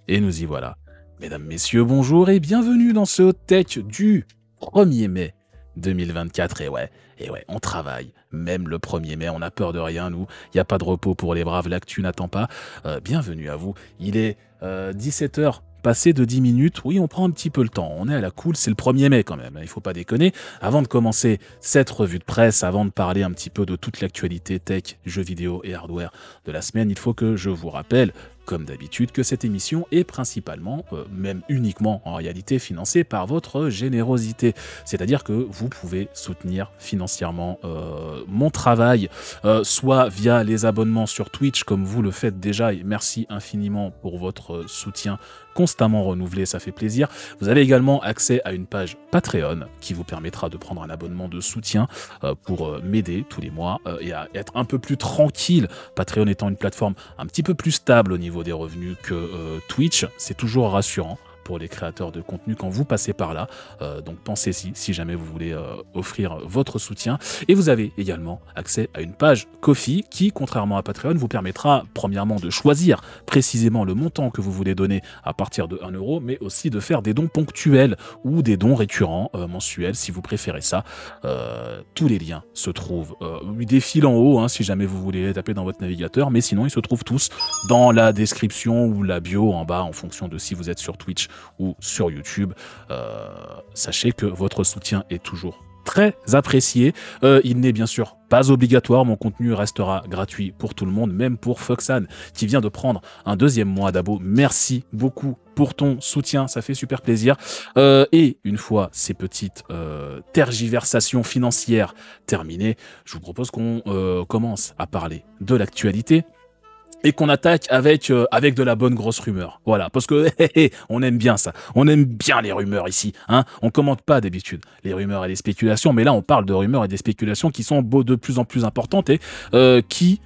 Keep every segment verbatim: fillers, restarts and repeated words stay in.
Et nous y voilà. Mesdames, messieurs, bonjour et bienvenue dans ce Hot Tech du premier mai deux mille vingt-quatre. Et ouais, et ouais, on travaille. Même le premier mai, on n'a peur de rien, nous. Il n'y a pas de repos pour les braves, l'actu n'attend pas. Euh, bienvenue à vous. Il est euh, dix-sept heures. Passé de dix minutes, oui, on prend un petit peu le temps. On est à la cool, c'est le premier mai quand même, il faut pas déconner. Avant de commencer cette revue de presse, avant de parler un petit peu de toute l'actualité tech, jeux vidéo et hardware de la semaine, il faut que je vous rappelle, comme d'habitude, que cette émission est principalement, euh, même uniquement en réalité, financée par votre générosité. C'est-à-dire que vous pouvez soutenir financièrement euh, mon travail, euh, soit via les abonnements sur Twitch, comme vous le faites déjà, et merci infiniment pour votre soutien constamment renouvelé, ça fait plaisir. Vous avez également accès à une page Patreon qui vous permettra de prendre un abonnement de soutien euh, pour euh, m'aider tous les mois euh, et à être un peu plus tranquille. Patreon étant une plateforme un petit peu plus stable au niveau des revenus que euh, Twitch, c'est toujours rassurant pour les créateurs de contenu quand vous passez par là. Euh, donc pensez-y si jamais vous voulez euh, offrir votre soutien. Et vous avez également accès à une page Ko-fi qui, contrairement à Patreon, vous permettra premièrement de choisir précisément le montant que vous voulez donner à partir de un euro, mais aussi de faire des dons ponctuels ou des dons récurrents euh, mensuels si vous préférez ça. Euh, tous les liens se trouvent, euh, ils défilent en haut hein, si jamais vous voulez les taper dans votre navigateur, mais sinon ils se trouvent tous dans la description ou la bio en bas en fonction de si vous êtes sur Twitch ou sur YouTube. Euh, sachez que votre soutien est toujours très apprécié. Euh, il n'est bien sûr pas obligatoire, mon contenu restera gratuit pour tout le monde, même pour Foxan qui vient de prendre un deuxième mois d'abo. Merci beaucoup pour ton soutien, ça fait super plaisir. Euh, et une fois ces petites euh, tergiversations financières terminées, je vous propose qu'on euh, commence à parler de l'actualité. Et qu'on attaque avec euh, avec de la bonne grosse rumeur. Voilà, parce que hé, hé, on aime bien ça. On aime bien les rumeurs ici. Hein. On commente pas d'habitude les rumeurs et les spéculations, mais là on parle de rumeurs et des spéculations qui sont de plus en plus importantes et euh, qui,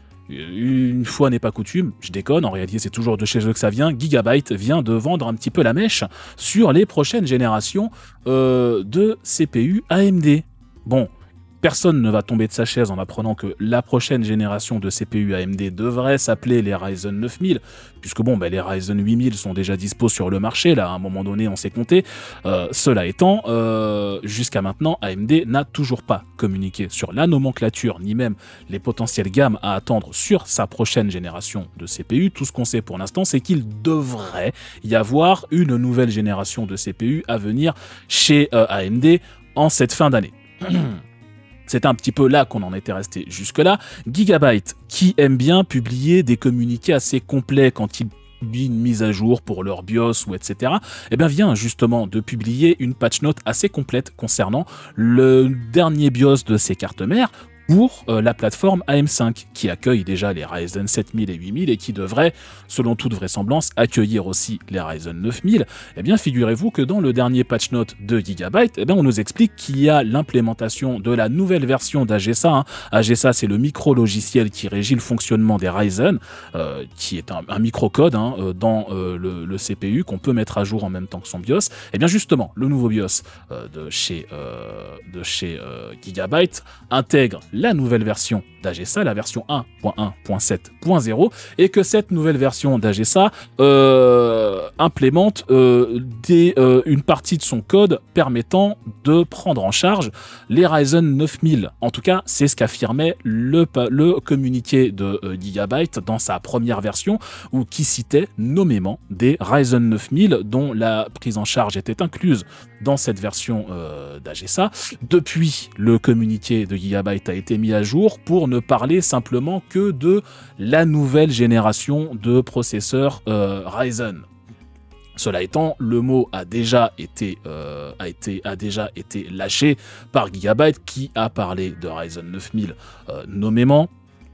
une fois n'est pas coutume, je déconne, en réalité c'est toujours de chez eux que ça vient, Gigabyte vient de vendre un petit peu la mèche sur les prochaines générations euh, de C P U A M D. Bon, personne ne va tomber de sa chaise en apprenant que la prochaine génération de C P U A M D devrait s'appeler les Ryzen neuf mille, puisque bon, bah, les Ryzen huit mille sont déjà dispo sur le marché, là, à un moment donné, on s'est compté. Euh, cela étant, euh, jusqu'à maintenant, A M D n'a toujours pas communiqué sur la nomenclature, ni même les potentielles gammes à attendre sur sa prochaine génération de C P U. Tout ce qu'on sait pour l'instant, c'est qu'il devrait y avoir une nouvelle génération de C P U à venir chez euh, A M D en cette fin d'année. C'est un petit peu là qu'on en était resté jusque-là. Gigabyte, qui aime bien publier des communiqués assez complets quand ils publient une mise à jour pour leur BIOS ou et cetera, eh bien vient justement de publier une patch note assez complète concernant le dernier BIOS de ses cartes mères pour euh, la plateforme A M cinq qui accueille déjà les Ryzen sept mille et huit mille et qui devrait, selon toute vraisemblance, accueillir aussi les Ryzen neuf mille. Eh bien, figurez-vous que dans le dernier patch note de Gigabyte, eh bien, on nous explique qu'il y a l'implémentation de la nouvelle version d'A G S A. Hein. A G S A, c'est le micro-logiciel qui régit le fonctionnement des Ryzen, euh, qui est un, un microcode hein, euh, dans euh, le, le C P U qu'on peut mettre à jour en même temps que son BIOS. Eh bien, justement, le nouveau BIOS euh, de chez, euh, de chez euh, Gigabyte intègre la nouvelle version d'A G S A, la version un point un point sept point zéro, et que cette nouvelle version d'A G S A euh, implémente euh, des, euh, une partie de son code permettant de prendre en charge les Ryzen neuf mille. En tout cas, c'est ce qu'affirmait le, le communiqué de euh, Gigabyte dans sa première version, où qui citait nommément des Ryzen neuf mille dont la prise en charge était incluse dans cette version euh, d'A G S A. Depuis, le communiqué de Gigabyte a été mis à jour pour ne parler simplement que de la nouvelle génération de processeurs euh, Ryzen. Cela étant, le mot a déjà été, euh, a été, a déjà été lâché par Gigabyte qui a parlé de Ryzen neuf mille euh, nommément.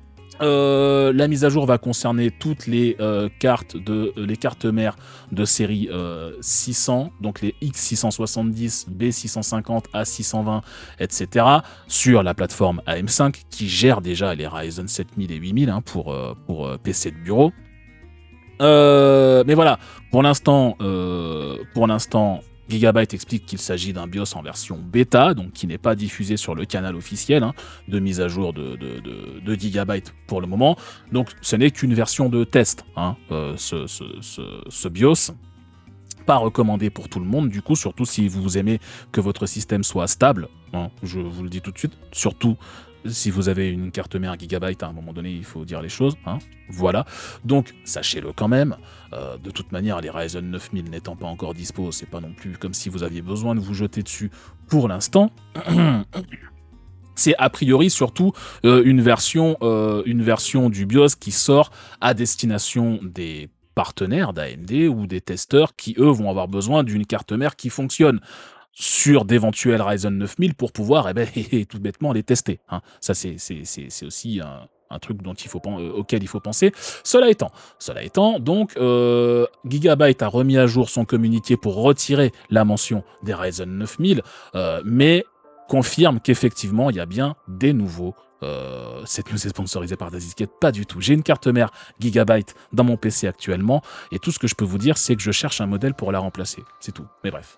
Euh, la mise à jour va concerner toutes les euh, cartes de euh, les cartes mères de série euh, six cents, donc les X six cent soixante-dix, B six cent cinquante, A six cent vingt, et cetera sur la plateforme A M cinq qui gère déjà les Ryzen sept mille et huit mille hein, pour, euh, pour euh, P C de bureau. Euh, mais voilà, pour l'instant, euh, pour l'instant, Gigabyte explique qu'il s'agit d'un BIOS en version bêta, donc qui n'est pas diffusé sur le canal officiel hein, de mise à jour de, de, de, de Gigabyte pour le moment. Donc ce n'est qu'une version de test, hein, euh, ce, ce, ce, ce BIOS. Pas recommandé pour tout le monde, du coup, surtout si vous aimez que votre système soit stable, hein, je vous le dis tout de suite, surtout si vous avez une carte mère Gigabyte, à un moment donné, il faut dire les choses, hein, voilà. Donc, sachez-le quand même, euh, de toute manière, les Ryzen neuf mille n'étant pas encore dispo, c'est pas non plus comme si vous aviez besoin de vous jeter dessus pour l'instant. C'est a priori surtout euh, une, version, euh, une version du BIOS qui sort à destination des partenaires d'A M D ou des testeurs qui, eux, vont avoir besoin d'une carte mère qui fonctionne sur d'éventuels Ryzen neuf mille pour pouvoir, eh ben, tout bêtement, les tester. Hein. Ça, c'est aussi un, un truc dont il faut, euh, auquel il faut penser. Cela étant, cela étant donc, euh, Gigabyte a remis à jour son communiqué pour retirer la mention des Ryzen neuf mille, euh, mais confirme qu'effectivement, il y a bien des nouveaux. Euh, cette news est sponsorisée par Dazisket, pas du tout. J'ai une carte mère Gigabyte dans mon P C actuellement, et tout ce que je peux vous dire, c'est que je cherche un modèle pour la remplacer. C'est tout. Mais bref.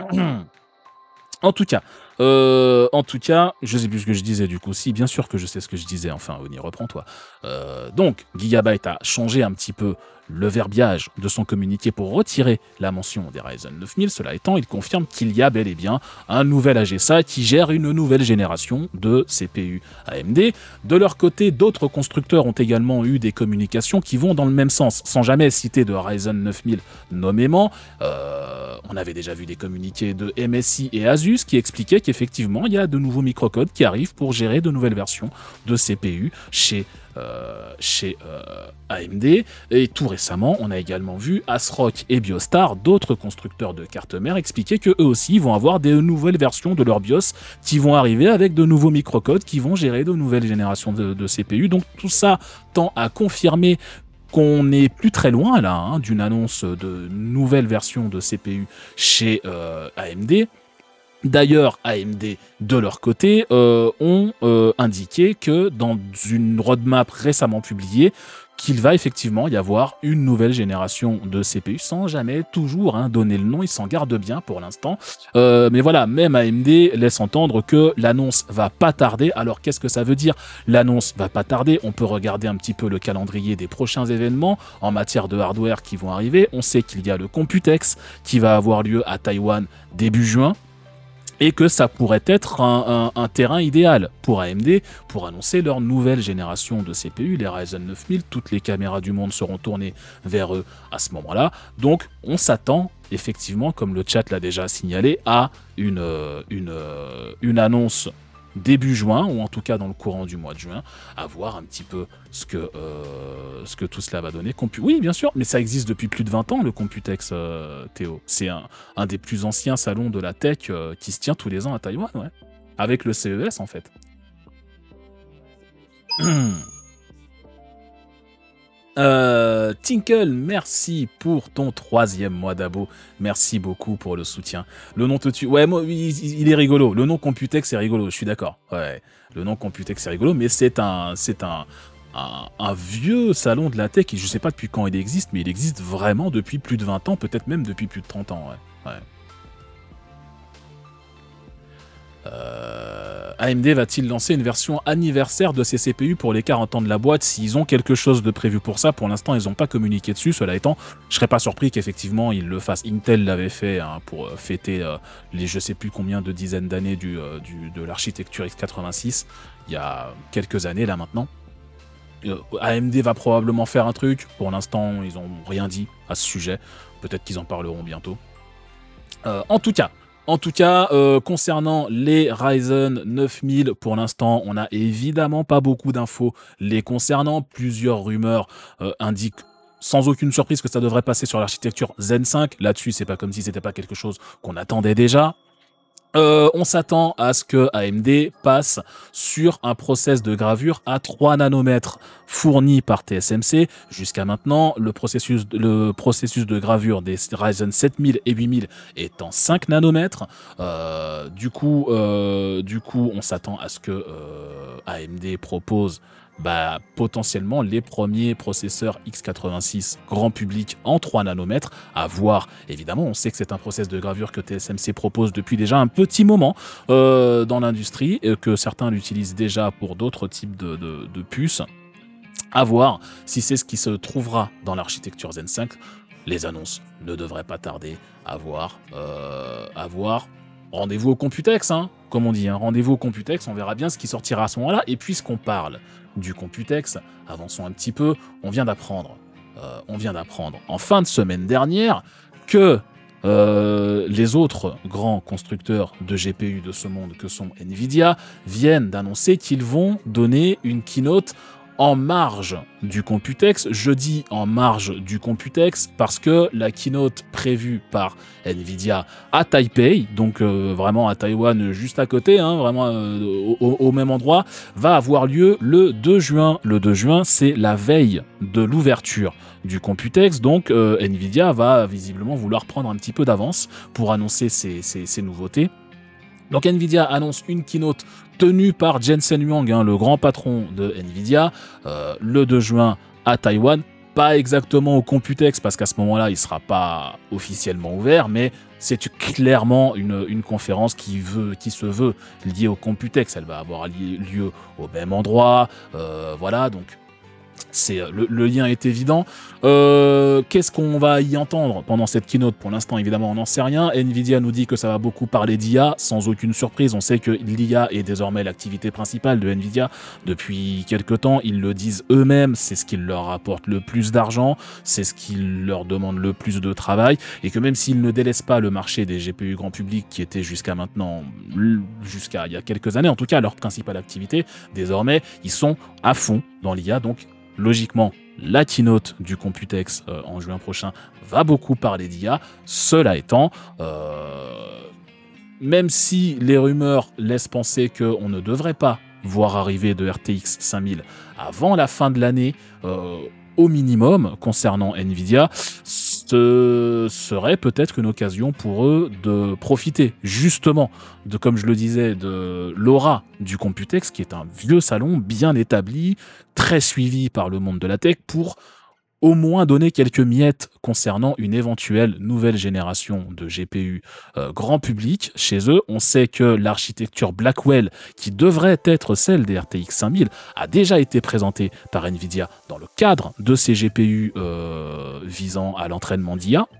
En tout cas, euh, en tout cas, je sais plus ce que je disais du coup. Si, bien sûr que je sais ce que je disais. Enfin, Oni, reprends-toi. Euh, donc, Gigabyte a changé un petit peu le verbiage de son communiqué pour retirer la mention des Ryzen neuf mille. Cela étant, il confirme qu'il y a bel et bien un nouvel A G S A qui gère une nouvelle génération de C P U A M D. De leur côté, d'autres constructeurs ont également eu des communications qui vont dans le même sens, sans jamais citer de Ryzen neuf mille nommément. Euh, on avait déjà vu des communiqués de M S I et Asus qui expliquaient qu'effectivement, il y a de nouveaux microcodes qui arrivent pour gérer de nouvelles versions de C P U chez Euh, chez euh, A M D. Et tout récemment, on a également vu ASRock et Biostar, d'autres constructeurs de cartes mères, expliquer que eux aussi vont avoir des nouvelles versions de leur BIOS qui vont arriver avec de nouveaux microcodes qui vont gérer de nouvelles générations de, de C P U. Donc tout ça tend à confirmer qu'on n'est plus très loin là hein, d'une annonce de nouvelles versions de C P U chez euh, A M D. D'ailleurs, A M D, de leur côté, euh, ont euh, indiqué que dans une roadmap récemment publiée, qu'il va effectivement y avoir une nouvelle génération de C P U, sans jamais toujours hein, donner le nom, ils s'en gardent bien pour l'instant. Euh, mais voilà, même A M D laisse entendre que l'annonce va pas tarder. Alors qu'est-ce que ça veut dire? L'annonce va pas tarder, on peut regarder un petit peu le calendrier des prochains événements en matière de hardware qui vont arriver. On sait qu'il y a le Computex qui va avoir lieu à Taïwan début juin, et que ça pourrait être un, un, un terrain idéal pour A M D pour annoncer leur nouvelle génération de C P U, les Ryzen neuf mille. Toutes les caméras du monde seront tournées vers eux à ce moment-là. Donc, on s'attend effectivement, comme le chat l'a déjà signalé, à une, une, une annonce début juin, ou en tout cas dans le courant du mois de juin, à voir un petit peu ce que, euh, ce que tout cela va donner. Compu oui, bien sûr, mais ça existe depuis plus de vingt ans, le Computex, euh, Théo. C'est un, un des plus anciens salons de la tech euh, qui se tient tous les ans à Taïwan, ouais. Avec le C E S, en fait. Euh, Tinkle, merci pour ton troisième mois d'abo. Merci beaucoup pour le soutien. Le nom te tue. Ouais, moi, il, il est rigolo. Le nom Computex, c'est rigolo, je suis d'accord. Ouais, le nom Computex, c'est rigolo, mais c'est un, c'est un, un, un vieux salon de la tech. Je sais pas depuis quand il existe, mais il existe vraiment depuis plus de vingt ans, peut-être même depuis plus de trente ans. Ouais. Ouais. Euh, A M D va-t-il lancer une version anniversaire de ses C P U pour les quarante ans de la boîte? S'ils ont quelque chose de prévu pour ça, pour l'instant ils n'ont pas communiqué dessus. Cela étant, je serais pas surpris qu'effectivement ils le fassent. Intel l'avait fait hein, pour euh, fêter euh, les je sais plus combien de dizaines d'années du, euh, du, de l'architecture x quatre-vingt-six, il y a quelques années là maintenant. Euh, A M D va probablement faire un truc. Pour l'instant ils n'ont rien dit à ce sujet. Peut-être qu'ils en parleront bientôt. Euh, en tout cas, En tout cas, euh, concernant les Ryzen neuf mille, pour l'instant, on n'a évidemment pas beaucoup d'infos les concernant. Plusieurs rumeurs euh, indiquent sans aucune surprise que ça devrait passer sur l'architecture Zen cinq. Là-dessus, c'est pas comme si c'était pas quelque chose qu'on attendait déjà. Euh, on s'attend à ce que A M D passe sur un process de gravure à trois nanomètres fourni par T S M C. Jusqu'à maintenant, le processus, le processus de gravure des Ryzen sept mille et huit mille est en cinq nanomètres. Euh, du coup, euh, du coup, on s'attend à ce que euh, A M D propose bah, potentiellement les premiers processeurs x quatre-vingt-six grand public en trois nanomètres à voir. Évidemment, on sait que c'est un process de gravure que T S M C propose depuis déjà un petit moment euh, dans l'industrie et que certains l'utilisent déjà pour d'autres types de, de, de puces. À voir si c'est ce qui se trouvera dans l'architecture Zen cinq. Les annonces ne devraient pas tarder. À voir. Euh, à voir. Rendez-vous au Computex, hein, comme on dit. Hein. Rendez-vous au Computex, on verra bien ce qui sortira à ce moment-là. Et puisqu'on parle du Computex, avançons un petit peu. On vient d'apprendre, euh, on vient d'apprendre en fin de semaine dernière que euh, les autres grands constructeurs de G P U de ce monde, que sont Nvidia, viennent d'annoncer qu'ils vont donner une keynote en marge du Computex. Je dis en marge du Computex parce que la keynote prévue par Nvidia à Taipei, donc euh, vraiment à Taïwan, juste à côté, hein, vraiment euh, au, au même endroit, va avoir lieu le deux juin. Le deux juin, c'est la veille de l'ouverture du Computex, donc euh, Nvidia va visiblement vouloir prendre un petit peu d'avance pour annoncer ces, ces, ces nouveautés. Donc Nvidia annonce une keynote tenue par Jensen Huang, hein, le grand patron de Nvidia, euh, le deux juin à Taïwan. Pas exactement au Computex, parce qu'à ce moment-là, il ne sera pas officiellement ouvert, mais c'est clairement une, une conférence qui, veut, qui se veut liée au Computex. Elle va avoir lieu au même endroit, euh, voilà, donc c'est le, le lien est évident. Euh, Qu'est-ce qu'on va y entendre pendant cette keynote? Pour l'instant, évidemment, on n'en sait rien. Nvidia nous dit que ça va beaucoup parler d'I A, sans aucune surprise. On sait que l'I A est désormais l'activité principale de Nvidia depuis quelque temps. Ils le disent eux-mêmes, c'est ce qui leur rapporte le plus d'argent, c'est ce qui leur demande le plus de travail, et que même s'ils ne délaissent pas le marché des G P U grand public, qui était jusqu'à maintenant, jusqu'à il y a quelques années, en tout cas leur principale activité, désormais, ils sont à fond dans l'I A, donc logiquement, la keynote du Computex euh, en juin prochain va beaucoup parler d'I A. Cela étant, euh, même si les rumeurs laissent penser qu'on ne devrait pas voir arriver de R T X cinq mille avant la fin de l'année, euh, au minimum, concernant Nvidia, ce serait peut-être une occasion pour eux de profiter, justement, de, comme je le disais, de l'aura du Computex, qui est un vieux salon bien établi, très suivi par le monde de la tech, pour au moins donner quelques miettes concernant une éventuelle nouvelle génération de G P U euh, grand public chez eux. On sait que l'architecture Blackwell, qui devrait être celle des R T X cinq mille, a déjà été présentée par Nvidia dans le cadre de ces G P U euh, visant à l'entraînement d'I A.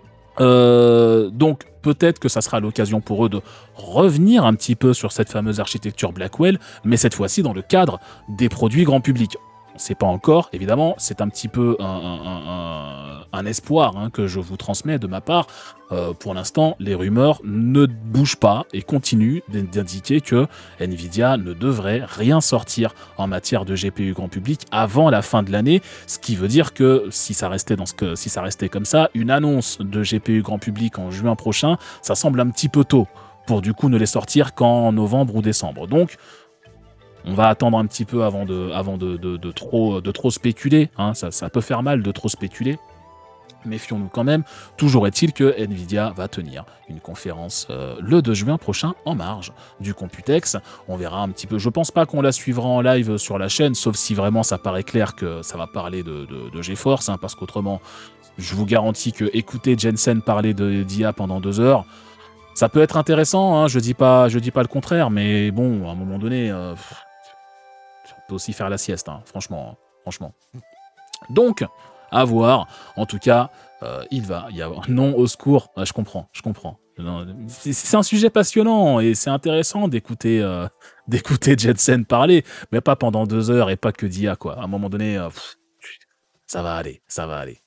Euh, donc peut-être que ça sera l'occasion pour eux de revenir un petit peu sur cette fameuse architecture Blackwell, mais cette fois-ci dans le cadre des produits grand public. On ne sait pas encore, évidemment, c'est un petit peu un, un, un, un espoir hein, que je vous transmets de ma part. Euh, pour l'instant, les rumeurs ne bougent pas et continuent d'indiquer que Nvidia ne devrait rien sortir en matière de G P U grand public avant la fin de l'année, ce qui veut dire que si ça restait dans ce que si ça restait comme ça, une annonce de G P U grand public en juin prochain, ça semble un petit peu tôt pour du coup ne les sortir qu'en novembre ou décembre. Donc on va attendre un petit peu avant de, avant de, de, de, trop, de trop spéculer. Hein. Ça, ça peut faire mal de trop spéculer. Méfions-nous quand même. Toujours est-il que Nvidia va tenir une conférence euh, le deux juin prochain en marge du Computex. On verra un petit peu. Je pense pas qu'on la suivra en live sur la chaîne, sauf si vraiment ça paraît clair que ça va parler de, de, de GeForce, hein, parce qu'autrement, je vous garantis que écouter Jensen parler d'I A pendant deux heures, ça peut être intéressant. Hein, je dis pas, je dis pas le contraire, mais bon, à un moment donné. Euh, on peut aussi faire la sieste, hein, franchement, franchement. Donc, à voir. En tout cas, euh, il va y avoir non au secours. Ah, je comprends, je comprends. C'est un sujet passionnant et c'est intéressant d'écouter euh, d'écouter Jensen parler, mais pas pendant deux heures et pas que d'I A, quoi. À un moment donné, euh, pff, ça va aller, ça va aller.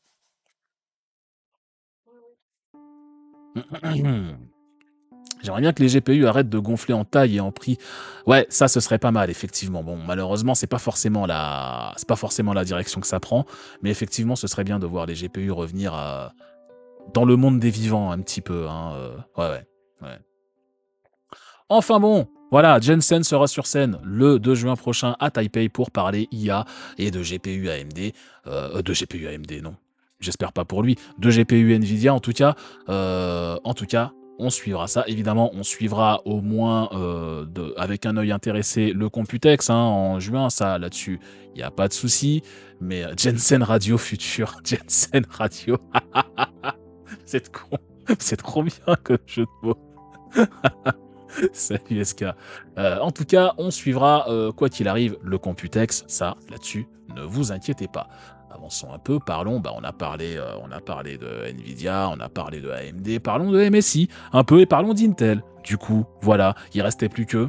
J'aimerais bien que les G P U arrêtent de gonfler en taille et en prix. Ouais, ça, ce serait pas mal, effectivement. Bon, malheureusement, c'est pas forcément la, c'est pas forcément la direction que ça prend, mais effectivement, ce serait bien de voir les G P U revenir à... dans le monde des vivants un petit peu. Hein. Euh... Ouais, ouais, ouais. Enfin bon, voilà, Jensen sera sur scène le deux juin prochain à Taipei pour parler I A et de G P U A M D. Euh, de G P U A M D, non. J'espère pas pour lui. De G P U Nvidia, en tout cas. Euh, en tout cas. On suivra ça. Évidemment, on suivra au moins euh, de, avec un œil intéressé le Computex hein, en juin. Ça, là-dessus, il n'y a pas de souci. Mais euh, Jensen Radio Futur, Jensen Radio, c'est con. C'est trop bien comme jeu de mots. Salut S K. Euh, en tout cas, on suivra, euh, quoi qu'il arrive, le Computex. Ça, là-dessus, ne vous inquiétez pas. Avançons un peu, parlons, bah on, a parlé, euh, on a parlé de Nvidia, on a parlé de A M D, parlons de M S I, un peu, et parlons d'Intel. Du coup, voilà, il restait plus que...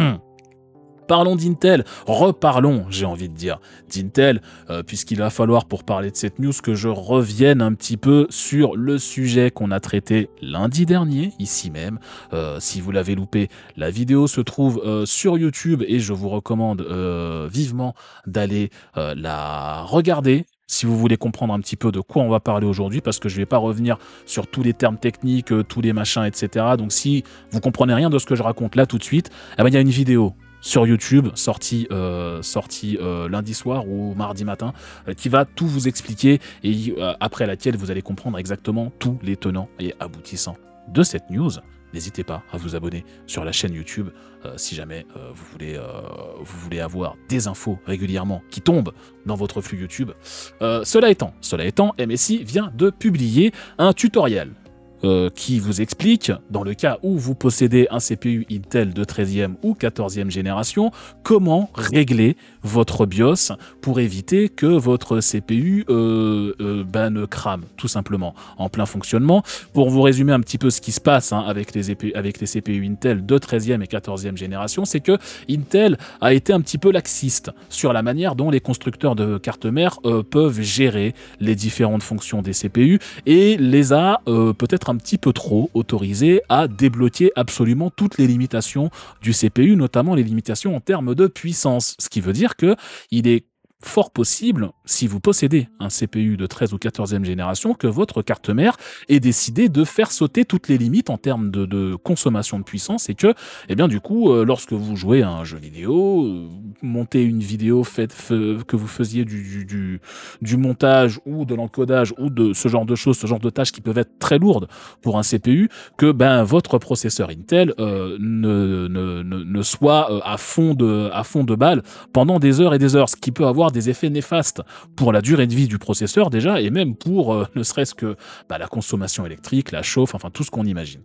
Parlons d'Intel, reparlons, j'ai envie de dire, d'Intel, euh, puisqu'il va falloir, pour parler de cette news, que je revienne un petit peu sur le sujet qu'on a traité lundi dernier, ici même. Euh, si vous l'avez loupé, la vidéo se trouve euh, sur YouTube et je vous recommande euh, vivement d'aller euh, la regarder. Si vous voulez comprendre un petit peu de quoi on va parler aujourd'hui, parce que je ne vais pas revenir sur tous les termes techniques, euh, tous les machins, et cetera. Donc si vous comprenez rien de ce que je raconte là tout de suite, eh ben, il y a une vidéo sur YouTube, sorti, euh, sorti euh, lundi soir ou mardi matin, euh, qui va tout vous expliquer et euh, après laquelle vous allez comprendre exactement tous les tenants et aboutissants de cette news. N'hésitez pas à vous abonner sur la chaîne YouTube euh, si jamais euh, vous, voulez, euh, vous voulez avoir des infos régulièrement qui tombent dans votre flux YouTube. Euh, cela étant, cela étant, M S I vient de publier un tutoriel Euh, qui vous explique, dans le cas où vous possédez un C P U Intel de treizième ou quatorzième génération, comment régler votre BIOS pour éviter que votre C P U euh, euh, ben, ne crame, tout simplement, en plein fonctionnement. Pour vous résumer un petit peu ce qui se passe hein, avec, les avec les C P U Intel de treizième et quatorzième génération, c'est que Intel a été un petit peu laxiste sur la manière dont les constructeurs de cartes mères euh, peuvent gérer les différentes fonctions des C P U et les a euh, peut-être un petit peu trop autorisé à débloquer absolument toutes les limitations du C P U, notamment les limitations en termes de puissance. Ce qui veut dire que il est fort possible, si vous possédez un C P U de treize ou quatorzième génération, que votre carte mère ait décidé de faire sauter toutes les limites en termes de, de consommation de puissance et que, eh bien, du coup, euh, lorsque vous jouez à un jeu vidéo, euh, montez une vidéo faite, fe, que vous faisiez du, du, du, du montage ou de l'encodage ou de ce genre de choses, ce genre de tâches qui peuvent être très lourdes pour un C P U, que ben, votre processeur Intel euh, ne, ne, ne, ne soit euh, à fond de, à fond de balle pendant des heures et des heures, ce qui peut avoir des effets néfastes pour la durée de vie du processeur déjà, et même pour euh, ne serait-ce que bah, la consommation électrique, la chauffe, enfin tout ce qu'on imagine.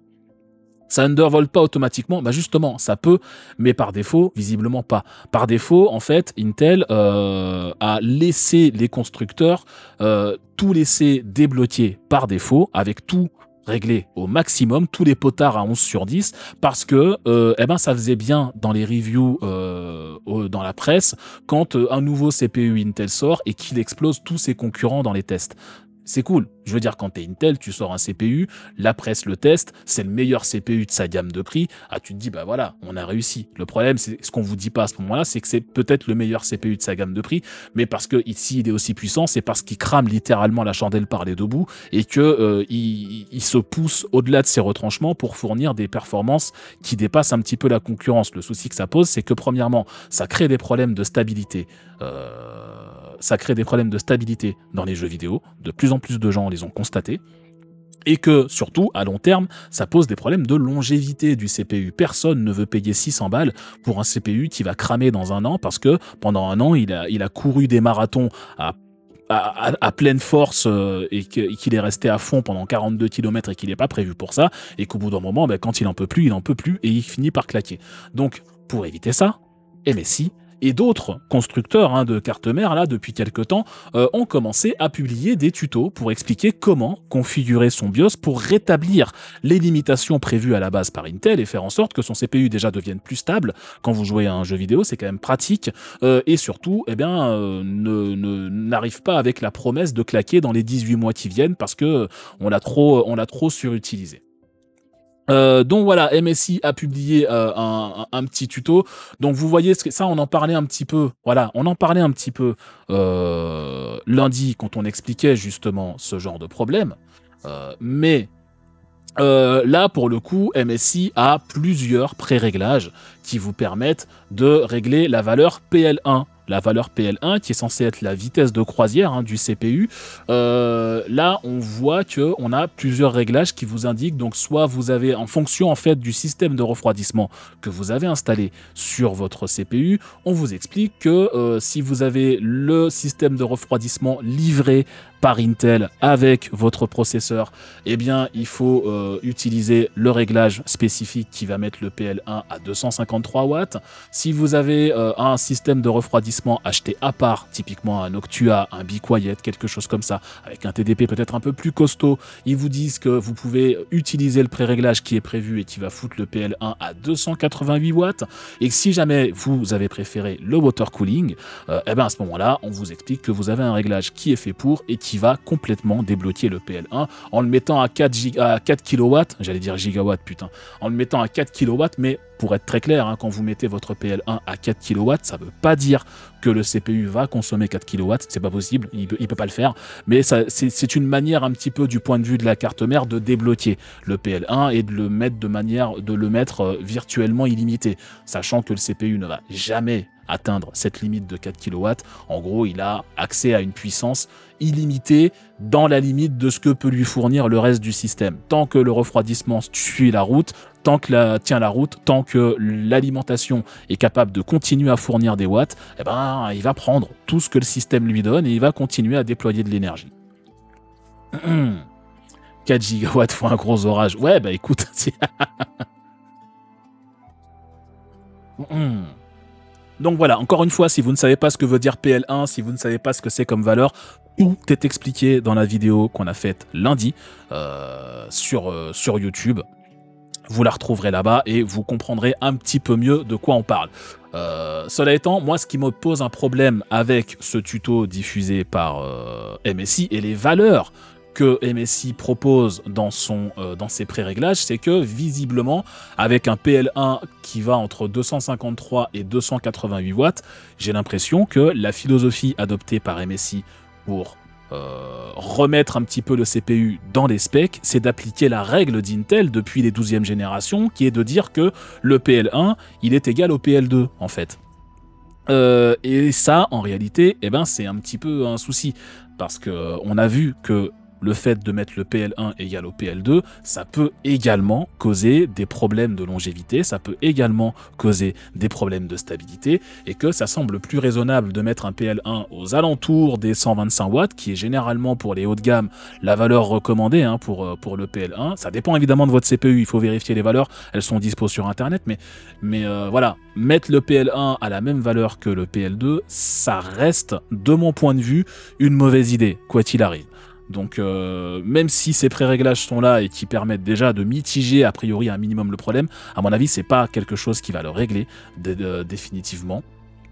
Ça ne undervolt pas automatiquement, bah justement, ça peut, mais par défaut, visiblement pas. Par défaut, en fait, Intel euh, a laissé les constructeurs euh, tout laisser débloquer par défaut, avec tout réglé au maximum, tous les potards à onze sur dix, parce que euh, eh ben, ça faisait bien dans les reviews euh, dans la presse quand euh, un nouveau C P U Intel sort et qu'il explose tous ses concurrents dans les tests. C'est cool. Je veux dire, quand t'es Intel, tu sors un C P U, la presse le teste, c'est le meilleur C P U de sa gamme de prix. Ah, tu te dis, bah voilà, on a réussi. Le problème, c'est ce qu'on vous dit pas à ce moment-là, c'est que c'est peut-être le meilleur C P U de sa gamme de prix, mais parce que ici il est aussi puissant, c'est parce qu'il crame littéralement la chandelle par les deux bouts et que euh, il, il se pousse au-delà de ses retranchements pour fournir des performances qui dépassent un petit peu la concurrence. Le souci que ça pose, c'est que premièrement, ça crée des problèmes de stabilité. Euh, ça crée des problèmes de stabilité dans les jeux vidéo. De plus en plus de gens les ont constatés. Et que, surtout, à long terme, ça pose des problèmes de longévité du C P U. Personne ne veut payer six cents balles pour un C P U qui va cramer dans un an parce que pendant un an, il a, il a couru des marathons à À, à, à pleine force euh, et qu'il est resté à fond pendant quarante-deux kilomètres et qu'il n'est pas prévu pour ça, et qu'au bout d'un moment, ben, quand il en peut plus, il en peut plus et il finit par claquer. Donc, pour éviter ça, M S I et d'autres constructeurs hein, de cartes mères, là, depuis quelques temps, euh, ont commencé à publier des tutos pour expliquer comment configurer son BIOS pour rétablir les limitations prévues à la base par Intel et faire en sorte que son C P U déjà devienne plus stable. Quand vous jouez à un jeu vidéo, c'est quand même pratique. Euh, et surtout, eh bien, euh, ne, ne, n'arrive pas avec la promesse de claquer dans les dix-huit mois qui viennent parce que on l'a trop, on l'a trop surutilisé. Euh, donc voilà, M S I a publié euh, un, un, un petit tuto. Donc vous voyez, ça on en parlait un petit peu. Voilà, on en parlait un petit peu euh, lundi quand on expliquait justement ce genre de problème. Euh, mais euh, là, pour le coup, M S I a plusieurs pré-réglages qui vous permettent de régler la valeur P L un la valeur P L un, qui est censée être la vitesse de croisière hein, du C P U, euh, là, on voit qu'on a plusieurs réglages qui vous indiquent, donc soit vous avez, en fonction en fait du système de refroidissement que vous avez installé sur votre C P U, on vous explique que euh, si vous avez le système de refroidissement livré par Intel avec votre processeur, eh bien, il faut euh, utiliser le réglage spécifique qui va mettre le P L un à deux cent cinquante-trois watts. Si vous avez euh, un système de refroidissement acheté à part, typiquement un Noctua, un Be Quiet, quelque chose comme ça, avec un T D P peut-être un peu plus costaud, ils vous disent que vous pouvez utiliser le pré-réglage qui est prévu et qui va foutre le P L un à deux cent quatre-vingt-huit watts. Et si jamais vous avez préféré le water cooling, euh, eh ben à ce moment-là, on vous explique que vous avez un réglage qui est fait pour et qui va complètement débloquer le P L un en le mettant à quatre, à quatre kilowatts, j'allais dire gigawatts, putain, en le mettant à quatre kilowatts, mais pour être très clair, hein, quand vous mettez votre P L un à quatre kilowatts, ça ne veut pas dire que le C P U va consommer quatre kilowatts, c'est pas possible, il peut, il peut pas le faire, mais c'est une manière un petit peu du point de vue de la carte mère de débloquer le P L un et de le mettre de manière de le mettre euh, virtuellement illimité, sachant que le C P U ne va jamais atteindre cette limite de quatre kilowatts. En gros, il a accès à une puissance illimitée dans la limite de ce que peut lui fournir le reste du système. Tant que le refroidissement suit la route, tant que la tient la route, tant que l'alimentation est capable de continuer à fournir des watts, eh ben, il va prendre tout ce que le système lui donne et il va continuer à déployer de l'énergie. quatre gigawatts font un gros orage. Ouais, bah écoute. Donc voilà, encore une fois, si vous ne savez pas ce que veut dire P L un, si vous ne savez pas ce que c'est comme valeur, tout est expliqué dans la vidéo qu'on a faite lundi euh, sur, euh, sur YouTube. Vous la retrouverez là-bas et vous comprendrez un petit peu mieux de quoi on parle. Euh, cela étant, moi, ce qui me pose un problème avec ce tuto diffusé par euh, M S I et les valeurs que M S I propose dans, son, euh, dans ses pré-réglages, c'est que visiblement, avec un P L un qui va entre deux cent cinquante-trois et deux cent quatre-vingt-huit watts, j'ai l'impression que la philosophie adoptée par M S I pour euh, remettre un petit peu le C P U dans les specs, c'est d'appliquer la règle d'Intel depuis les douzième générations, qui est de dire que le P L un, il est égal au P L deux, en fait. Euh, et ça, en réalité, eh ben, c'est un petit peu un souci, parce qu'on a vu que le fait de mettre le P L un égal au P L deux, ça peut également causer des problèmes de longévité, ça peut également causer des problèmes de stabilité, et que ça semble plus raisonnable de mettre un P L un aux alentours des cent vingt-cinq watts, qui est généralement pour les hauts de gamme la valeur recommandée hein, pour, pour le P L un. Ça dépend évidemment de votre C P U, il faut vérifier les valeurs, elles sont dispo sur internet, mais, mais euh, voilà, mettre le P L un à la même valeur que le P L deux, ça reste, de mon point de vue, une mauvaise idée, quoi qu'il arrive. Donc euh, même si ces pré-réglages sont là et qui permettent déjà de mitiger a priori un minimum le problème, à mon avis c'est pas quelque chose qui va le régler de, de, définitivement.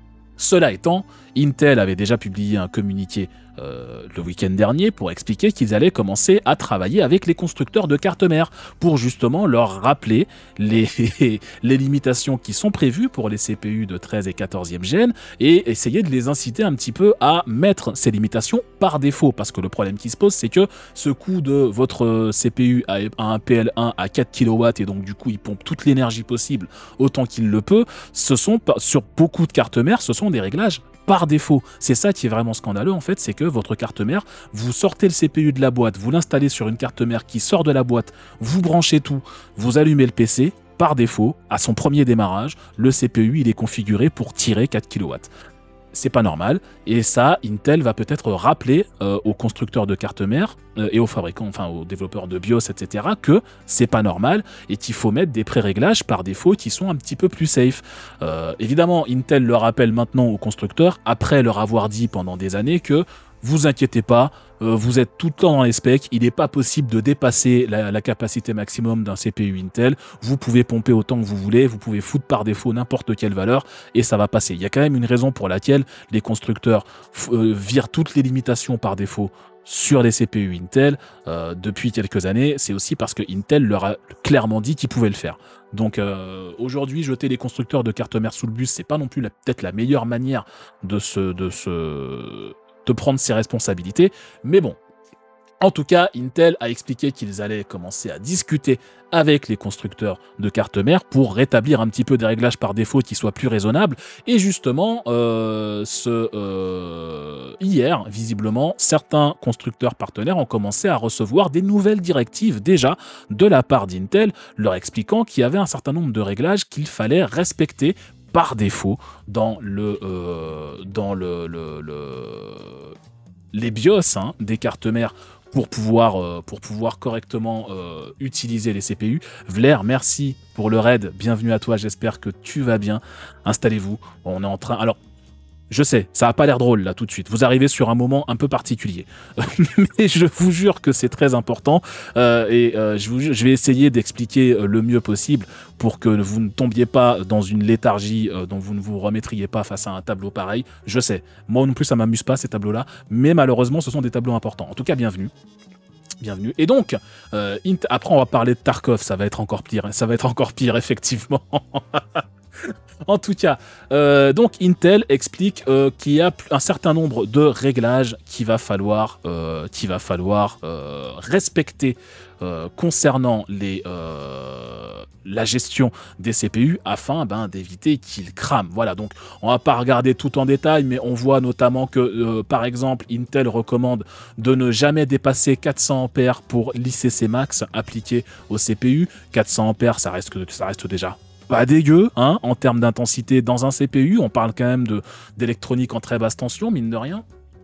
Cela étant, Intel avait déjà publié un communiqué euh, le week-end dernier pour expliquer qu'ils allaient commencer à travailler avec les constructeurs de cartes mères pour justement leur rappeler les, les limitations qui sont prévues pour les C P U de treize et quatorzième gène et essayer de les inciter un petit peu à mettre ces limitations par défaut. Parce que le problème qui se pose, c'est que ce coût de votre C P U a un P L un à quatre kilowatts et donc du coup il pompe toute l'énergie possible autant qu'il le peut, ce sont sur beaucoup de cartes mères, ce sont des réglages par défaut. C'est ça qui est vraiment scandaleux en fait, c'est que votre carte mère, vous sortez le C P U de la boîte, vous l'installez sur une carte mère qui sort de la boîte, vous branchez tout, vous allumez le P C, par défaut, à son premier démarrage, le C P U il est configuré pour tirer quatre kilowatts. C'est pas normal, et ça, Intel va peut-être rappeler euh, aux constructeurs de cartes mères euh, et aux fabricants, enfin aux développeurs de BIOS, et cetera, que c'est pas normal et qu'il faut mettre des pré-réglages par défaut qui sont un petit peu plus safe. Euh, évidemment, Intel le rappelle maintenant aux constructeurs, après leur avoir dit pendant des années que vous inquiétez pas, euh, vous êtes tout le temps dans les specs, il n'est pas possible de dépasser la, la capacité maximum d'un C P U Intel, vous pouvez pomper autant que vous voulez, vous pouvez foutre par défaut n'importe quelle valeur et ça va passer. Il y a quand même une raison pour laquelle les constructeurs euh, virent toutes les limitations par défaut sur les C P U Intel euh, depuis quelques années, c'est aussi parce que Intel leur a clairement dit qu'ils pouvaient le faire. Donc euh, aujourd'hui, jeter les constructeurs de cartes mères sous le bus, c'est pas non plus peut-être la meilleure manière de se... De se de prendre ses responsabilités, mais bon, En tout cas, Intel a expliqué qu'ils allaient commencer à discuter avec les constructeurs de cartes mères pour rétablir un petit peu des réglages par défaut qui soient plus raisonnables. Et justement, euh, ce, euh, hier, visiblement, certains constructeurs partenaires ont commencé à recevoir des nouvelles directives déjà de la part d'Intel, leur expliquant qu'il y avait un certain nombre de réglages qu'il fallait respecter par défaut dans le euh, dans le, le, le les BIOS hein, des cartes mères pour pouvoir, euh, pour pouvoir correctement euh, utiliser les C P U. Vler, merci pour le raid, bienvenue à toi, j'espère que tu vas bien. Installez-vous, on est en train... Alors, je sais, ça n'a pas l'air drôle là tout de suite. Vous arrivez sur un moment un peu particulier. Mais je vous jure que c'est très important euh, et euh, je, vous, je vais essayer d'expliquer euh, le mieux possible pour que vous ne tombiez pas dans une léthargie euh, dont vous ne vous remettriez pas face à un tableau pareil. Je sais, moi non plus ça m'amuse pas ces tableaux-là, mais malheureusement ce sont des tableaux importants. En tout cas, bienvenue. Bienvenue. Et donc, euh, après on va parler de Tarkov, ça va être encore pire. Ça va être encore pire, effectivement. En tout cas, euh, donc Intel explique euh, qu'il y a un certain nombre de réglages qu'il va falloir, euh, qu'il va falloir euh, respecter euh, concernant les, euh, la gestion des C P U afin ben, d'éviter qu'ils crament. Voilà, donc on va pas regarder tout en détail, mais on voit notamment que, euh, par exemple, Intel recommande de ne jamais dépasser quatre cents ampères pour l'I C C Max appliqué au C P U. quatre cents ampères, ça reste, ça reste déjà pas dégueu, hein, en termes d'intensité dans un C P U. On parle quand même de d'électronique en très basse tension, mine de rien.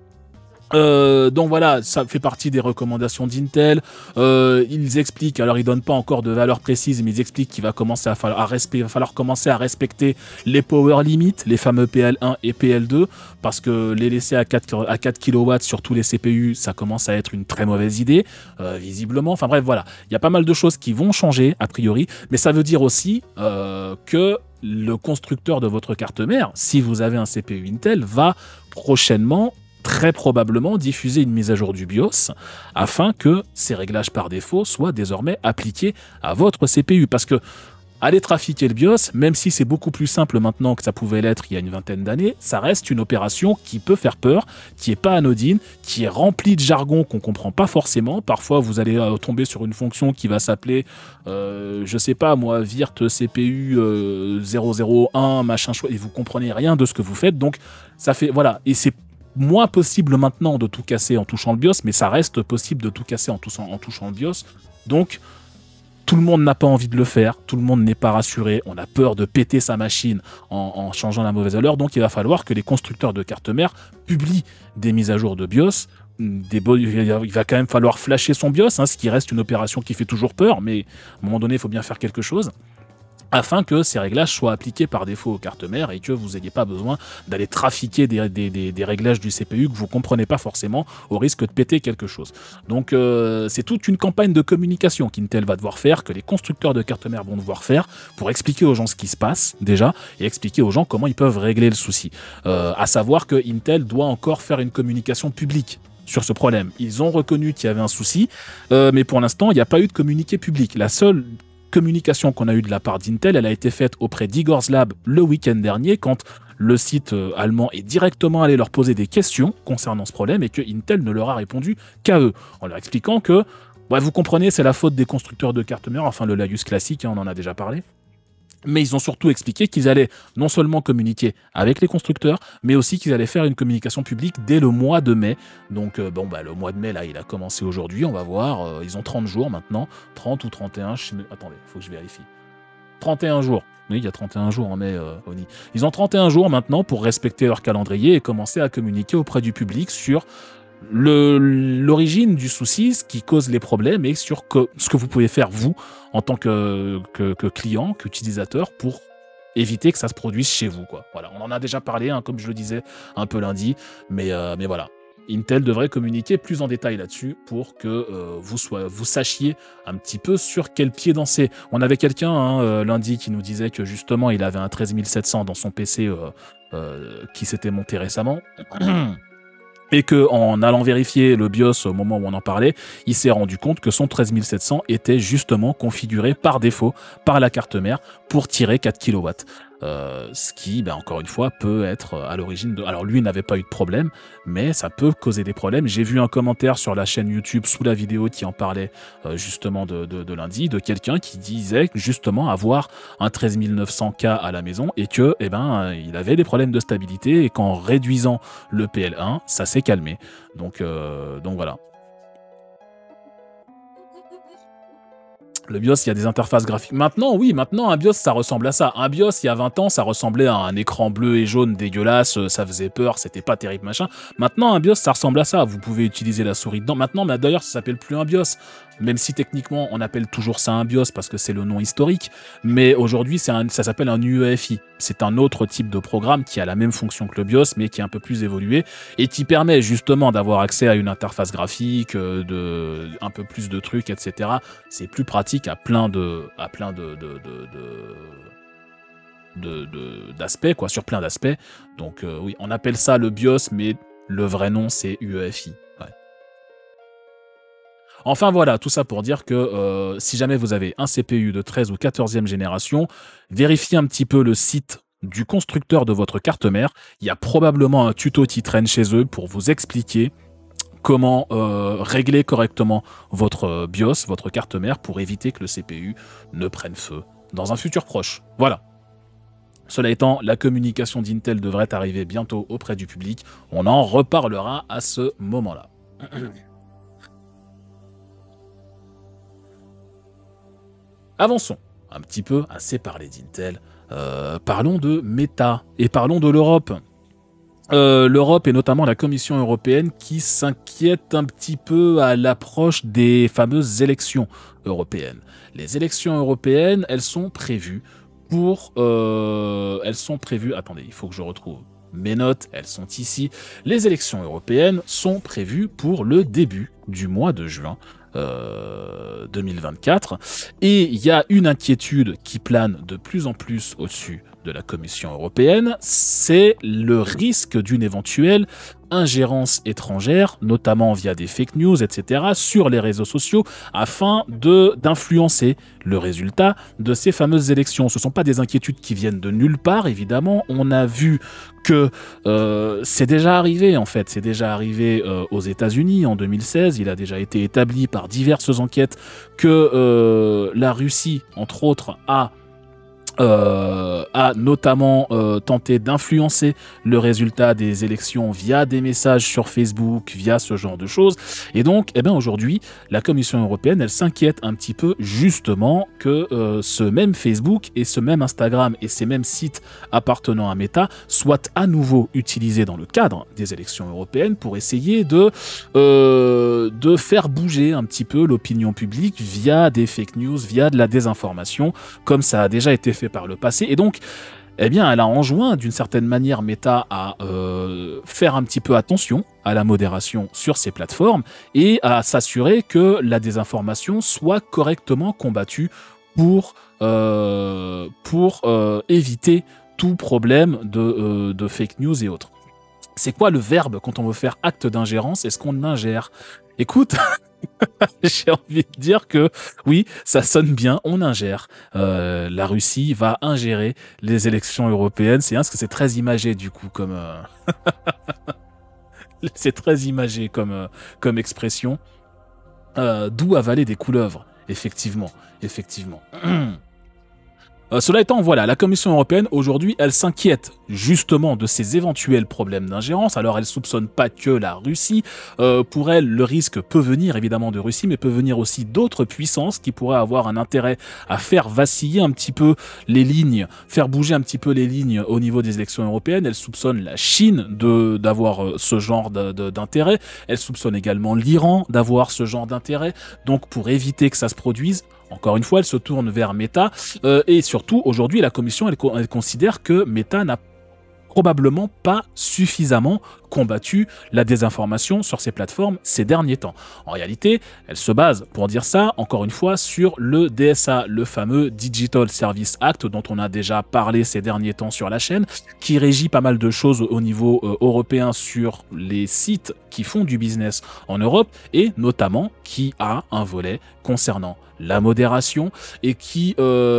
Euh, donc voilà, ça fait partie des recommandations d'Intel. Euh, ils expliquent, alors ils donnent pas encore de valeur précise, mais ils expliquent qu'il va commencer à falloir, à respect, va falloir commencer à respecter les power limits, les fameux P L un et P L deux, parce que les laisser à quatre kilowatts sur tous les C P U, ça commence à être une très mauvaise idée, euh, visiblement. Enfin bref, voilà, il y a pas mal de choses qui vont changer a priori, mais ça veut dire aussi euh, que le constructeur de votre carte mère, si vous avez un C P U Intel, va prochainement très probablement diffuser une mise à jour du BIOS afin que ces réglages par défaut soient désormais appliqués à votre C P U. Parce que aller trafiquer le BIOS, même si c'est beaucoup plus simple maintenant que ça pouvait l'être il y a une vingtaine d'années, ça reste une opération qui peut faire peur, qui est pas anodine, qui est remplie de jargon qu'on comprend pas forcément. Parfois, vous allez euh, tomber sur une fonction qui va s'appeler, euh, je sais pas moi, virt C P U euh, zéro zéro un, machin choix, et vous comprenez rien de ce que vous faites. Donc, ça fait, voilà, et c'est moins possible maintenant de tout casser en touchant le BIOS, mais ça reste possible de tout casser en touchant, en touchant le BIOS. Donc, tout le monde n'a pas envie de le faire, tout le monde n'est pas rassuré, on a peur de péter sa machine en, en changeant la mauvaise valeur, donc il va falloir que les constructeurs de cartes mères publient des mises à jour de BIOS. Des bo- il va quand même falloir flasher son BIOS, hein, ce qui reste une opération qui fait toujours peur, mais à un moment donné, il faut bien faire quelque chose, afin que ces réglages soient appliqués par défaut aux cartes mères et que vous n'ayez pas besoin d'aller trafiquer des, des, des, des réglages du C P U que vous ne comprenez pas forcément au risque de péter quelque chose. Donc euh, c'est toute une campagne de communication qu'Intel va devoir faire, que les constructeurs de cartes mères vont devoir faire pour expliquer aux gens ce qui se passe déjà et expliquer aux gens comment ils peuvent régler le souci. Euh, à savoir que Intel doit encore faire une communication publique sur ce problème. Ils ont reconnu qu'il y avait un souci, euh, mais pour l'instant, il n'y a pas eu de communiqué public. La seule communication qu'on a eue de la part d'Intel, elle a été faite auprès d'Igor's Lab le week-end dernier, quand le site euh, allemand est directement allé leur poser des questions concernant ce problème et que Intel ne leur a répondu qu'à eux, en leur expliquant que, ouais, vous comprenez, c'est la faute des constructeurs de cartes mères, enfin le laïus classique, hein, on en a déjà parlé. Mais ils ont surtout expliqué qu'ils allaient non seulement communiquer avec les constructeurs, mais aussi qu'ils allaient faire une communication publique dès le mois de mai. Donc euh, bon, bah, le mois de mai, là, il a commencé aujourd'hui, on va voir. Euh, ils ont trente jours maintenant, trente ou trente et un. Je... Attendez, il faut que je vérifie. trente et un jours. Oui, il y a trente et un jours en mai, euh, Oni. Ils ont trente et un jours maintenant pour respecter leur calendrier et commencer à communiquer auprès du public sur le, l'origine du souci, ce qui cause les problèmes et sur que, ce que vous pouvez faire, vous, en tant que, que, que client, qu'utilisateur, pour éviter que ça se produise chez vous, quoi. Voilà, on en a déjà parlé, hein, comme je le disais un peu lundi, mais, euh, mais voilà. Intel devrait communiquer plus en détail là-dessus pour que euh, vous, soyez, vous sachiez un petit peu sur quel pied danser. On avait quelqu'un hein, euh, lundi qui nous disait que justement il avait un treize mille sept cents dans son P C euh, euh, qui s'était monté récemment. Et qu'en allant vérifier le BIOS au moment où on en parlait, il s'est rendu compte que son treize mille sept cents était justement configuré par défaut par la carte mère pour tirer quatre kilowatts. Euh, ce qui, ben, encore une fois, peut être à l'origine de... Alors lui n'avait pas eu de problème, mais ça peut causer des problèmes. J'ai vu un commentaire sur la chaîne YouTube sous la vidéo qui en parlait euh, justement de, de, de lundi, de quelqu'un qui disait justement avoir un treize mille neuf cents K à la maison et que, eh ben, il avait des problèmes de stabilité et qu'en réduisant le P L un, ça s'est calmé. Donc, euh, donc voilà. Le BIOS, il y a des interfaces graphiques. Maintenant, oui, maintenant, un BIOS, ça ressemble à ça. Un BIOS, il y a vingt ans, ça ressemblait à un écran bleu et jaune dégueulasse, ça faisait peur, c'était pas terrible, machin. Maintenant, un BIOS, ça ressemble à ça. Vous pouvez utiliser la souris dedans. Maintenant, mais d'ailleurs, ça s'appelle plus un BIOS. Même si techniquement, on appelle toujours ça un BIOS parce que c'est le nom historique. Mais aujourd'hui, ça s'appelle un U E F I. C'est un autre type de programme qui a la même fonction que le BIOS, mais qui est un peu plus évolué et qui permet justement d'avoir accès à une interface graphique, de, un peu plus de trucs, et cetera. C'est plus pratique à plein de, à plein de, de, de, de, de, d'aspects, quoi, sur plein d'aspects. Donc euh, oui, on appelle ça le BIOS, mais le vrai nom, c'est U E F I. Ouais. Enfin voilà, tout ça pour dire que euh, si jamais vous avez un C P U de treize ou quatorzième génération, vérifiez un petit peu le site du constructeur de votre carte mère. Il y a probablement un tuto qui traîne chez eux pour vous expliquer comment euh, régler correctement votre BIOS, votre carte mère, pour éviter que le C P U ne prenne feu dans un futur proche. Voilà. Cela étant, la communication d'Intel devrait arriver bientôt auprès du public. On en reparlera à ce moment-là. Avançons un petit peu, assez parlé d'Intel. Euh, parlons de Meta et parlons de l'Europe. Euh, L'Europe et notamment la Commission européenne qui s'inquiète un petit peu à l'approche des fameuses élections européennes. Les élections européennes, elles sont prévues pour... Euh, elles sont prévues... Attendez, il faut que je retrouve mes notes, elles sont ici. Les élections européennes sont prévues pour le début du mois de juin. Euh, deux mille vingt-quatre, et il y a une inquiétude qui plane de plus en plus au-dessus de la Commission européenne, c'est le risque d'une éventuelle ingérence étrangère, notamment via des fake news, et cetera, sur les réseaux sociaux, afin de d'influencer le résultat de ces fameuses élections. Ce ne sont pas des inquiétudes qui viennent de nulle part, évidemment. On a vu que euh, c'est déjà arrivé, en fait. C'est déjà arrivé euh, aux États-Unis en deux mille seize. Il a déjà été établi par diverses enquêtes que euh, la Russie, entre autres, a Euh, a notamment euh, tenté d'influencer le résultat des élections via des messages sur Facebook, via ce genre de choses. Et donc, eh ben aujourd'hui, la Commission européenne, elle s'inquiète un petit peu justement que euh, ce même Facebook et ce même Instagram et ces mêmes sites appartenant à Meta soient à nouveau utilisés dans le cadre des élections européennes pour essayer de, euh, de faire bouger un petit peu l'opinion publique via des fake news, via de la désinformation, comme ça a déjà été fait par le passé. Et donc, eh bien, elle a enjoint d'une certaine manière Meta à euh, faire un petit peu attention à la modération sur ces plateformes et à s'assurer que la désinformation soit correctement combattue pour, euh, pour euh, éviter tout problème de, euh, de fake news et autres. C'est quoi le verbe quand on veut faire acte d'ingérence? Est-ce qu'on ingère? Écoute, j'ai envie de dire que oui, ça sonne bien, on ingère. Euh, la Russie va ingérer les élections européennes. C'est bien parce que c'est très imagé du coup comme... Euh... c'est très imagé comme, euh, comme expression. Euh, D'où avaler des couleuvres, effectivement. Effectivement. Euh, cela étant, voilà, la Commission européenne, aujourd'hui, elle s'inquiète justement de ces éventuels problèmes d'ingérence. Alors, elle soupçonne pas que la Russie. Euh, pour elle, le risque peut venir évidemment de Russie, mais peut venir aussi d'autres puissances qui pourraient avoir un intérêt à faire vaciller un petit peu les lignes, faire bouger un petit peu les lignes au niveau des élections européennes. Elle soupçonne la Chine de d'avoir ce genre d'intérêt. Elle soupçonne également l'Iran d'avoir ce genre d'intérêt. Donc, pour éviter que ça se produise, encore une fois, elle se tourne vers Meta euh, et surtout, aujourd'hui, la Commission, elle, elle considère que Meta n'a probablement pas suffisamment combattu la désinformation sur ces plateformes ces derniers temps. En réalité, elle se base, pour dire ça, encore une fois, sur le D S A, le fameux Digital Service Act dont on a déjà parlé ces derniers temps sur la chaîne, qui régit pas mal de choses au niveau euh, européen sur les sites qui font du business en Europe et notamment qui a un volet concernant la modération et qui,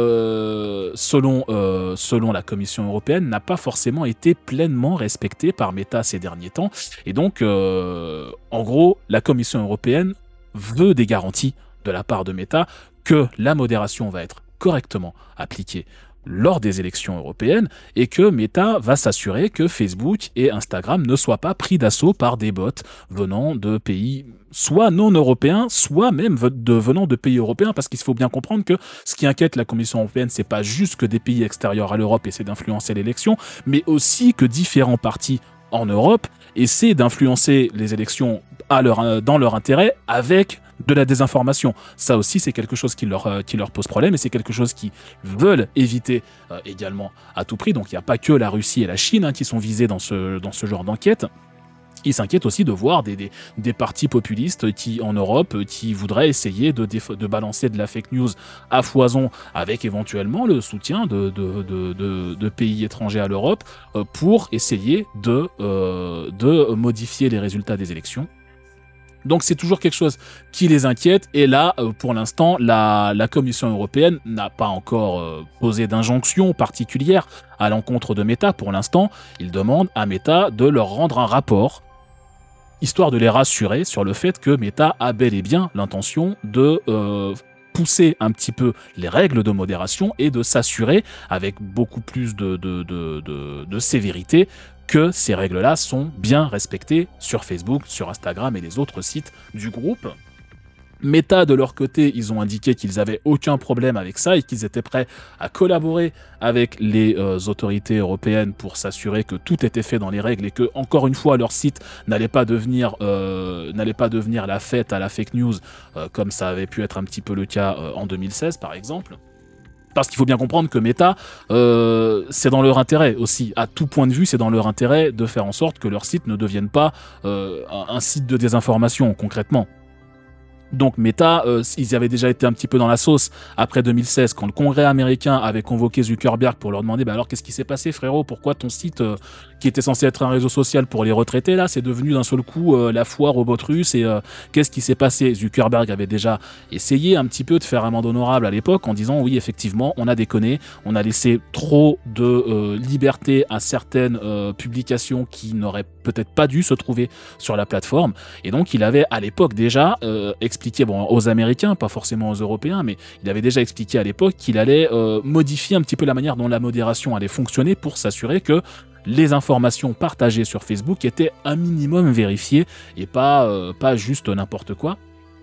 euh, selon, euh, selon la Commission européenne, n'a pas forcément été pleinement respecté par Meta ces derniers temps. Et donc, euh, en gros, la Commission européenne veut des garanties de la part de Meta que la modération va être correctement appliquée lors des élections européennes et que Meta va s'assurer que Facebook et Instagram ne soient pas pris d'assaut par des bots venant de pays soit non européens, soit même de, venant de pays européens, parce qu'il faut bien comprendre que ce qui inquiète la Commission européenne, c'est pas juste que des pays extérieurs à l'Europe essaient d'influencer l'élection, mais aussi que différents partis en Europe essaient d'influencer les élections à leur, dans leur intérêt avec de la désinformation. Ça aussi, c'est quelque chose qui leur, euh, qui leur pose problème et c'est quelque chose qu'ils veulent éviter euh, également à tout prix. Donc, il n'y a pas que la Russie et la Chine hein, qui sont visés dans ce, dans ce genre d'enquête. Ils s'inquiètent aussi de voir des, des, des partis populistes qui, en Europe, qui voudraient essayer de, de balancer de la fake news à foison avec éventuellement le soutien de, de, de, de, de pays étrangers à l'Europe euh, pour essayer de, euh, de modifier les résultats des élections. Donc c'est toujours quelque chose qui les inquiète et là, euh, pour l'instant, la, la Commission européenne n'a pas encore euh, posé d'injonction particulière à l'encontre de Meta. Pour l'instant, ils demandent à Meta de leur rendre un rapport, histoire de les rassurer sur le fait que Meta a bel et bien l'intention de euh, pousser un petit peu les règles de modération et de s'assurer avec beaucoup plus de, de, de, de, de sévérité que ces règles-là sont bien respectées sur Facebook, sur Instagram et les autres sites du groupe. Meta, de leur côté, ils ont indiqué qu'ils avaient aucun problème avec ça et qu'ils étaient prêts à collaborer avec les euh, autorités européennes pour s'assurer que tout était fait dans les règles et que, encore une fois, leur site n'allait pas devenir, euh, n'allait pas devenir la fête à la fake news, euh, comme ça avait pu être un petit peu le cas euh, en deux mille seize, par exemple. Parce qu'il faut bien comprendre que Meta, euh, c'est dans leur intérêt aussi. À tout point de vue, c'est dans leur intérêt de faire en sorte que leur site ne devienne pas euh, un, un site de désinformation, concrètement. Donc Meta, euh, ils avaient déjà été un petit peu dans la sauce après deux mille seize, quand le Congrès américain avait convoqué Zuckerberg pour leur demander bah alors qu'est-ce qui s'est passé frérot, pourquoi ton site euh, qui était censé être un réseau social pour les retraités là, c'est devenu d'un seul coup euh, la foire aux bots russes et euh, qu'est-ce qui s'est passé? Zuckerberg avait déjà essayé un petit peu de faire amende honorable à l'époque en disant oui effectivement on a déconné, on a laissé trop de euh, liberté à certaines euh, publications qui n'auraient peut-être pas dû se trouver sur la plateforme et donc il avait à l'époque déjà euh, expliqué bon, aux Américains, pas forcément aux Européens, mais il avait déjà expliqué à l'époque qu'il allait euh, modifier un petit peu la manière dont la modération allait fonctionner pour s'assurer que les informations partagées sur Facebook étaient un minimum vérifiées et pas, euh, pas juste n'importe quoi.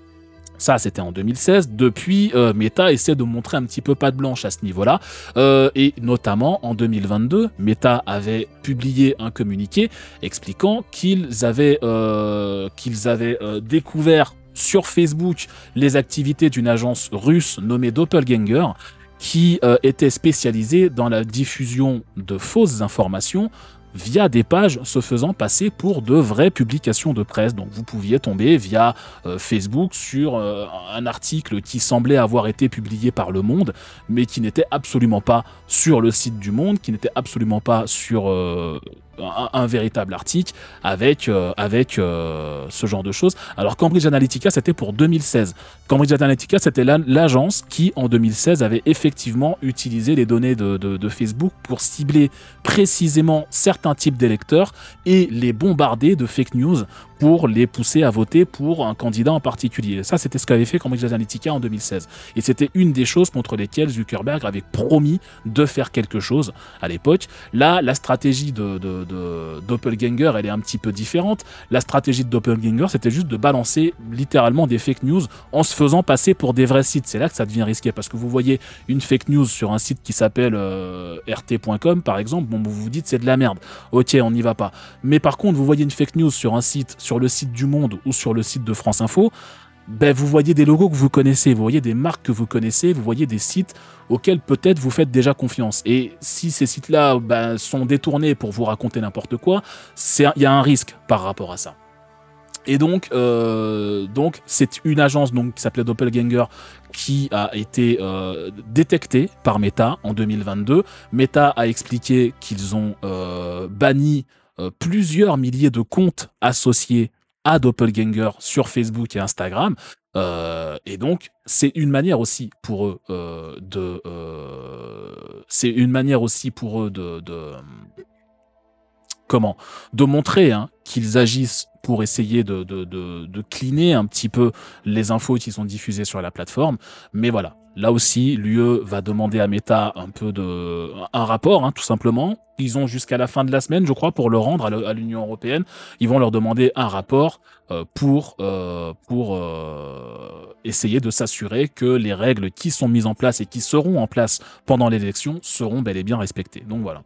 Ça, c'était en deux mille seize. Depuis, euh, Meta essaie de montrer un petit peu patte blanche à ce niveau-là. Euh, et notamment, en deux mille vingt-deux, Meta avait publié un communiqué expliquant qu'ils avaient, euh, qu'ils avaient euh, découvert sur Facebook les activités d'une agence russe nommée Doppelganger qui euh, était spécialisée dans la diffusion de fausses informations via des pages se faisant passer pour de vraies publications de presse. Donc vous pouviez tomber via euh, Facebook sur euh, un article qui semblait avoir été publié par Le Monde, mais qui n'était absolument pas sur le site du Monde, qui n'était absolument pas sur euh, un, un véritable article avec, euh, avec euh, ce genre de choses. Alors Cambridge Analytica, c'était pour deux mille seize. Cambridge Analytica, c'était l'agence qui, en deux mille seize, avait effectivement utilisé les données de, de, de Facebook pour cibler précisément certains types d'électeurs et les bombarder de fake news pour les pousser à voter pour un candidat en particulier. Ça, c'était ce qu'avait fait Cambridge Analytica en deux mille seize. Et c'était une des choses contre lesquelles Zuckerberg avait promis de faire quelque chose à l'époque. Là, la stratégie de, de, de Doppelganger, elle est un petit peu différente. La stratégie de Doppelganger, c'était juste de balancer littéralement des fake news en se faisant passer pour des vrais sites. C'est là que ça devient risqué, parce que vous voyez une fake news sur un site qui s'appelle euh, R T point com, par exemple, bon, vous vous dites c'est de la merde. Ok, on n'y va pas. Mais par contre, vous voyez une fake news sur un site, sur le site du Monde ou sur le site de France Info, ben, vous voyez des logos que vous connaissez, vous voyez des marques que vous connaissez, vous voyez des sites auxquels peut-être vous faites déjà confiance. Et si ces sites-là ben, sont détournés pour vous raconter n'importe quoi, il y a un risque par rapport à ça. Et donc, euh, donc c'est une agence donc, qui s'appelait Doppelganger qui a été euh, détectée par Meta en deux mille vingt-deux. Meta a expliqué qu'ils ont euh, banni euh, plusieurs milliers de comptes associés à Doppelganger sur Facebook et Instagram. Euh, et donc, c'est une manière aussi pour eux euh, de... Euh, c'est une manière aussi pour eux de... de comment de montrer hein, qu'ils agissent pour essayer de, de, de, de cleaner un petit peu les infos qui sont diffusées sur la plateforme. Mais voilà, là aussi, l'U E va demander à Meta un peu de un rapport, hein, tout simplement. Ils ont jusqu'à la fin de la semaine, je crois, pour le rendre à l'Union européenne. Ils vont leur demander un rapport euh, pour, euh, pour euh, essayer de s'assurer que les règles qui sont mises en place et qui seront en place pendant l'élection seront bel et bien respectées. Donc voilà.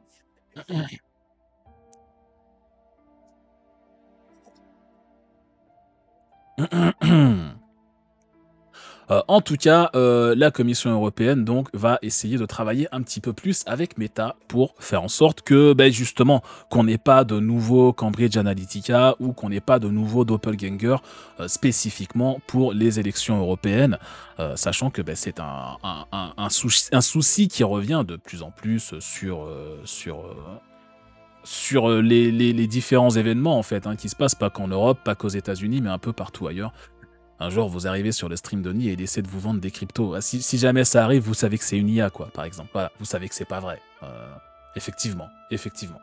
Euh, en tout cas, euh, la Commission européenne donc va essayer de travailler un petit peu plus avec Meta pour faire en sorte que, ben, justement, qu'on n'ait pas de nouveau Cambridge Analytica ou qu'on n'ait pas de nouveau Doppelganger euh, spécifiquement pour les élections européennes, euh, sachant que ben, c'est un, un, un, un, souci, un souci qui revient de plus en plus sur euh, sur euh, sur les, les, les différents événements en fait, hein, qui se passent pas qu'en Europe, pas qu'aux États-Unis, mais un peu partout ailleurs. Un jour, vous arrivez sur le stream de Nid et il essaie de vous vendre des cryptos. Ah, si, si jamais ça arrive, vous savez que c'est une I A, quoi, par exemple. Voilà, vous savez que c'est pas vrai. Euh, effectivement, effectivement.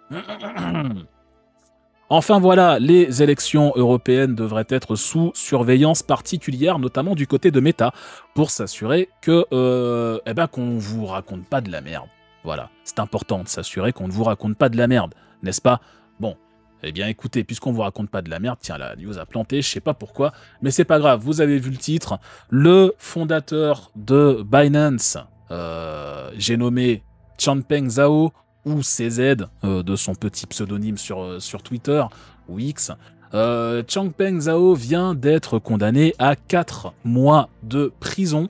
Enfin voilà, les élections européennes devraient être sous surveillance particulière, notamment du côté de Meta, pour s'assurer que, euh, eh ben, qu'on vous raconte pas de la merde. Voilà, c'est important de s'assurer qu'on ne vous raconte pas de la merde, n'est-ce pas? Bon. Eh bien écoutez, puisqu'on vous raconte pas de la merde, tiens, la news a planté, je sais pas pourquoi, mais c'est pas grave, vous avez vu le titre. Le fondateur de Binance, euh, j'ai nommé Changpeng Zhao, ou C Z, euh, de son petit pseudonyme sur, euh, sur Twitter, ou X, euh, Changpeng Zhao vient d'être condamné à quatre mois de prison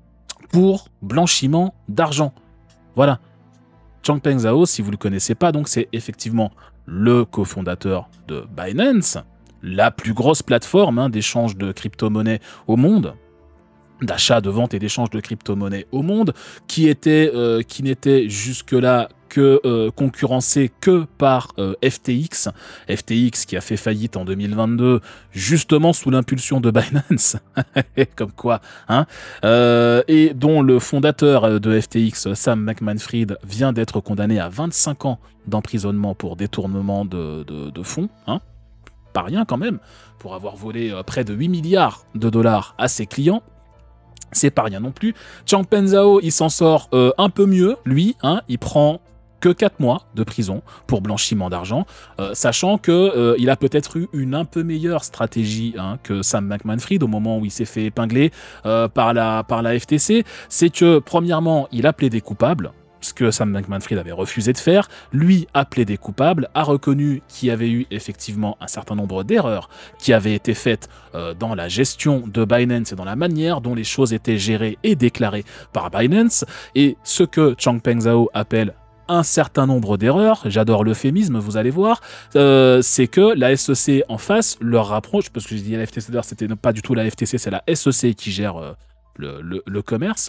pour blanchiment d'argent. Voilà. Changpeng Zhao, si vous ne le connaissez pas, donc c'est effectivement le cofondateur de Binance, la plus grosse plateforme hein, d'échange de crypto-monnaies au monde, d'achat, de vente et d'échange de crypto-monnaies au monde, qui était, euh, qui n'était jusque-là que euh, concurrencé que par euh, F T X, F T X qui a fait faillite en deux mille vingt-deux, justement sous l'impulsion de Binance, comme quoi, hein, euh, et dont le fondateur de F T X, Sam Bankman-Fried, vient d'être condamné à vingt-cinq ans d'emprisonnement pour détournement de, de, de fonds, hein, pas rien quand même, pour avoir volé euh, près de huit milliards de dollars à ses clients. C'est pas rien non plus. Changpeng Zhao, il s'en sort euh, un peu mieux, lui, hein, il prend que quatre mois de prison pour blanchiment d'argent, euh, sachant que euh, il a peut-être eu une un peu meilleure stratégie hein, que Sam Bankman-Fried au moment où il s'est fait épingler euh, par, la, par la F T C. C'est que, premièrement, il a plaidé coupable, ce que Sam Bankman-Fried avait refusé de faire. Lui a plaidé coupable, a reconnu qu'il y avait eu effectivement un certain nombre d'erreurs qui avaient été faites euh, dans la gestion de Binance et dans la manière dont les choses étaient gérées et déclarées par Binance. Et ce que Changpeng Zhao appelle un certain nombre d'erreurs, j'adore l'euphémisme, vous allez voir, euh, c'est que la S E C en face leur rapproche, parce que je dis la F T C d'ailleurs, c'était pas du tout la F T C, c'est la S E C qui gère euh, le, le, le commerce.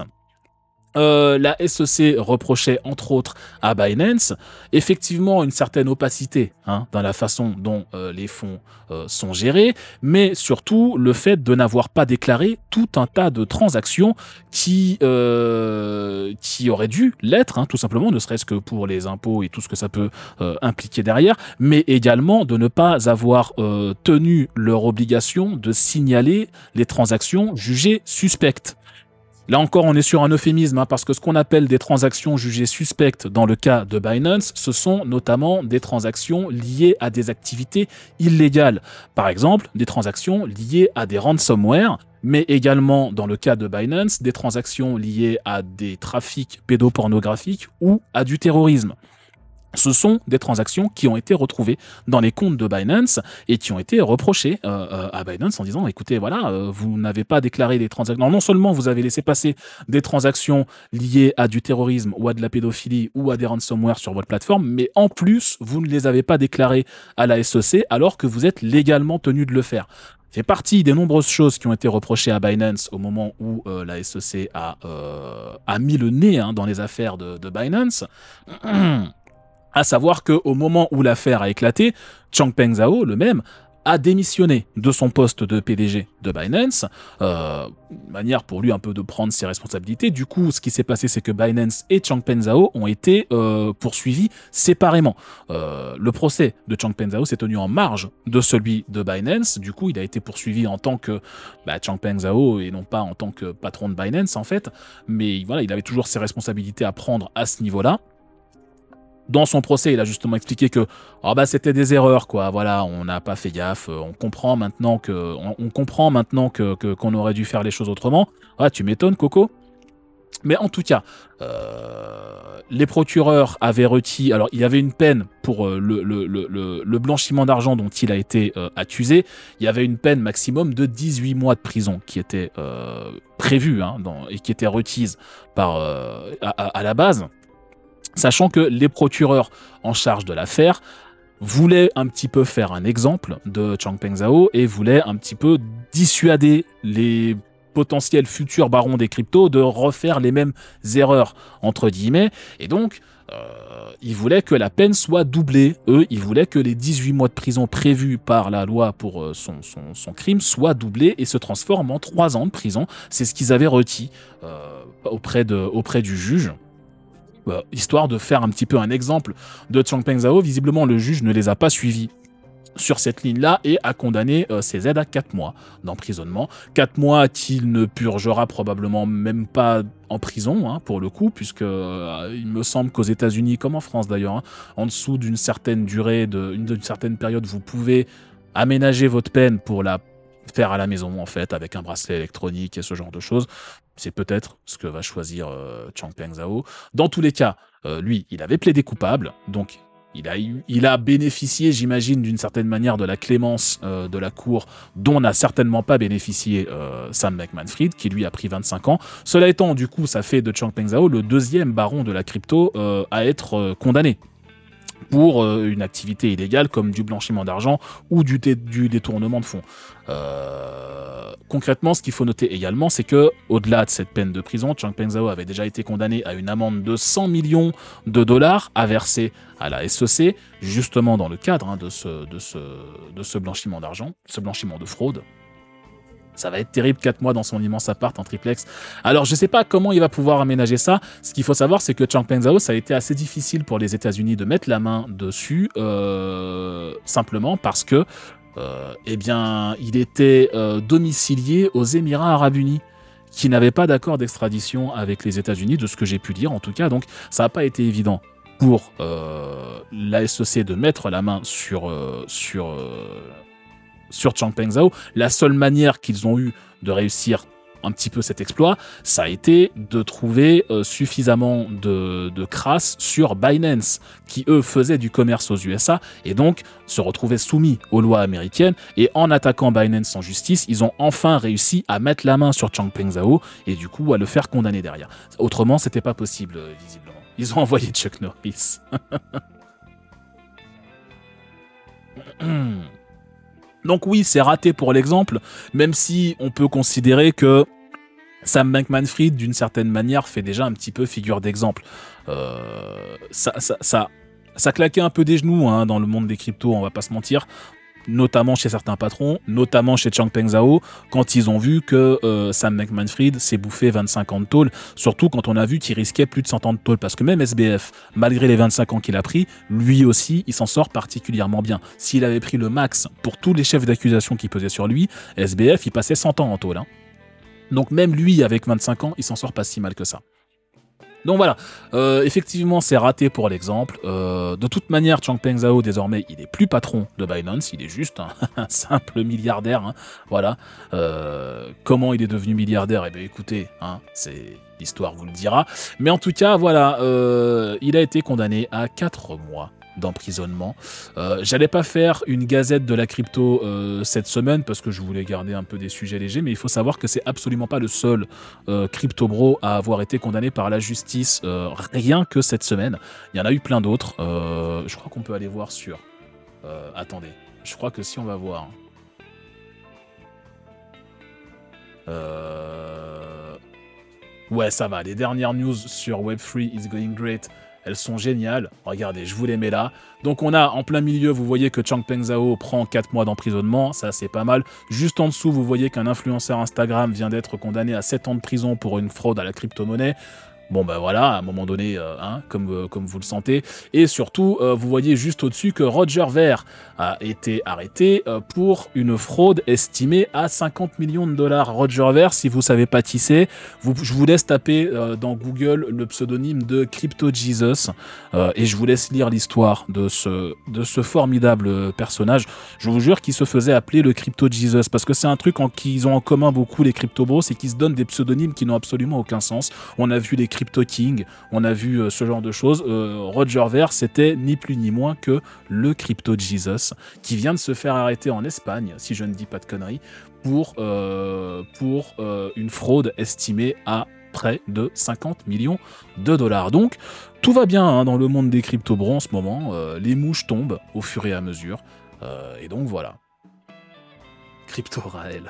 Euh, la S E C reprochait entre autres à Binance effectivement une certaine opacité hein, dans la façon dont euh, les fonds euh, sont gérés, mais surtout le fait de n'avoir pas déclaré tout un tas de transactions qui, euh, qui auraient dû l'être, hein, tout simplement, ne serait-ce que pour les impôts et tout ce que ça peut euh, impliquer derrière, mais également de ne pas avoir euh, tenu leur obligation de signaler les transactions jugées suspectes. Là encore, on est sur un euphémisme, hein, parce que ce qu'on appelle des transactions jugées suspectes dans le cas de Binance, ce sont notamment des transactions liées à des activités illégales. Par exemple, des transactions liées à des ransomware, mais également, dans le cas de Binance, des transactions liées à des trafics pédopornographiques ou à du terrorisme. Ce sont des transactions qui ont été retrouvées dans les comptes de Binance et qui ont été reprochées euh, euh, à Binance en disant, écoutez, voilà, euh, vous n'avez pas déclaré des transactions. Non, non seulement vous avez laissé passer des transactions liées à du terrorisme ou à de la pédophilie ou à des ransomware sur votre plateforme, mais en plus, vous ne les avez pas déclarées à la S E C alors que vous êtes légalement tenu de le faire. C'est partie des nombreuses choses qui ont été reprochées à Binance au moment où euh, la S E C a, euh, a mis le nez hein, dans les affaires de, de Binance. À savoir qu'au moment où l'affaire a éclaté, Changpeng Zhao, le même, a démissionné de son poste de P D G de Binance, euh, manière pour lui un peu de prendre ses responsabilités. Du coup, ce qui s'est passé, c'est que Binance et Changpeng Zhao ont été euh, poursuivis séparément. Euh, le procès de Changpeng Zhao s'est tenu en marge de celui de Binance. Du coup, il a été poursuivi en tant que bah, Changpeng Zhao et non pas en tant que patron de Binance, en fait. Mais voilà, il avait toujours ses responsabilités à prendre à ce niveau-là. Dans son procès, il a justement expliqué que oh bah c'était des erreurs quoi. Voilà, on n'a pas fait gaffe. On comprend maintenant que on, on comprend maintenant que que- qu'on aurait dû faire les choses autrement. Ah, tu m'étonnes, Coco. Mais en tout cas, euh, les procureurs avaient requis. Alors, il y avait une peine pour euh, le, le, le, le- le blanchiment d'argent dont il a été euh, accusé. Il y avait une peine maximum de dix-huit mois de prison qui était euh, prévue hein, dans- et qui était requise par euh, à, à- à la base. Sachant que les procureurs en charge de l'affaire voulaient un petit peu faire un exemple de Changpeng Zhao et voulaient un petit peu dissuader les potentiels futurs barons des cryptos de refaire les mêmes erreurs, entre guillemets. Et donc, euh, ils voulaient que la peine soit doublée. Eux, ils voulaient que les dix-huit mois de prison prévus par la loi pour euh, son, son, son crime soient doublés et se transforment en trois ans de prison. C'est ce qu'ils avaient requis euh, auprès, de, auprès du juge. Euh, histoire de faire un petit peu un exemple de Changpeng Zhao. Visiblement, le juge ne les a pas suivis sur cette ligne-là et a condamné euh, C Z à quatre mois d'emprisonnement. quatre mois qu'il ne purgera probablement même pas en prison, hein, pour le coup, puisque euh, il me semble qu'aux États-Unis, comme en France d'ailleurs, hein, en dessous d'une certaine durée, d'une certaine période, vous pouvez aménager votre peine pour la faire à la maison, en fait, avec un bracelet électronique et ce genre de choses. C'est peut-être ce que va choisir euh, Changpeng Zhao. Dans tous les cas, euh, lui, il avait plaidé coupable, donc il a, eu, il a bénéficié, j'imagine, d'une certaine manière de la clémence euh, de la Cour, dont n'a certainement pas bénéficié euh, Sam Bankman-Fried, qui lui a pris vingt-cinq ans. Cela étant, du coup, ça fait de Changpeng Zhao le deuxième baron de la crypto euh, à être euh, condamné pour euh, une activité illégale comme du blanchiment d'argent ou du, dé du détournement de fonds. Euh, concrètement, ce qu'il faut noter également, c'est que au-delà de cette peine de prison, Changpeng Zhao avait déjà été condamné à une amende de cent millions de dollars à verser à la S E C, justement dans le cadre hein, de, ce, de, ce, de ce blanchiment d'argent, ce blanchiment de fraude. Ça va être terrible, quatre mois dans son immense appart en triplex. Alors, je sais pas comment il va pouvoir aménager ça. Ce qu'il faut savoir, c'est que Changpeng Zhao, ça a été assez difficile pour les États-Unis de mettre la main dessus, euh, simplement parce que, euh, eh bien, il était euh, domicilié aux Émirats Arabes Unis, qui n'avaient pas d'accord d'extradition avec les États-Unis, de ce que j'ai pu lire en tout cas. Donc, ça n'a pas été évident pour euh, la S E C de mettre la main sur euh, sur euh, sur Changpeng Zhao. La seule manière qu'ils ont eu de réussir un petit peu cet exploit, ça a été de trouver euh, suffisamment de, de crasse sur Binance, qui eux faisaient du commerce aux U S A et donc se retrouvaient soumis aux lois américaines. Et en attaquant Binance en justice, ils ont enfin réussi à mettre la main sur Changpeng Zhao et du coup à le faire condamner derrière. Autrement, c'était pas possible, euh, visiblement. Ils ont envoyé Chuck Norris. Donc oui, c'est raté pour l'exemple, même si on peut considérer que Sam Bankman-Fried, d'une certaine manière, fait déjà un petit peu figure d'exemple. Euh, ça, ça, ça, ça claquait un peu des genoux hein, dans le monde des cryptos, on va pas se mentir, notamment chez certains patrons, notamment chez Changpeng Zhao, quand ils ont vu que euh, Sam Bankman-Fried s'est bouffé vingt-cinq ans de tôle, surtout quand on a vu qu'il risquait plus de cent ans de tôle, parce que même S B F, malgré les vingt-cinq ans qu'il a pris, lui aussi, il s'en sort particulièrement bien. S'il avait pris le max pour tous les chefs d'accusation qui pesaient sur lui, S B F, il passait cent ans en tôle. Hein. Donc même lui, avec vingt-cinq ans, il s'en sort pas si mal que ça. Donc voilà, euh, effectivement c'est raté pour l'exemple. Euh, de toute manière, Changpeng Zhao désormais il est plus patron de Binance, il est juste un, un simple milliardaire. Hein, voilà. Euh, comment il est devenu milliardaire? Eh bien écoutez, hein, c'est l'histoire vous le dira. Mais en tout cas, voilà, euh, il a été condamné à quatre mois d'emprisonnement. Euh, J'allais pas faire une gazette de la crypto euh, cette semaine parce que je voulais garder un peu des sujets légers, mais il faut savoir que c'est absolument pas le seul euh, crypto bro à avoir été condamné par la justice euh, rien que cette semaine. Il y en a eu plein d'autres. Euh, je crois qu'on peut aller voir sur... Euh, attendez, je crois que si on va voir... Euh... Ouais, ça va. Les dernières news sur web trois is going great. Elles sont géniales. Regardez, je vous les mets là. Donc on a en plein milieu, vous voyez que Changpeng Zhao prend quatre mois d'emprisonnement. Ça, c'est pas mal. Juste en dessous, vous voyez qu'un influenceur Instagram vient d'être condamné à sept ans de prison pour une fraude à la crypto-monnaie. Bon ben voilà, à un moment donné, euh, hein, comme, euh, comme vous le sentez. Et surtout, euh, vous voyez juste au-dessus que Roger Ver a été arrêté euh, pour une fraude estimée à cinquante millions de dollars. Roger Ver, si vous ne savez pas qui c'est, vous, je vous laisse taper euh, dans Google le pseudonyme de Crypto Jesus euh, et je vous laisse lire l'histoire de ce, de ce formidable personnage. Je vous jure qu'il se faisait appeler le Crypto Jesus parce que c'est un truc qu'ils ont en commun beaucoup les crypto bros, c'est qu'ils se donnent des pseudonymes qui n'ont absolument aucun sens. On a vu les Crypto King, on a vu euh, ce genre de choses. Euh, Roger Ver, c'était ni plus ni moins que le Crypto Jesus, qui vient de se faire arrêter en Espagne, si je ne dis pas de conneries, pour, euh, pour euh, une fraude estimée à près de cinquante millions de dollars. Donc, tout va bien hein, dans le monde des crypto-bros en ce moment. Euh, les mouches tombent au fur et à mesure. Euh, et donc, voilà. Crypto Raël.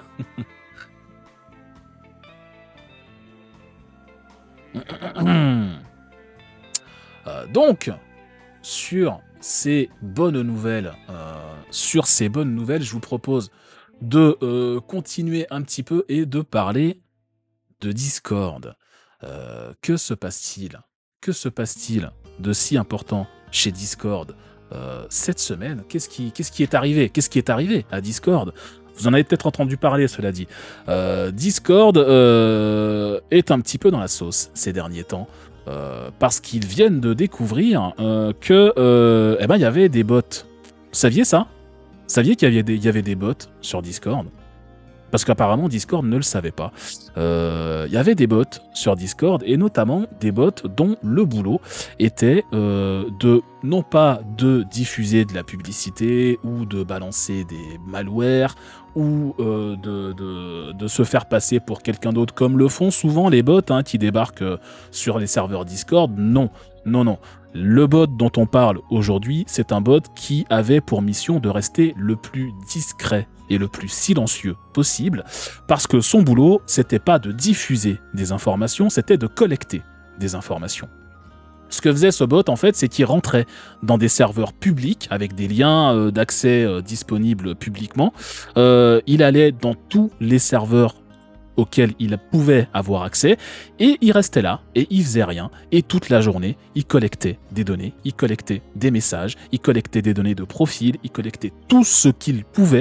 euh, donc, sur ces bonnes nouvelles, euh, sur ces bonnes nouvelles, je vous propose de euh, continuer un petit peu et de parler de Discord. Euh, que se passe-t-il? Que se passe-t-il de si important chez Discord euh, cette semaine? Qu'est-ce qui, qu'est-ce qui est arrivé? Qu'est-ce qui est arrivé à Discord? Vous en avez peut-être entendu parler, cela dit. Euh, Discord euh, est un petit peu dans la sauce ces derniers temps. Euh, parce qu'ils viennent de découvrir euh, que euh, eh ben, y avait des bots. Vous saviez ça? Vous saviez qu'il y avait des, il y avait des bots sur Discord? Parce qu'apparemment, Discord ne le savait pas. Euh, il y avait des bots sur Discord, et notamment des bots dont le boulot était euh, de, non pas de diffuser de la publicité, ou de balancer des malwares, ou euh, de, de, de se faire passer pour quelqu'un d'autre, comme le font souvent les bots hein, qui débarquent euh, sur les serveurs Discord. Non, non, non. Le bot dont on parle aujourd'hui, c'est un bot qui avait pour mission de rester le plus discret et le plus silencieux possible, parce que son boulot, c'était pas de diffuser des informations, c'était de collecter des informations. Ce que faisait ce bot, en fait, c'est qu'il rentrait dans des serveurs publics avec des liens euh, d'accès euh, disponibles publiquement. Euh, il allait dans tous les serveurs auquel il pouvait avoir accès, et il restait là, et il faisait rien, et toute la journée, il collectait des données, il collectait des messages, il collectait des données de profil, il collectait tout ce qu'il pouvait,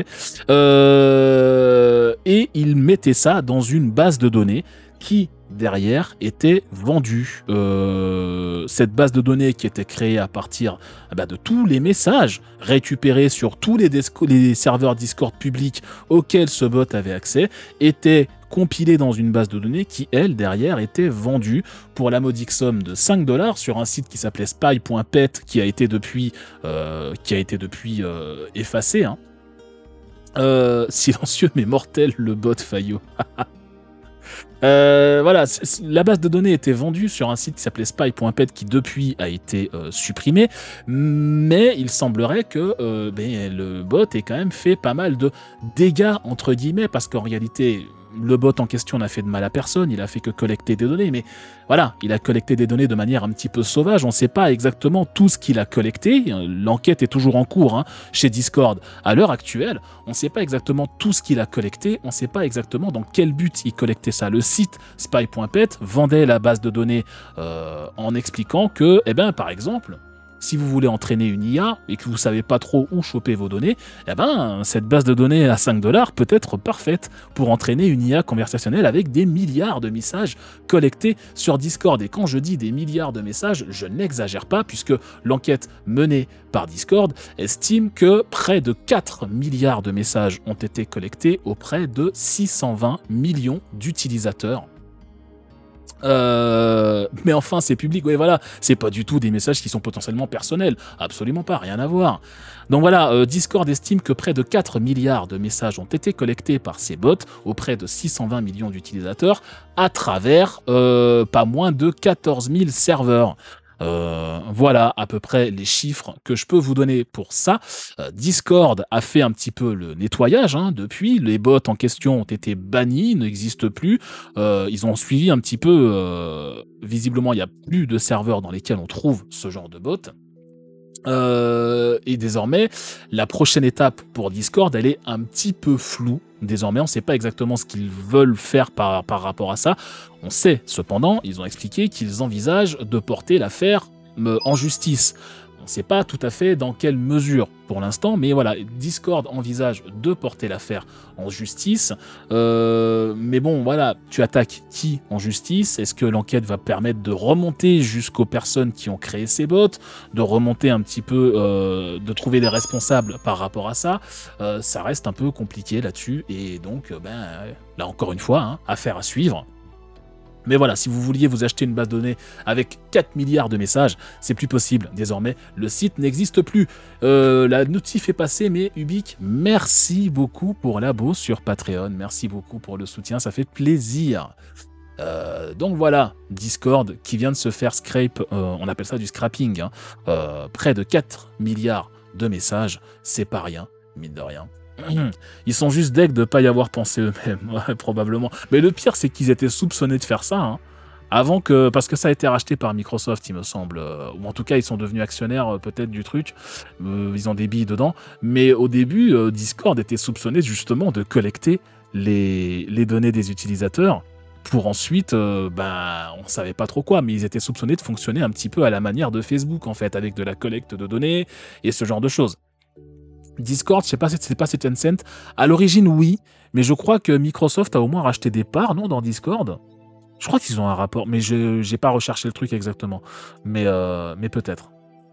euh, et il mettait ça dans une base de données qui, derrière, était vendue. Euh, cette base de données qui était créée à partir bah, de tous les messages récupérés sur tous les, les serveurs Discord publics auxquels ce bot avait accès, était compilée dans une base de données qui, elle, derrière, était vendue pour la modique somme de cinq dollars sur un site qui s'appelait spy point pet, qui a été depuis, euh, qui a été depuis euh, effacé. Hein. Euh, silencieux mais mortel, le bot Fayot. Euh, voilà, la base de données était vendue sur un site qui s'appelait spy point pet qui depuis a été euh, supprimé, mais il semblerait que euh, ben, le bot ait quand même fait pas mal de dégâts entre guillemets, parce qu'en réalité le bot en question n'a fait de mal à personne, il a fait que collecter des données, mais voilà, il a collecté des données de manière un petit peu sauvage, on ne sait pas exactement tout ce qu'il a collecté, l'enquête est toujours en cours hein, chez Discord. À l'heure actuelle, on ne sait pas exactement tout ce qu'il a collecté, on ne sait pas exactement dans quel but il collectait ça. Le site spy point pet vendait la base de données euh, en expliquant que, eh ben, par exemple, si vous voulez entraîner une I A et que vous ne savez pas trop où choper vos données, eh ben, cette base de données à cinq dollars peut être parfaite pour entraîner une I A conversationnelle avec des milliards de messages collectés sur Discord. Et quand je dis des milliards de messages, je n'exagère pas, puisque l'enquête menée par Discord estime que près de quatre milliards de messages ont été collectés auprès de six cent vingt millions d'utilisateurs. Euh, mais enfin, c'est public, oui, voilà, c'est pas du tout des messages qui sont potentiellement personnels, absolument pas, rien à voir. Donc voilà, euh, Discord estime que près de quatre milliards de messages ont été collectés par ces bots auprès de six cent vingt millions d'utilisateurs à travers euh, pas moins de quatorze mille serveurs. Euh, voilà à peu près les chiffres que je peux vous donner pour ça. Euh, Discord a fait un petit peu le nettoyage hein, depuis. Les bots en question ont été bannis, n'existent plus. Euh, ils ont suivi un petit peu. Euh, visiblement, il n'y a plus de serveurs dans lesquels on trouve ce genre de bots. Euh, et désormais, la prochaine étape pour Discord, elle est un petit peu floue. Désormais, on ne sait pas exactement ce qu'ils veulent faire par, par rapport à ça. On sait, cependant, ils ont expliqué qu'ils envisagent de porter l'affaire euh, en justice. On ne sait pas tout à fait dans quelle mesure pour l'instant, mais voilà, Discord envisage de porter l'affaire en justice. Euh, mais bon, voilà, tu attaques qui en justice? Est-ce que l'enquête va permettre de remonter jusqu'aux personnes qui ont créé ces bots, de remonter un petit peu, euh, de trouver les responsables par rapport à ça? euh, Ça reste un peu compliqué là-dessus, et donc, ben, là encore une fois, hein, affaire à suivre. Mais voilà, si vous vouliez vous acheter une base de données avec quatre milliards de messages, c'est plus possible. Désormais, le site n'existe plus. Euh, la notif est passée, mais Ubik, merci beaucoup pour l'abo sur Patreon. Merci beaucoup pour le soutien, ça fait plaisir. Euh, donc voilà, Discord qui vient de se faire scrape, euh, on appelle ça du scrapping, hein, euh, près de quatre milliards de messages, c'est pas rien, mine de rien. Ils sont juste deg de ne pas y avoir pensé eux-mêmes, ouais, probablement. Mais le pire, c'est qu'ils étaient soupçonnés de faire ça, hein, avant que... Parce que ça a été racheté par Microsoft, il me semble. Euh, ou en tout cas, ils sont devenus actionnaires, euh, peut-être, du truc. Euh, ils ont des billes dedans. Mais au début, euh, Discord était soupçonné, justement, de collecter les, les données des utilisateurs pour ensuite... Euh, ben, on savait pas trop quoi, mais ils étaient soupçonnés de fonctionner un petit peu à la manière de Facebook, en fait, avec de la collecte de données et ce genre de choses. Discord, je sais pas si c'est pas Tencent. À l'origine, oui, mais je crois que Microsoft a au moins racheté des parts, non, dans Discord. Je crois qu'ils ont un rapport, mais je j'ai pas recherché le truc exactement. Mais, euh, mais peut-être.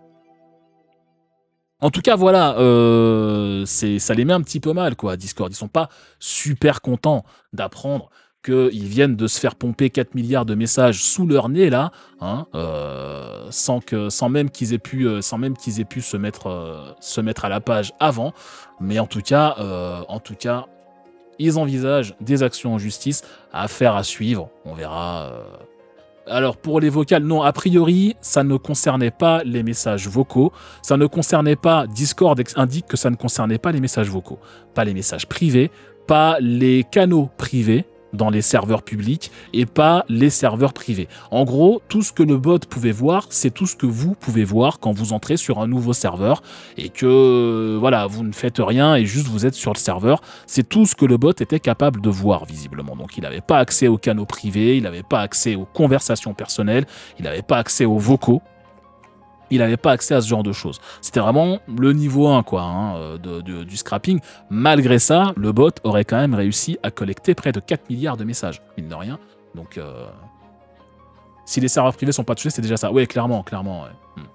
En tout cas, voilà, euh, c'est, ça les met un petit peu mal, quoi, Discord. Ils sont pas super contents d'apprendre qu'ils viennent de se faire pomper quatre milliards de messages sous leur nez, là, hein, euh, sans, que, sans même qu'ils aient pu, euh, sans même qu'ils aient pu se, mettre, euh, se mettre à la page avant. Mais en tout cas, euh, en tout cas, ils envisagent des actions en justice, affaire à suivre. On verra... Euh... Alors, pour les vocales, non, a priori, ça ne concernait pas les messages vocaux. Ça ne concernait pas... Discord indique que ça ne concernait pas les messages vocaux. Pas les messages privés, pas les canaux privés dans les serveurs publics et pas les serveurs privés. En gros, tout ce que le bot pouvait voir, c'est tout ce que vous pouvez voir quand vous entrez sur un nouveau serveur et que voilà, vous ne faites rien et juste vous êtes sur le serveur. C'est tout ce que le bot était capable de voir visiblement. Donc il n'avait pas accès aux canaux privés, il n'avait pas accès aux conversations personnelles, il n'avait pas accès aux vocaux. Il n'avait pas accès à ce genre de choses. C'était vraiment le niveau un quoi, hein, de, de, du scrapping. Malgré ça, le bot aurait quand même réussi à collecter près de quatre milliards de messages, mine de rien. Donc, euh, si les serveurs privés sont pas touchés, c'est déjà ça. Oui, clairement, clairement.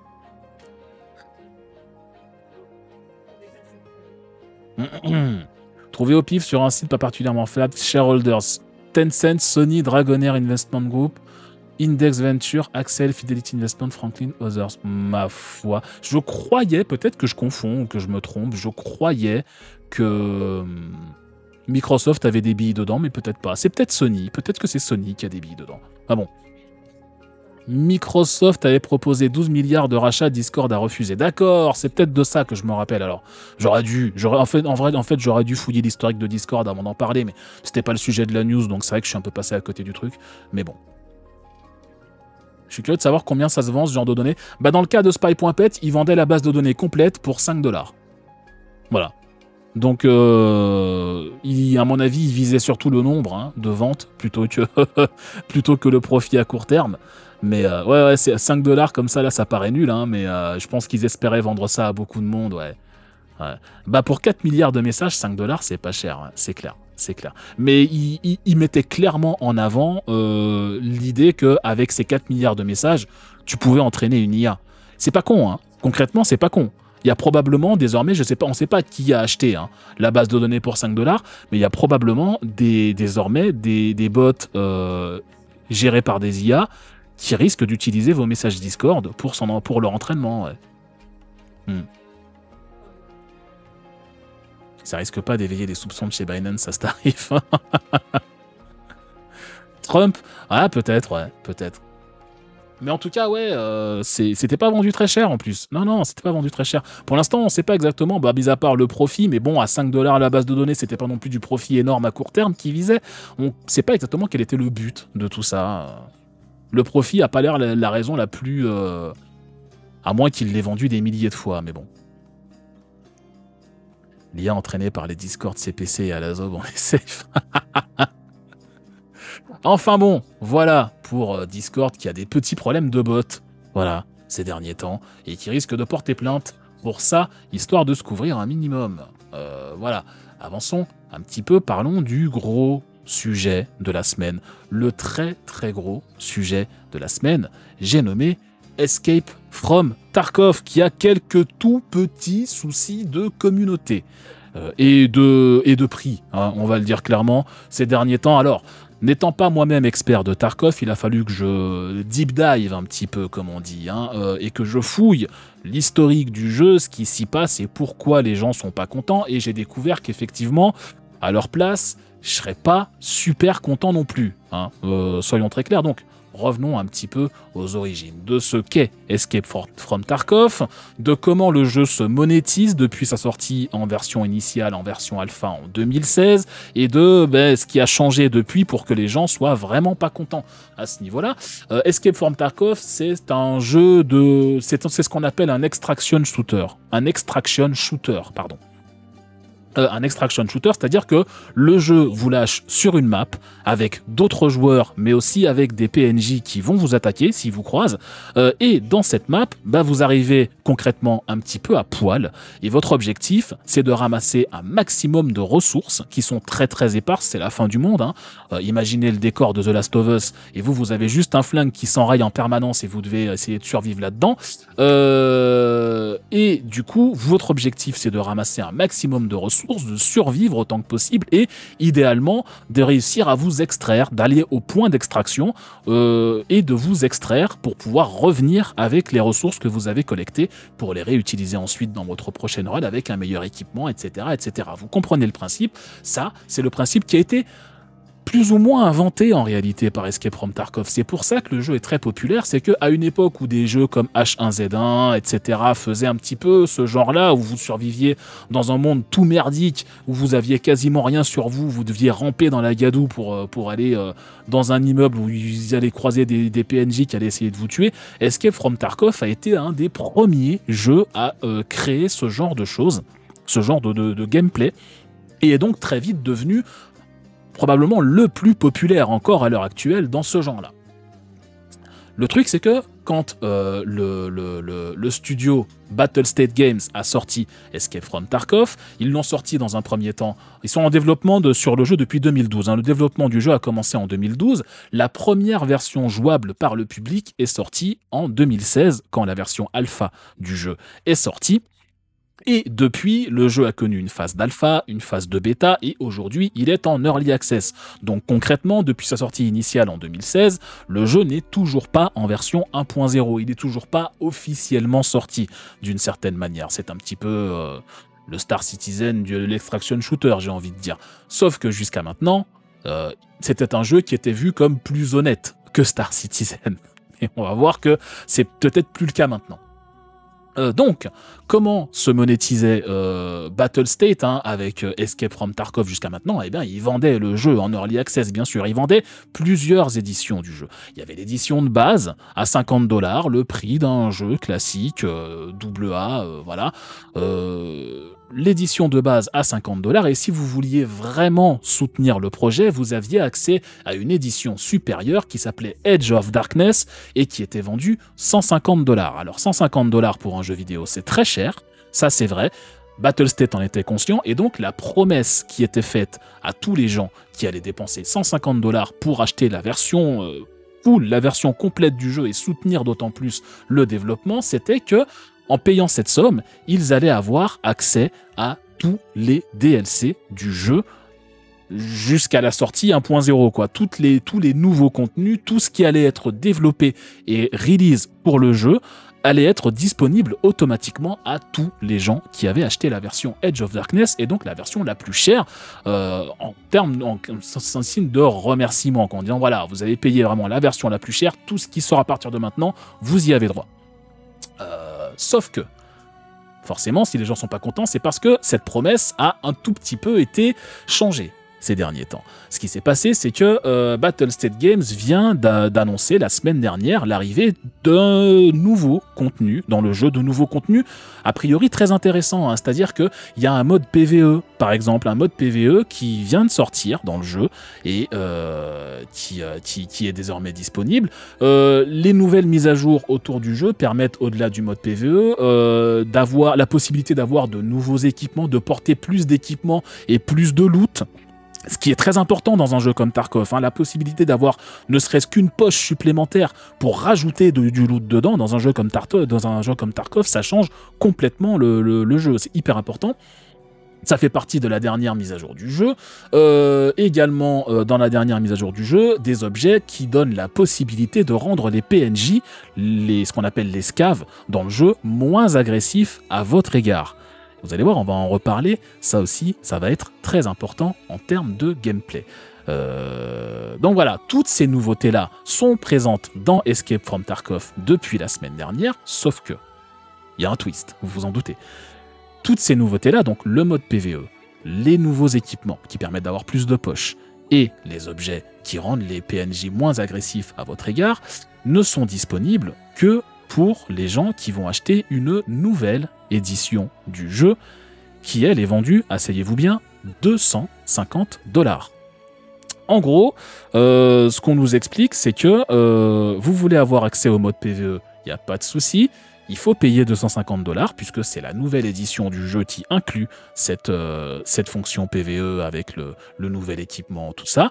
Ouais. Hmm. Trouvé au pif sur un site pas particulièrement flat, Shareholders, Tencent, Sony, Dragonair Investment Group, Index Venture, Axel, Fidelity Investment, Franklin, Others. Ma foi. Je croyais, peut-être que je confonds ou que je me trompe, je croyais que Microsoft avait des billes dedans, mais peut-être pas. C'est peut-être Sony, peut-être que c'est Sony qui a des billes dedans. Ah bon. Microsoft avait proposé douze milliards de rachats, Discord a refusé. D'accord, c'est peut-être de ça que je me rappelle alors. J'aurais dû, j'aurais, en fait, en vrai, en fait, j'aurais dû fouiller l'historique de Discord avant d'en parler, mais c'était pas le sujet de la news, donc c'est vrai que je suis un peu passé à côté du truc. Mais bon. Je suis curieux de savoir combien ça se vend, ce genre de données. Bah, dans le cas de Spy point pet, ils vendaient la base de données complète pour cinq dollars. Voilà. Donc, euh, il, à mon avis, il visait surtout le nombre hein, de ventes plutôt que, plutôt que le profit à court terme. Mais euh, ouais, ouais, c'est cinq dollars comme ça, là, ça paraît nul, hein, mais euh, je pense qu'ils espéraient vendre ça à beaucoup de monde, ouais. Ouais. Bah pour quatre milliards de messages, cinq dollars, c'est pas cher, hein, c'est clair. C'est clair. Mais il, il, il mettait clairement en avant euh, l'idée qu'avec ces quatre milliards de messages, tu pouvais entraîner une I A. C'est pas con, hein. Concrètement, c'est pas con. Il y a probablement, désormais, je sais pas, on ne sait pas qui a acheté hein, la base de données pour cinq dollars, mais il y a probablement des, désormais des, des bots euh, gérés par des I A qui risquent d'utiliser vos messages Discord pour, son, pour leur entraînement. Ouais. Hmm. Ça risque pas d'éveiller des soupçons de chez Binance, ça se t'arrive. Trump, ah peut-être, ouais, peut-être. Mais en tout cas, ouais, euh, c'était pas vendu très cher en plus. Non, non, c'était pas vendu très cher. Pour l'instant, on sait pas exactement, bah, mis à part le profit, mais bon, à cinq dollars à la base de données, c'était pas non plus du profit énorme à court terme qui visait. On sait pas exactement quel était le but de tout ça. Le profit a pas l'air la, la raison la plus... Euh, à moins qu'il l'ait vendu des milliers de fois, mais bon. L'I A entraîné par les Discord C P C et à la Zob, on est safe. Enfin bon, voilà pour Discord qui a des petits problèmes de bot, voilà, ces derniers temps, et qui risque de porter plainte pour ça, histoire de se couvrir un minimum. Euh, voilà, avançons un petit peu, parlons du gros sujet de la semaine. Le très très gros sujet de la semaine, j'ai nommé Escape from Tarkov, qui a quelques tout petits soucis de communauté euh, et, de, et de prix, hein, on va le dire clairement, ces derniers temps. Alors, n'étant pas moi-même expert de Tarkov, il a fallu que je deep dive un petit peu, comme on dit, hein, euh, et que je fouille l'historique du jeu, ce qui s'y passe et pourquoi les gens sont pas contents, et j'ai découvert qu'effectivement, à leur place, je serais pas super content non plus, hein, euh, soyons très clairs. Donc, revenons un petit peu aux origines de ce qu'est Escape from Tarkov, de comment le jeu se monétise depuis sa sortie en version initiale, en version alpha en deux mille seize, et de ben, ce qui a changé depuis pour que les gens soient vraiment pas contents à ce niveau-là. Euh, Escape from Tarkov, c'est un jeu de... c'est ce qu'on appelle un extraction shooter. Un extraction shooter, pardon. Euh, un extraction shooter, c'est-à-dire que le jeu vous lâche sur une map avec d'autres joueurs, mais aussi avec des P N J qui vont vous attaquer si vous croisent. Euh, et dans cette map, bah, vous arrivez concrètement un petit peu à poil. Et votre objectif, c'est de ramasser un maximum de ressources qui sont très très éparses. C'est la fin du monde. Hein. Euh, imaginez le décor de The Last of Us et vous, vous avez juste un flingue qui s'enraye en permanence et vous devez essayer de survivre là-dedans. Euh, et du coup, votre objectif, c'est de ramasser un maximum de ressources, de survivre autant que possible et idéalement de réussir à vous extraire, d'aller au point d'extraction euh, et de vous extraire pour pouvoir revenir avec les ressources que vous avez collectées pour les réutiliser ensuite dans votre prochaine run avec un meilleur équipement, et cetera, et cetera. Vous comprenez le principe. Ça, c'est le principe qui a été plus ou moins inventé en réalité par Escape from Tarkov. C'est pour ça que le jeu est très populaire, c'est qu'à une époque où des jeux comme H un Z un, et cetera faisaient un petit peu ce genre-là, où vous surviviez dans un monde tout merdique, où vous aviez quasiment rien sur vous, vous deviez ramper dans la gadoue pour, pour aller euh, dans un immeuble où vous allez croiser des, des P N J qui allaient essayer de vous tuer. Escape from Tarkov a été un des premiers jeux à euh, créer ce genre de choses, ce genre de, de, de gameplay, et est donc très vite devenu probablement le plus populaire encore à l'heure actuelle dans ce genre-là. Le truc, c'est que quand euh, le, le, le, le studio Battlestate Games a sorti Escape from Tarkov, ils l'ont sorti dans un premier temps. Ils sont en développement de, sur le jeu depuis deux mille douze. Hein. Le développement du jeu a commencé en deux mille douze. La première version jouable par le public est sortie en deux mille seize, quand la version alpha du jeu est sortie. Et depuis, le jeu a connu une phase d'alpha, une phase de bêta, et aujourd'hui, il est en early access. Donc concrètement, depuis sa sortie initiale en deux mille seize, le jeu n'est toujours pas en version un point zéro. Il n'est toujours pas officiellement sorti, d'une certaine manière. C'est un petit peu euh, le Star Citizen de l'extraction shooter, j'ai envie de dire. Sauf que jusqu'à maintenant, euh, c'était un jeu qui était vu comme plus honnête que Star Citizen. Et on va voir que c'est peut-être plus le cas maintenant. Euh, donc, comment se monétisait euh, Battlestate hein, avec euh, Escape from Tarkov jusqu'à maintenant? Eh bien, ils vendaient le jeu en early access, bien sûr. Ils vendaient plusieurs éditions du jeu. Il y avait l'édition de base à cinquante dollars, le prix d'un jeu classique, euh, double A, euh, voilà. Euh, l'édition de base à cinquante dollars et si vous vouliez vraiment soutenir le projet, vous aviez accès à une édition supérieure qui s'appelait Edge of Darkness et qui était vendue cent cinquante dollars. Alors cent cinquante dollars pour un jeu vidéo, c'est très cher, ça c'est vrai. Battlestate en était conscient et donc la promesse qui était faite à tous les gens qui allaient dépenser cent cinquante dollars pour acheter la version euh, full, la version complète du jeu et soutenir d'autant plus le développement, c'était que en payant cette somme, ils allaient avoir accès à tous les D L C du jeu jusqu'à la sortie un point zéro, quoi. Toutes les, tous les nouveaux contenus, tout ce qui allait être développé et release pour le jeu allait être disponible automatiquement à tous les gens qui avaient acheté la version Edge of Darkness et donc la version la plus chère euh, en termes, en, c'est un signe de remerciement, en disant voilà, vous avez payé vraiment la version la plus chère, tout ce qui sort à partir de maintenant, vous y avez droit. Euh, sauf que, forcément, si les gens sont pas contents, c'est parce que cette promesse a un tout petit peu été changée ces derniers temps. Ce qui s'est passé, c'est que euh, Battlestate Games vient d'annoncer la semaine dernière l'arrivée d'un nouveau contenu dans le jeu, de nouveaux contenus a priori très intéressants, hein. C'est-à-dire qu'il y a un mode P V E, par exemple, un mode P V E qui vient de sortir dans le jeu et euh, qui, euh, qui, qui est désormais disponible. Euh, les nouvelles mises à jour autour du jeu permettent, au-delà du mode P V E, euh, d'avoir la possibilité d'avoir de nouveaux équipements, de porter plus d'équipements et plus de loot. Ce qui est très important dans un jeu comme Tarkov, hein, la possibilité d'avoir ne serait-ce qu'une poche supplémentaire pour rajouter de, du loot dedans, dans un jeu comme Tarkov, dans un jeu comme Tarkov, ça change complètement le, le, le jeu, c'est hyper important. Ça fait partie de la dernière mise à jour du jeu. Euh, également, euh, dans la dernière mise à jour du jeu, des objets qui donnent la possibilité de rendre les P N J, les, ce qu'on appelle les scaves, dans le jeu, moins agressifs à votre égard. Vous allez voir, on va en reparler. Ça aussi, ça va être très important en termes de gameplay. Euh, donc voilà, toutes ces nouveautés-là sont présentes dans Escape from Tarkov depuis la semaine dernière, sauf que, il y a un twist, vous vous en doutez. Toutes ces nouveautés-là, donc le mode P V E, les nouveaux équipements qui permettent d'avoir plus de poches, et les objets qui rendent les P N J moins agressifs à votre égard, ne sont disponibles que pour les gens qui vont acheter une nouvelle édition du jeu, qui elle est vendue, asseyez-vous bien, deux cent cinquante dollars. En gros, euh, ce qu'on nous explique, c'est que euh, vous voulez avoir accès au mode P V E, il n'y a pas de souci, il faut payer deux cent cinquante dollars, puisque c'est la nouvelle édition du jeu qui inclut cette, euh, cette fonction P V E avec le, le nouvel équipement, tout ça.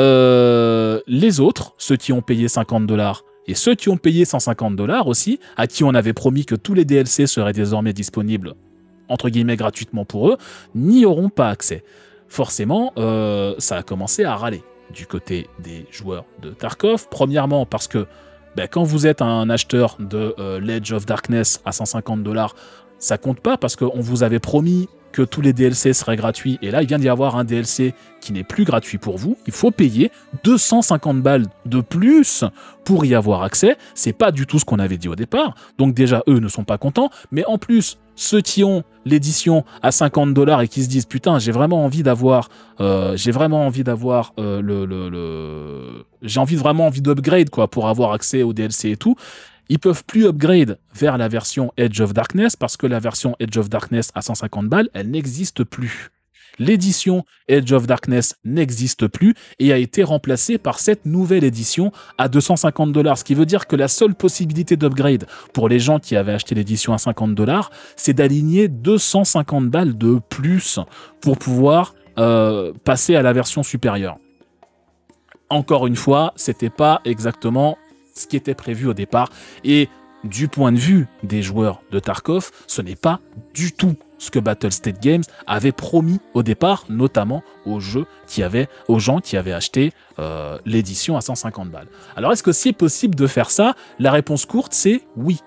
Euh, les autres, ceux qui ont payé cinquante dollars, et ceux qui ont payé cent cinquante dollars aussi, à qui on avait promis que tous les D L C seraient désormais disponibles, entre guillemets, gratuitement pour eux, n'y auront pas accès. Forcément, euh, ça a commencé à râler du côté des joueurs de Tarkov. Premièrement, parce que ben, quand vous êtes un acheteur de euh, l'Edge of Darkness à cent cinquante dollars, ça compte pas parce qu'on vous avait promis que tous les D L C seraient gratuits, et là, il vient d'y avoir un D L C qui n'est plus gratuit pour vous. Il faut payer deux cent cinquante balles de plus pour y avoir accès. C'est pas du tout ce qu'on avait dit au départ. Donc déjà, eux ne sont pas contents. Mais en plus, ceux qui ont l'édition à cinquante dollars et qui se disent putain, j'ai vraiment envie d'avoir, euh, j'ai vraiment envie d'avoir euh, le, le, le, j'ai envie vraiment envie d'upgrade quoi pour avoir accès au D L C et tout. Ils peuvent plus upgrade vers la version Edge of Darkness parce que la version Edge of Darkness à cent cinquante balles, elle n'existe plus. L'édition Edge of Darkness n'existe plus et a été remplacée par cette nouvelle édition à deux cent cinquante dollars. Ce qui veut dire que la seule possibilité d'upgrade pour les gens qui avaient acheté l'édition à cinquante dollars, c'est d'aligner deux cent cinquante balles de plus pour pouvoir euh, passer à la version supérieure. Encore une fois, c'était pas exactement ce qui était prévu au départ, et du point de vue des joueurs de Tarkov, ce n'est pas du tout ce que Battlestate Games avait promis au départ, notamment aux jeux qui avaient, aux gens qui avaient acheté euh, l'édition à cent cinquante balles. Alors est-ce que c'est possible de faire ça? La réponse courte, c'est oui.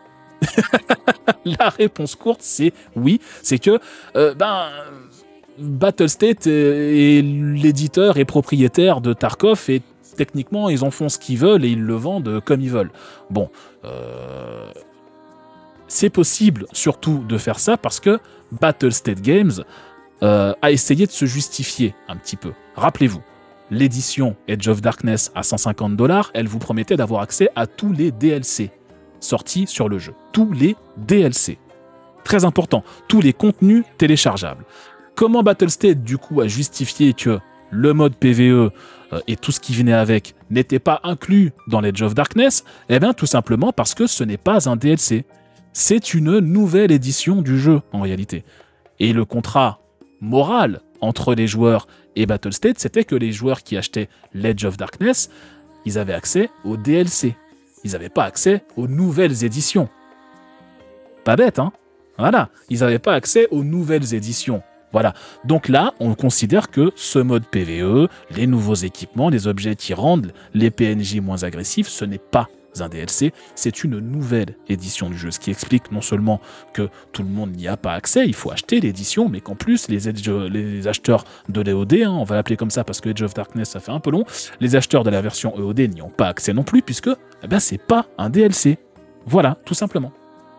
La réponse courte, c'est oui. C'est que euh, ben Battlestate est l'éditeur et propriétaire de Tarkov, et techniquement, ils en font ce qu'ils veulent et ils le vendent comme ils veulent. Bon, euh, c'est possible surtout de faire ça parce que Battlestate Games euh, a essayé de se justifier un petit peu. Rappelez-vous, l'édition Edge of Darkness à cent cinquante dollars, elle vous promettait d'avoir accès à tous les D L C sortis sur le jeu. Tous les D L C. Très important, tous les contenus téléchargeables. Comment Battlestate, du coup, a justifié que le mode P V E euh, et tout ce qui venait avec n'était pas inclus dans l'Age of Darkness? Eh bien, tout simplement parce que ce n'est pas un D L C. C'est une nouvelle édition du jeu, en réalité. Et le contrat moral entre les joueurs et Battlestate, c'était que les joueurs qui achetaient l'Age of Darkness, ils avaient accès au D L C. Ils n'avaient pas accès aux nouvelles éditions. Pas bête, hein? Voilà, ils n'avaient pas accès aux nouvelles éditions. Voilà, donc là, on considère que ce mode P V E, les nouveaux équipements, les objets qui rendent les P N J moins agressifs, ce n'est pas un D L C, c'est une nouvelle édition du jeu, ce qui explique non seulement que tout le monde n'y a pas accès, il faut acheter l'édition, mais qu'en plus, les, edge, les acheteurs de l'E O D, hein, on va l'appeler comme ça parce que Age of Darkness, ça fait un peu long, les acheteurs de la version E O D n'y ont pas accès non plus, puisque eh ben, c'est pas un D L C. Voilà, tout simplement.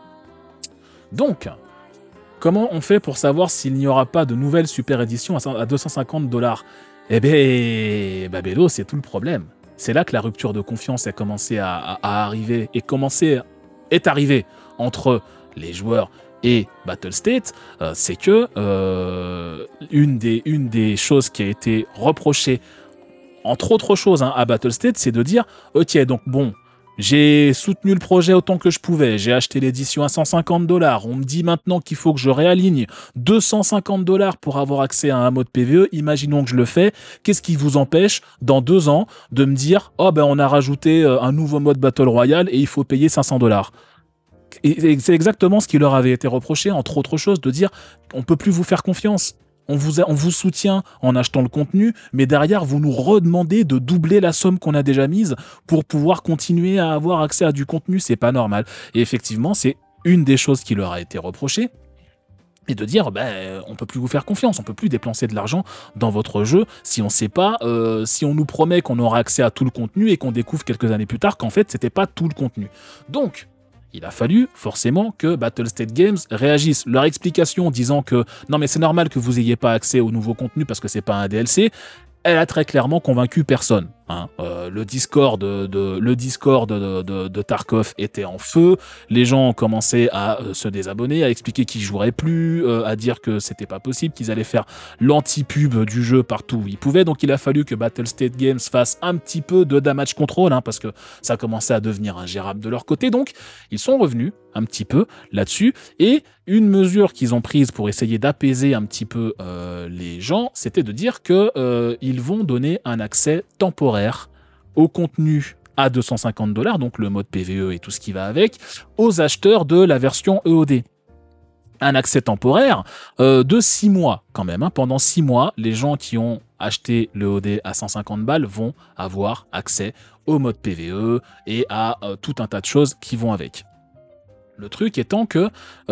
Donc, comment on fait pour savoir s'il n'y aura pas de nouvelle super édition à deux cent cinquante dollars? Eh bien, Babello, c'est tout le problème. C'est là que la rupture de confiance a commencé à, à, à arriver et commencé, est arrivée entre les joueurs et Battlestate. Euh, c'est que euh, une, des, une des choses qui a été reprochée, entre autres choses, hein, à Battlestate, c'est de dire « Ok, donc bon, j'ai soutenu le projet autant que je pouvais, j'ai acheté l'édition à cent cinquante dollars, on me dit maintenant qu'il faut que je réaligne deux cent cinquante dollars pour avoir accès à un mode P V E, imaginons que je le fais, qu'est-ce qui vous empêche dans deux ans de me dire « Oh ben on a rajouté un nouveau mode Battle Royale et il faut payer cinq cents dollars ». Et c'est exactement ce qui leur avait été reproché, entre autres choses, de dire « On ne peut plus vous faire confiance ». On vous, a, on vous soutient en achetant le contenu, mais derrière, vous nous redemandez de doubler la somme qu'on a déjà mise pour pouvoir continuer à avoir accès à du contenu. C'est pas normal. Et effectivement, c'est une des choses qui leur a été reprochée. Et de dire, ben, on peut plus vous faire confiance, on peut plus dépenser de l'argent dans votre jeu si on sait pas, euh, si on nous promet qu'on aura accès à tout le contenu et qu'on découvre quelques années plus tard qu'en fait, c'était pas tout le contenu. Donc, il a fallu forcément que Battlestate Games réagisse. Leur explication disant que non mais c'est normal que vous n'ayez pas accès au nouveau contenu parce que c'est pas un D L C, elle a très clairement convaincu personne. Hein. Euh, le Discord, de, de, le Discord de, de, de Tarkov était en feu. Les gens ont commencé à euh, se désabonner, à expliquer qu'ils joueraient plus, euh, à dire que c'était pas possible, qu'ils allaient faire l'anti-pub du jeu partout où ils pouvaient. Donc il a fallu que Battlestate Games fasse un petit peu de damage control, hein, parce que ça commençait à devenir ingérable de leur côté. Donc ils sont revenus un petit peu là-dessus. Et une mesure qu'ils ont prise pour essayer d'apaiser un petit peu euh, les gens, c'était de dire que euh, ils vont donner un accès temporaire au contenu à deux cent cinquante dollars, donc le mode P V E et tout ce qui va avec, aux acheteurs de la version E O D. Un accès temporaire euh, de six mois quand même. Hein. Pendant six mois, les gens qui ont acheté le E O D à cent cinquante balles vont avoir accès au mode P V E et à euh, tout un tas de choses qui vont avec. Le truc étant que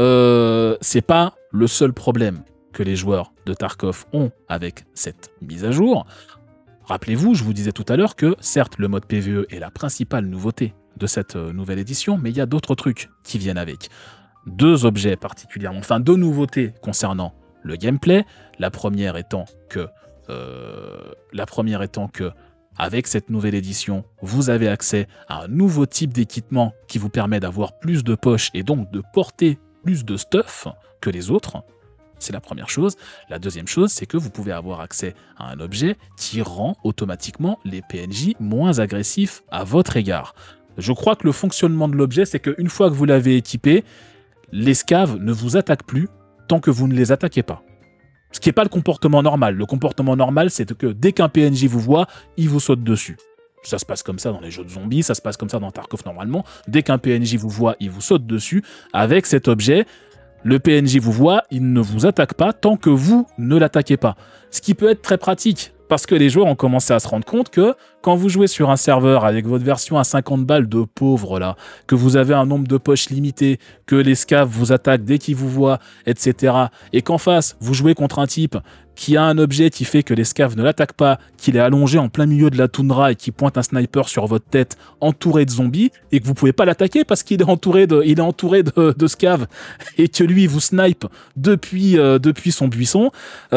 euh, c'est pas le seul problème que les joueurs de Tarkov ont avec cette mise à jour. Rappelez-vous, je vous disais tout à l'heure que certes le mode P V E est la principale nouveauté de cette euh, nouvelle édition, mais il y a d'autres trucs qui viennent avec. Deux objets particulièrement, enfin deux nouveautés concernant le gameplay. La première étant que, euh, la première étant que avec cette nouvelle édition, vous avez accès à un nouveau type d'équipement qui vous permet d'avoir plus de poches et donc de porter plus de stuff que les autres. C'est la première chose. La deuxième chose, c'est que vous pouvez avoir accès à un objet qui rend automatiquement les P N J moins agressifs à votre égard. Je crois que le fonctionnement de l'objet, c'est qu'une fois que vous l'avez équipé, les scaves ne vous attaquent plus tant que vous ne les attaquez pas. Ce qui n'est pas le comportement normal. Le comportement normal, c'est que dès qu'un P N J vous voit, il vous saute dessus. Ça se passe comme ça dans les jeux de zombies, ça se passe comme ça dans Tarkov normalement. Dès qu'un P N J vous voit, il vous saute dessus. Avec cet objet, le P N J vous voit, il ne vous attaque pas tant que vous ne l'attaquez pas. Ce qui peut être très pratique, parce que les joueurs ont commencé à se rendre compte que quand vous jouez sur un serveur avec votre version à cinquante balles de pauvre là, que vous avez un nombre de poches limité, que les scaves vous attaquent dès qu'ils vous voient, et cetera, et qu'en face, vous jouez contre un type qui a un objet qui fait que les scaves ne l'attaquent pas, qu'il est allongé en plein milieu de la toundra et qui pointe un sniper sur votre tête entouré de zombies, et que vous pouvez pas l'attaquer parce qu'il est entouré de, il est entouré de, de scaves, et que lui, il vous snipe depuis, euh, depuis son buisson,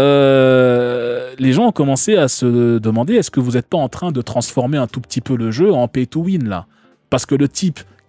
euh, les gens ont commencé à se demander est-ce que vous n'êtes pas en train de transformer un tout petit peu le jeu en pay to win là? Parce que le type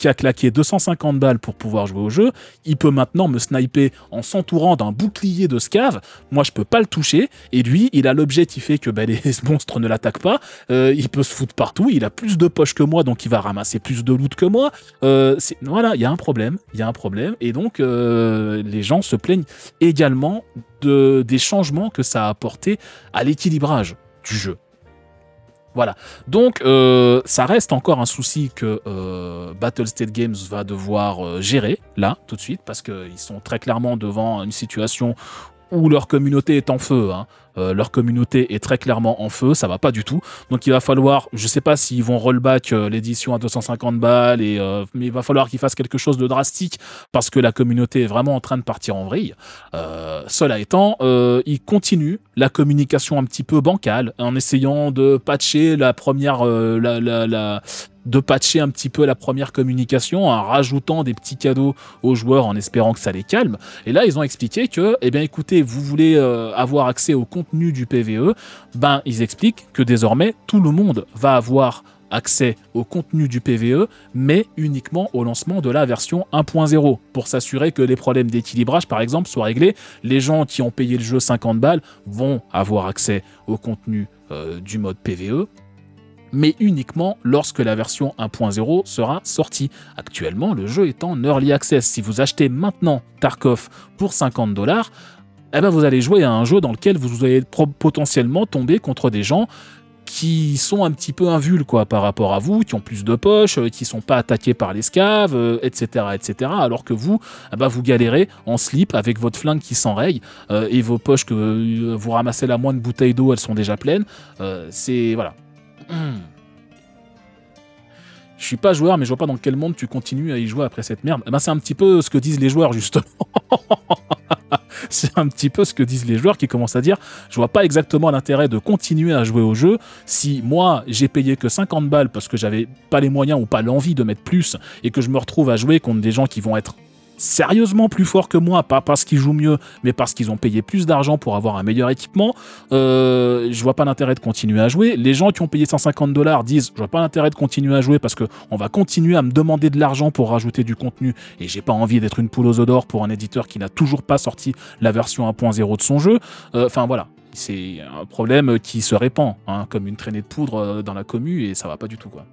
qui a claqué deux cent cinquante balles pour pouvoir jouer au jeu, il peut maintenant me sniper en s'entourant d'un bouclier de scav. Moi, je peux pas le toucher. Et lui, il a l'objet qui fait que bah, les monstres ne l'attaquent pas. Euh, il peut se foutre partout. Il a plus de poches que moi, donc il va ramasser plus de loot que moi. Euh, voilà, il y a un problème. Il y a un problème. Et donc, euh, les gens se plaignent également de, des changements que ça a apporté à l'équilibrage du jeu. Voilà, donc euh, ça reste encore un souci que euh, Battlestate Games va devoir euh, gérer, là, tout de suite, parce qu'ils sont très clairement devant une situation où leur communauté est en feu. Hein. Euh, leur communauté est très clairement en feu, ça va pas du tout. Donc il va falloir, je sais pas s'ils vont rollback euh, l'édition à deux cent cinquante balles, et, euh, mais il va falloir qu'ils fassent quelque chose de drastique parce que la communauté est vraiment en train de partir en vrille. Euh, cela étant, euh, ils continuent la communication un petit peu bancale en essayant de patcher la première, euh, la, la, la de patcher un petit peu la première communication en rajoutant des petits cadeaux aux joueurs en espérant que ça les calme. Et là, ils ont expliqué que, eh bien, écoutez, vous voulez euh, avoir accès au contenu du P V E, ben, ils expliquent que désormais, tout le monde va avoir accès au contenu du P V E, mais uniquement au lancement de la version un point zéro, pour s'assurer que les problèmes d'équilibrage, par exemple, soient réglés. Les gens qui ont payé le jeu cinquante balles vont avoir accès au contenu euh, du mode P V E, mais uniquement lorsque la version un point zéro sera sortie. Actuellement, le jeu est en Early Access. Si vous achetez maintenant Tarkov pour cinquante dollars, eh ben vous allez jouer à un jeu dans lequel vous allez potentiellement tomber contre des gens qui sont un petit peu invulnes quoi, par rapport à vous, qui ont plus de poches, qui sont pas attaqués par les scaves, euh, et cetera, et cetera. Alors que vous, eh ben vous galérez en slip avec votre flingue qui s'enraye euh, et vos poches que euh, vous ramassez la moindre bouteille d'eau, elles sont déjà pleines. Euh, c'est... voilà. Mmh. Je suis pas joueur, mais je vois pas dans quel monde tu continues à y jouer après cette merde. Eh ben, c'est un petit peu ce que disent les joueurs, justement. C'est un petit peu ce que disent les joueurs qui commencent à dire je vois pas exactement l'intérêt de continuer à jouer au jeu si moi j'ai payé que cinquante balles parce que j'avais pas les moyens ou pas l'envie de mettre plus et que je me retrouve à jouer contre des gens qui vont être sérieusement plus forts que moi, pas parce qu'ils jouent mieux, mais parce qu'ils ont payé plus d'argent pour avoir un meilleur équipement. Euh, je vois pas l'intérêt de continuer à jouer. Les gens qui ont payé cent cinquante dollars disent je vois pas l'intérêt de continuer à jouer parce que on va continuer à me demander de l'argent pour rajouter du contenu et j'ai pas envie d'être une poule aux œufs d'or pour un éditeur qui n'a toujours pas sorti la version un point zéro de son jeu. Enfin euh, voilà, c'est un problème qui se répand hein, comme une traînée de poudre dans la commu et ça va pas du tout quoi.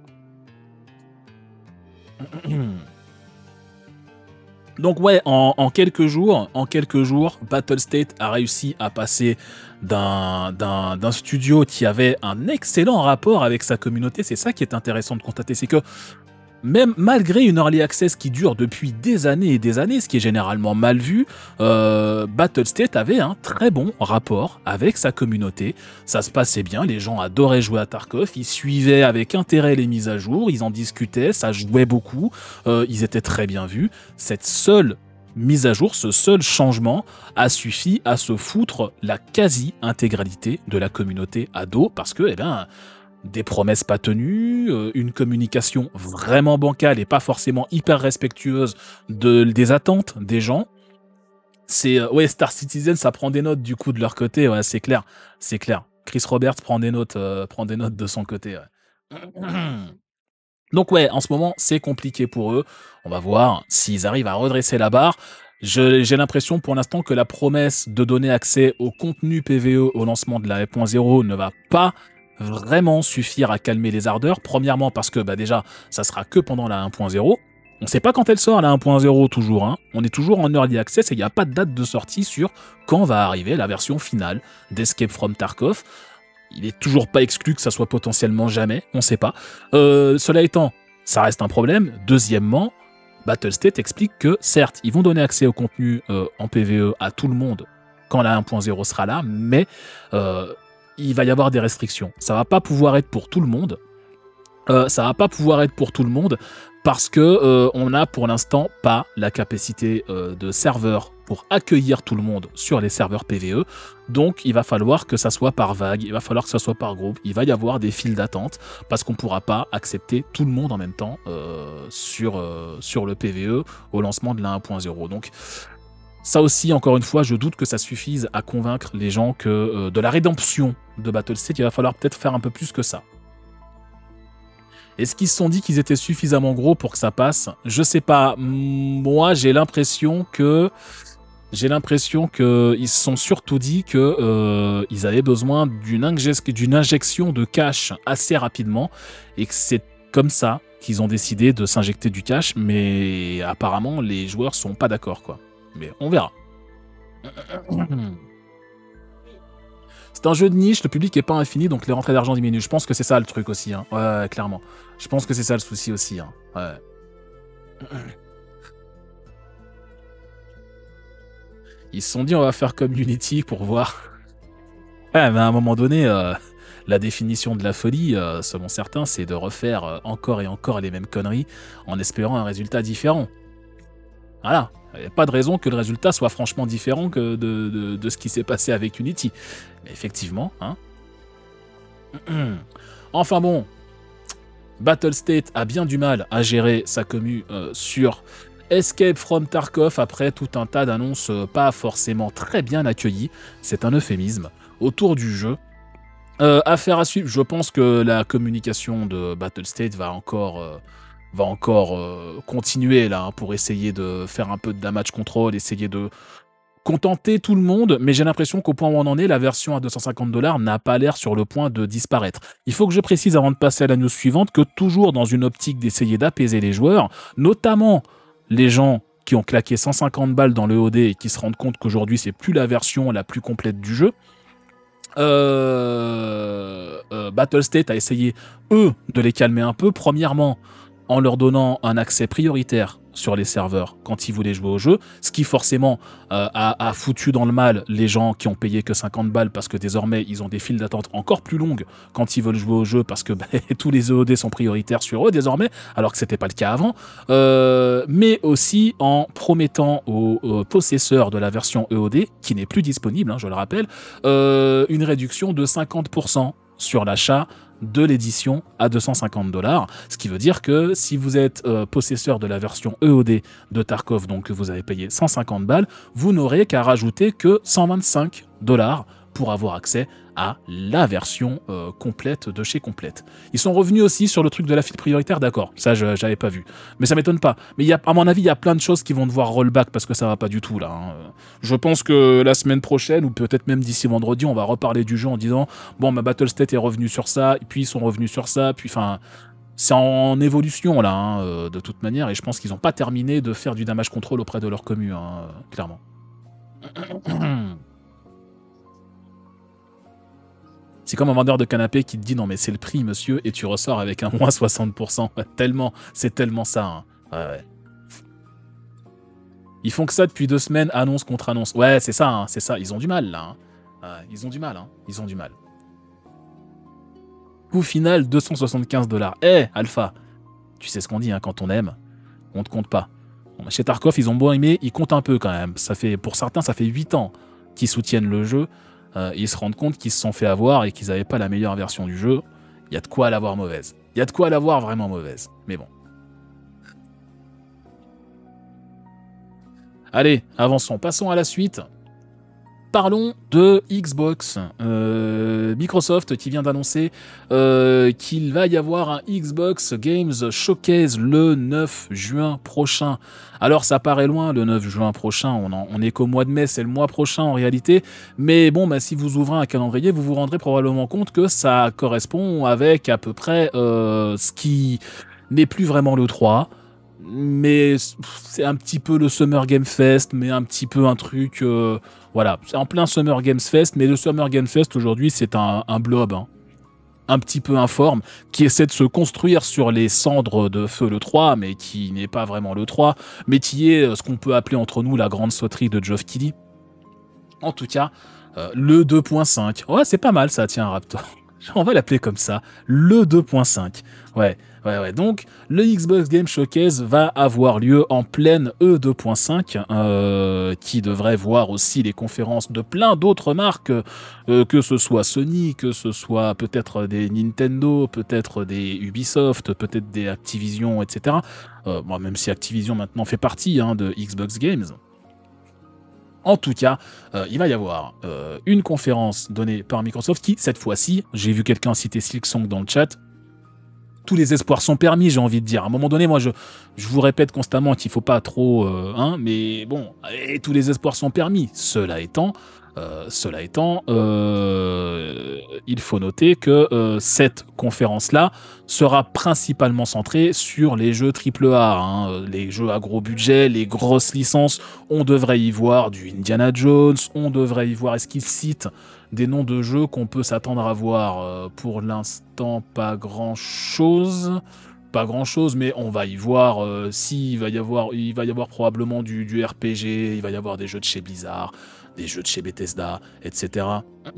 Donc ouais, en, en quelques jours, en quelques jours, Battlestate a réussi à passer d'un d'un d'un studio qui avait un excellent rapport avec sa communauté. C'est ça qui est intéressant de constater, c'est que même malgré une early access qui dure depuis des années et des années, ce qui est généralement mal vu, euh, Battlestate avait un très bon rapport avec sa communauté. Ça se passait bien, les gens adoraient jouer à Tarkov, ils suivaient avec intérêt les mises à jour, ils en discutaient, ça jouait beaucoup, euh, ils étaient très bien vus. Cette seule mise à jour, ce seul changement a suffi à se foutre la quasi-intégralité de la communauté à dos, parce que, eh bien, des promesses pas tenues, euh, une communication vraiment bancale et pas forcément hyper respectueuse de, des attentes des gens. C'est euh, ouais, Star Citizen, ça prend des notes du coup de leur côté, ouais, c'est clair, c'est clair. Chris Roberts prend des notes, euh, prend des notes de son côté. Ouais. Donc ouais, en ce moment, c'est compliqué pour eux. On va voir s'ils arrivent à redresser la barre. J'ai l'impression pour l'instant que la promesse de donner accès au contenu P V E au lancement de la un point zéro ne va pas vraiment suffire à calmer les ardeurs. Premièrement parce que bah déjà, ça sera que pendant la un point zéro. On ne sait pas quand elle sort la un point zéro toujours. Hein. On est toujours en early access et il n'y a pas de date de sortie sur quand va arriver la version finale d'Escape from Tarkov. Il est toujours pas exclu que ça soit potentiellement jamais, on ne sait pas. Euh, cela étant, ça reste un problème. Deuxièmement, Battlestate explique que certes, ils vont donner accès au contenu euh, en P V E à tout le monde quand la un point zéro sera là, mais euh, il va y avoir des restrictions. Ça va pas pouvoir être pour tout le monde. Euh, ça va pas pouvoir être pour tout le monde parce que euh, on n'a pour l'instant pas la capacité euh, de serveur pour accueillir tout le monde sur les serveurs P V E. Donc il va falloir que ça soit par vague, il va falloir que ça soit par groupe, il va y avoir des files d'attente parce qu'on ne pourra pas accepter tout le monde en même temps euh, sur, euh, sur le P V E au lancement de la un point zéro. Donc ça aussi, encore une fois, je doute que ça suffise à convaincre les gens que euh, de la rédemption de Battlestate, il va falloir peut-être faire un peu plus que ça. Est-ce qu'ils se sont dit qu'ils étaient suffisamment gros pour que ça passe? Je sais pas. Moi, j'ai l'impression que j'ai l'impression que ils se sont surtout dit que euh, ils avaient besoin d'une inje- d'une injection de cash assez rapidement et que c'est comme ça qu'ils ont décidé de s'injecter du cash. Mais apparemment, les joueurs sont pas d'accord, quoi. Mais on verra. C'est un jeu de niche, le public est pas infini, donc les rentrées d'argent diminuent. Je pense que c'est ça le truc aussi, hein. Ouais, ouais, clairement. Je pense que c'est ça le souci aussi, hein. Ouais. Ils se sont dit, on va faire comme Unity pour voir. Ouais, mais à un moment donné, euh, la définition de la folie, euh, selon certains, c'est de refaire euh, encore et encore les mêmes conneries en espérant un résultat différent. Voilà. Il n'y a pas de raison que le résultat soit franchement différent que de, de, de ce qui s'est passé avec Unity. Mais effectivement, hein. Enfin bon, Battlestate a bien du mal à gérer sa commu euh, sur Escape from Tarkov après tout un tas d'annonces euh, pas forcément très bien accueillies. C'est un euphémisme autour du jeu. Euh, affaire à suivre, je pense que la communication de Battlestate va encore, euh, va encore euh, continuer là, hein, pour essayer de faire un peu de damage control, essayer de contenter tout le monde, mais j'ai l'impression qu'au point où on en est, la version à deux cent cinquante dollars n'a pas l'air sur le point de disparaître. Il faut que je précise avant de passer à la news suivante que toujours dans une optique d'essayer d'apaiser les joueurs, notamment les gens qui ont claqué cent cinquante balles dans le O D et qui se rendent compte qu'aujourd'hui c'est plus la version la plus complète du jeu, euh, euh, Battlestate a essayé, eux, de les calmer un peu. Premièrement, en leur donnant un accès prioritaire sur les serveurs quand ils voulaient jouer au jeu, ce qui forcément euh, a, a foutu dans le mal les gens qui ont payé que cinquante balles parce que désormais ils ont des files d'attente encore plus longues quand ils veulent jouer au jeu parce que bah, tous les E O D sont prioritaires sur eux désormais, alors que c'était pas le cas avant, euh, mais aussi en promettant aux, aux possesseurs de la version E O D, qui n'est plus disponible, hein, je le rappelle, euh, une réduction de cinquante pour cent sur l'achat de l'édition à deux cent cinquante dollars, ce qui veut dire que si vous êtes euh, possesseur de la version E O D de Tarkov, donc que vous avez payé cent cinquante balles, vous n'aurez qu'à rajouter que cent vingt-cinq dollars pour avoir accès à la version euh, complète de chez Complète. Ils sont revenus aussi sur le truc de la file prioritaire, d'accord, ça je j'avais pas vu, mais ça m'étonne pas. Mais il y a, à mon avis, il y a plein de choses qui vont devoir rollback parce que ça va pas du tout là, hein. Je pense que la semaine prochaine, ou peut-être même d'ici vendredi, on va reparler du jeu en disant bon, ma Battlestate est revenu sur ça, et puis ils sont revenus sur ça, puis enfin, c'est en évolution là, hein, euh, de toute manière, et je pense qu'ils n'ont pas terminé de faire du damage control auprès de leur commu, hein, clairement. C'est comme un vendeur de canapé qui te dit non mais c'est le prix monsieur et tu ressors avec un moins soixante pour cent. Tellement, c'est tellement ça. Hein. Ouais, ouais. Ils font que ça depuis deux semaines, annonce contre annonce. Ouais, c'est ça, hein, c'est ça. Ils ont du mal là. Hein. Ouais, ils ont du mal, hein. Ils ont du mal. Coût final deux cent soixante-quinze dollars. Eh, Alpha, tu sais ce qu'on dit hein, quand on aime, on te compte pas. Bon, chez Tarkov, ils ont beau aimer, ils comptent un peu quand même. Ça fait, pour certains, ça fait huit ans qu'ils soutiennent le jeu. Euh, ils se rendent compte qu'ils se sont fait avoir et qu'ils n'avaient pas la meilleure version du jeu. Il y a de quoi l'avoir mauvaise. Il y a de quoi l'avoir vraiment mauvaise. Mais bon. Allez, avançons. Passons à la suite. Parlons de Xbox. Euh, Microsoft qui vient d'annoncer euh, qu'il va y avoir un Xbox Games Showcase le neuf juin prochain. Alors ça paraît loin, le neuf juin prochain, on, en, on est qu'au mois de mai, c'est le mois prochain en réalité. Mais bon, bah, si vous ouvrez un calendrier, vous vous rendrez probablement compte que ça correspond avec à peu près euh, ce qui n'est plus vraiment le trois. Mais c'est un petit peu le Summer Game Fest, mais un petit peu un truc... Euh, voilà, c'est en plein Summer Games Fest, mais le Summer Games Fest aujourd'hui c'est un, un blob, hein, un petit peu informe, qui essaie de se construire sur les cendres de Feu le trois, mais qui n'est pas vraiment le trois, mais qui est ce qu'on peut appeler entre nous la grande sauterie de Geoff Keighley. En tout cas, euh, le deux point cinq. Ouais, c'est pas mal ça, tiens, Raptor. On va l'appeler comme ça, le deux point cinq. Ouais, ouais, ouais. Donc, le Xbox Game Showcase va avoir lieu en pleine E deux point cinq, euh, qui devrait voir aussi les conférences de plein d'autres marques, euh, que ce soit Sony, que ce soit peut-être des Nintendo, peut-être des Ubisoft, peut-être des Activision, et cetera. Euh, bon, même si Activision maintenant fait partie hein, de Xbox Games. En tout cas, euh, il va y avoir euh, une conférence donnée par Microsoft qui, cette fois-ci, j'ai vu quelqu'un citer Silksong dans le chat, tous les espoirs sont permis, j'ai envie de dire. À un moment donné, moi, je, je vous répète constamment qu'il faut pas trop... Euh, hein, mais bon, et tous les espoirs sont permis. Cela étant... Euh, cela étant, euh, il faut noter que euh, cette conférence-là sera principalement centrée sur les jeux triple A, hein, les jeux à gros budget, les grosses licences. On devrait y voir du Indiana Jones, on devrait y voir, est-ce qu'il cite des noms de jeux qu'on peut s'attendre à voir? euh, Pour l'instant, pas grand-chose. Pas grand chose, mais on va y voir euh, si il va y avoir, il va y avoir probablement du, du R P G, il va y avoir des jeux de chez Blizzard, des jeux de chez Bethesda, et cetera.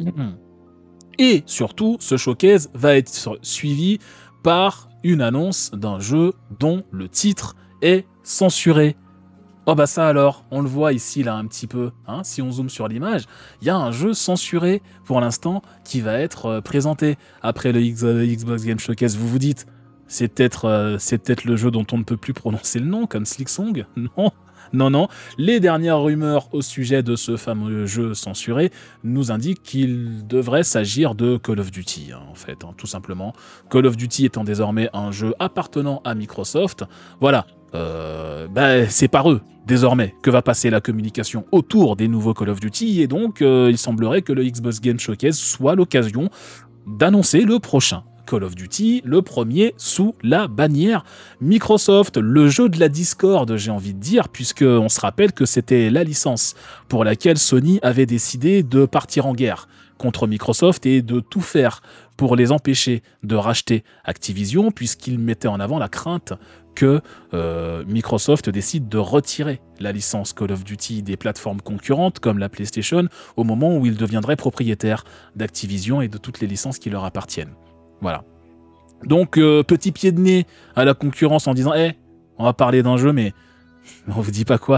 Et surtout, ce showcase va être suivi par une annonce d'un jeu dont le titre est censuré. Oh bah ça alors, on le voit ici là un petit peu, hein, si on zoome sur l'image, il y a un jeu censuré pour l'instant qui va être euh, présenté après le X- euh, Xbox Game Showcase. Vous vous dites, c'est peut-être euh, c'est peut-être le jeu dont on ne peut plus prononcer le nom, comme Silksong? Non, non, non. Les dernières rumeurs au sujet de ce fameux jeu censuré nous indiquent qu'il devrait s'agir de Call of Duty, hein, en fait, hein, tout simplement. Call of Duty étant désormais un jeu appartenant à Microsoft, voilà, euh, bah, c'est par eux, désormais, que va passer la communication autour des nouveaux Call of Duty, et donc euh, il semblerait que le Xbox Game Showcase soit l'occasion d'annoncer le prochain Call of Duty, le premier sous la bannière Microsoft, le jeu de la discorde, j'ai envie de dire, puisqu'on se rappelle que c'était la licence pour laquelle Sony avait décidé de partir en guerre contre Microsoft et de tout faire pour les empêcher de racheter Activision, puisqu'ils mettaient en avant la crainte que euh, Microsoft décide de retirer la licence Call of Duty des plateformes concurrentes comme la PlayStation au moment où il deviendrait propriétaire d'Activision et de toutes les licences qui leur appartiennent. Voilà. Donc, euh, petit pied de nez à la concurrence en disant « Eh, hey, on va parler d'un jeu, mais on vous dit pas quoi. »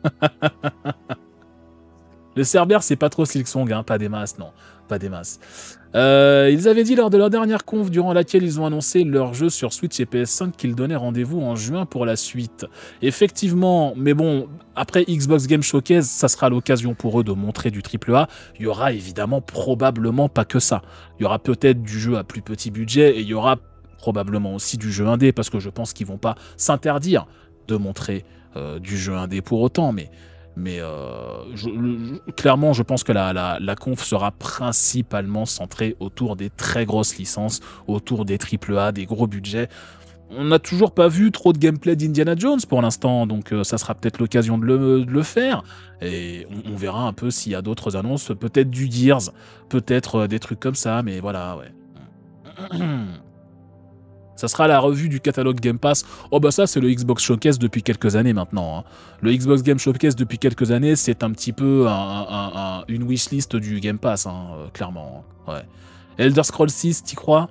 Le Cerber, c'est pas trop Silksong, hein, pas des masses, non, pas des masses. Euh, ils avaient dit lors de leur dernière conf, durant laquelle ils ont annoncé leur jeu sur Switch et P S cinq, qu'ils donnaient rendez-vous en juin pour la suite. Effectivement, mais bon, après Xbox Game Showcase, ça sera l'occasion pour eux de montrer du triple A. Il y aura évidemment probablement pas que ça. Il y aura peut-être du jeu à plus petit budget et il y aura probablement aussi du jeu indé, parce que je pense qu'ils vont pas s'interdire de montrer euh, du jeu indé pour autant, mais... Mais euh, je, je, clairement, je pense que la, la, la conf sera principalement centrée autour des très grosses licences, autour des triple A, des gros budgets. On n'a toujours pas vu trop de gameplay d'Indiana Jones pour l'instant, donc euh, ça sera peut-être l'occasion de le, de le faire. Et on, on verra un peu s'il y a d'autres annonces, peut-être du Gears, peut-être euh, des trucs comme ça, mais voilà, ouais. Ça sera la revue du catalogue Game Pass. Oh bah ça, c'est le Xbox Showcase depuis quelques années maintenant. Hein. Le Xbox Game Showcase depuis quelques années, c'est un petit peu un, un, un, une wishlist du Game Pass, hein, euh, clairement. Ouais. Elder Scrolls six, t'y crois?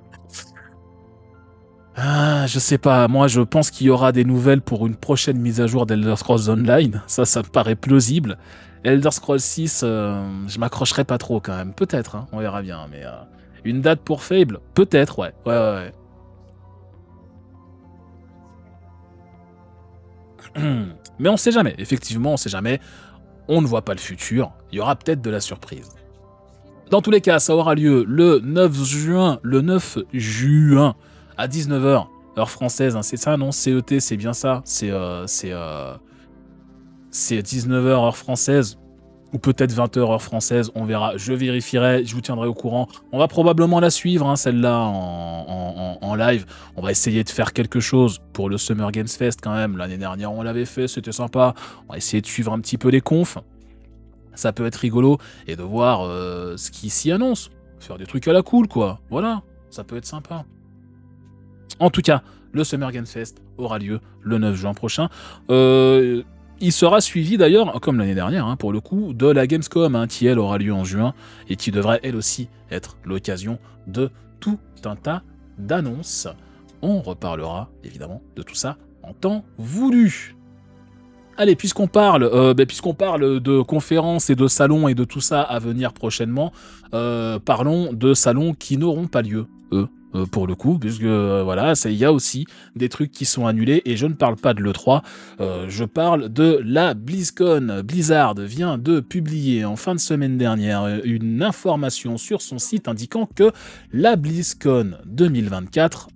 Ah, je sais pas. Moi, je pense qu'il y aura des nouvelles pour une prochaine mise à jour d'Elder Scrolls Online. Ça, ça me paraît plausible. Elder Scrolls six, euh, je m'accrocherai pas trop quand même. Peut-être, hein, on verra bien. Mais euh, une date pour Fable? Peut-être, ouais. Ouais, ouais, ouais. Mais on sait jamais, effectivement, on sait jamais. On ne voit pas le futur. Il y aura peut-être de la surprise. Dans tous les cas, ça aura lieu le neuf juin, le neuf juin à dix-neuf heures, heure française. Hein, c'est ça, non? C E T, c'est bien ça. C'est euh, c'est euh, c'est dix-neuf heures, heure française. Ou peut-être vingt heures, heure française, on verra. Je vérifierai, je vous tiendrai au courant. On va probablement la suivre, hein, celle-là, en, en, en live. On va essayer de faire quelque chose pour le Summer Games Fest quand même. L'année dernière, on l'avait fait, c'était sympa. On va essayer de suivre un petit peu les confs. Ça peut être rigolo. Et de voir euh, ce qui s'y annonce. Faire des trucs à la cool, quoi. Voilà, ça peut être sympa. En tout cas, le Summer Games Fest aura lieu le neuf juin prochain. Euh... Il sera suivi d'ailleurs, comme l'année dernière, hein, pour le coup, de la Gamescom, hein, qui elle aura lieu en juin, et qui devrait elle aussi être l'occasion de tout un tas d'annonces. On reparlera évidemment de tout ça en temps voulu. Allez, puisqu'on parle, euh, bah, puisqu'on parle de conférences et de salons et de tout ça à venir prochainement, euh, parlons de salons qui n'auront pas lieu, eux. Pour le coup, puisque euh, voilà, il y a aussi des trucs qui sont annulés, et je ne parle pas de l'E trois, euh, je parle de la BlizzCon. Blizzard vient de publier en fin de semaine dernière une information sur son site indiquant que la BlizzCon deux mille vingt-quatre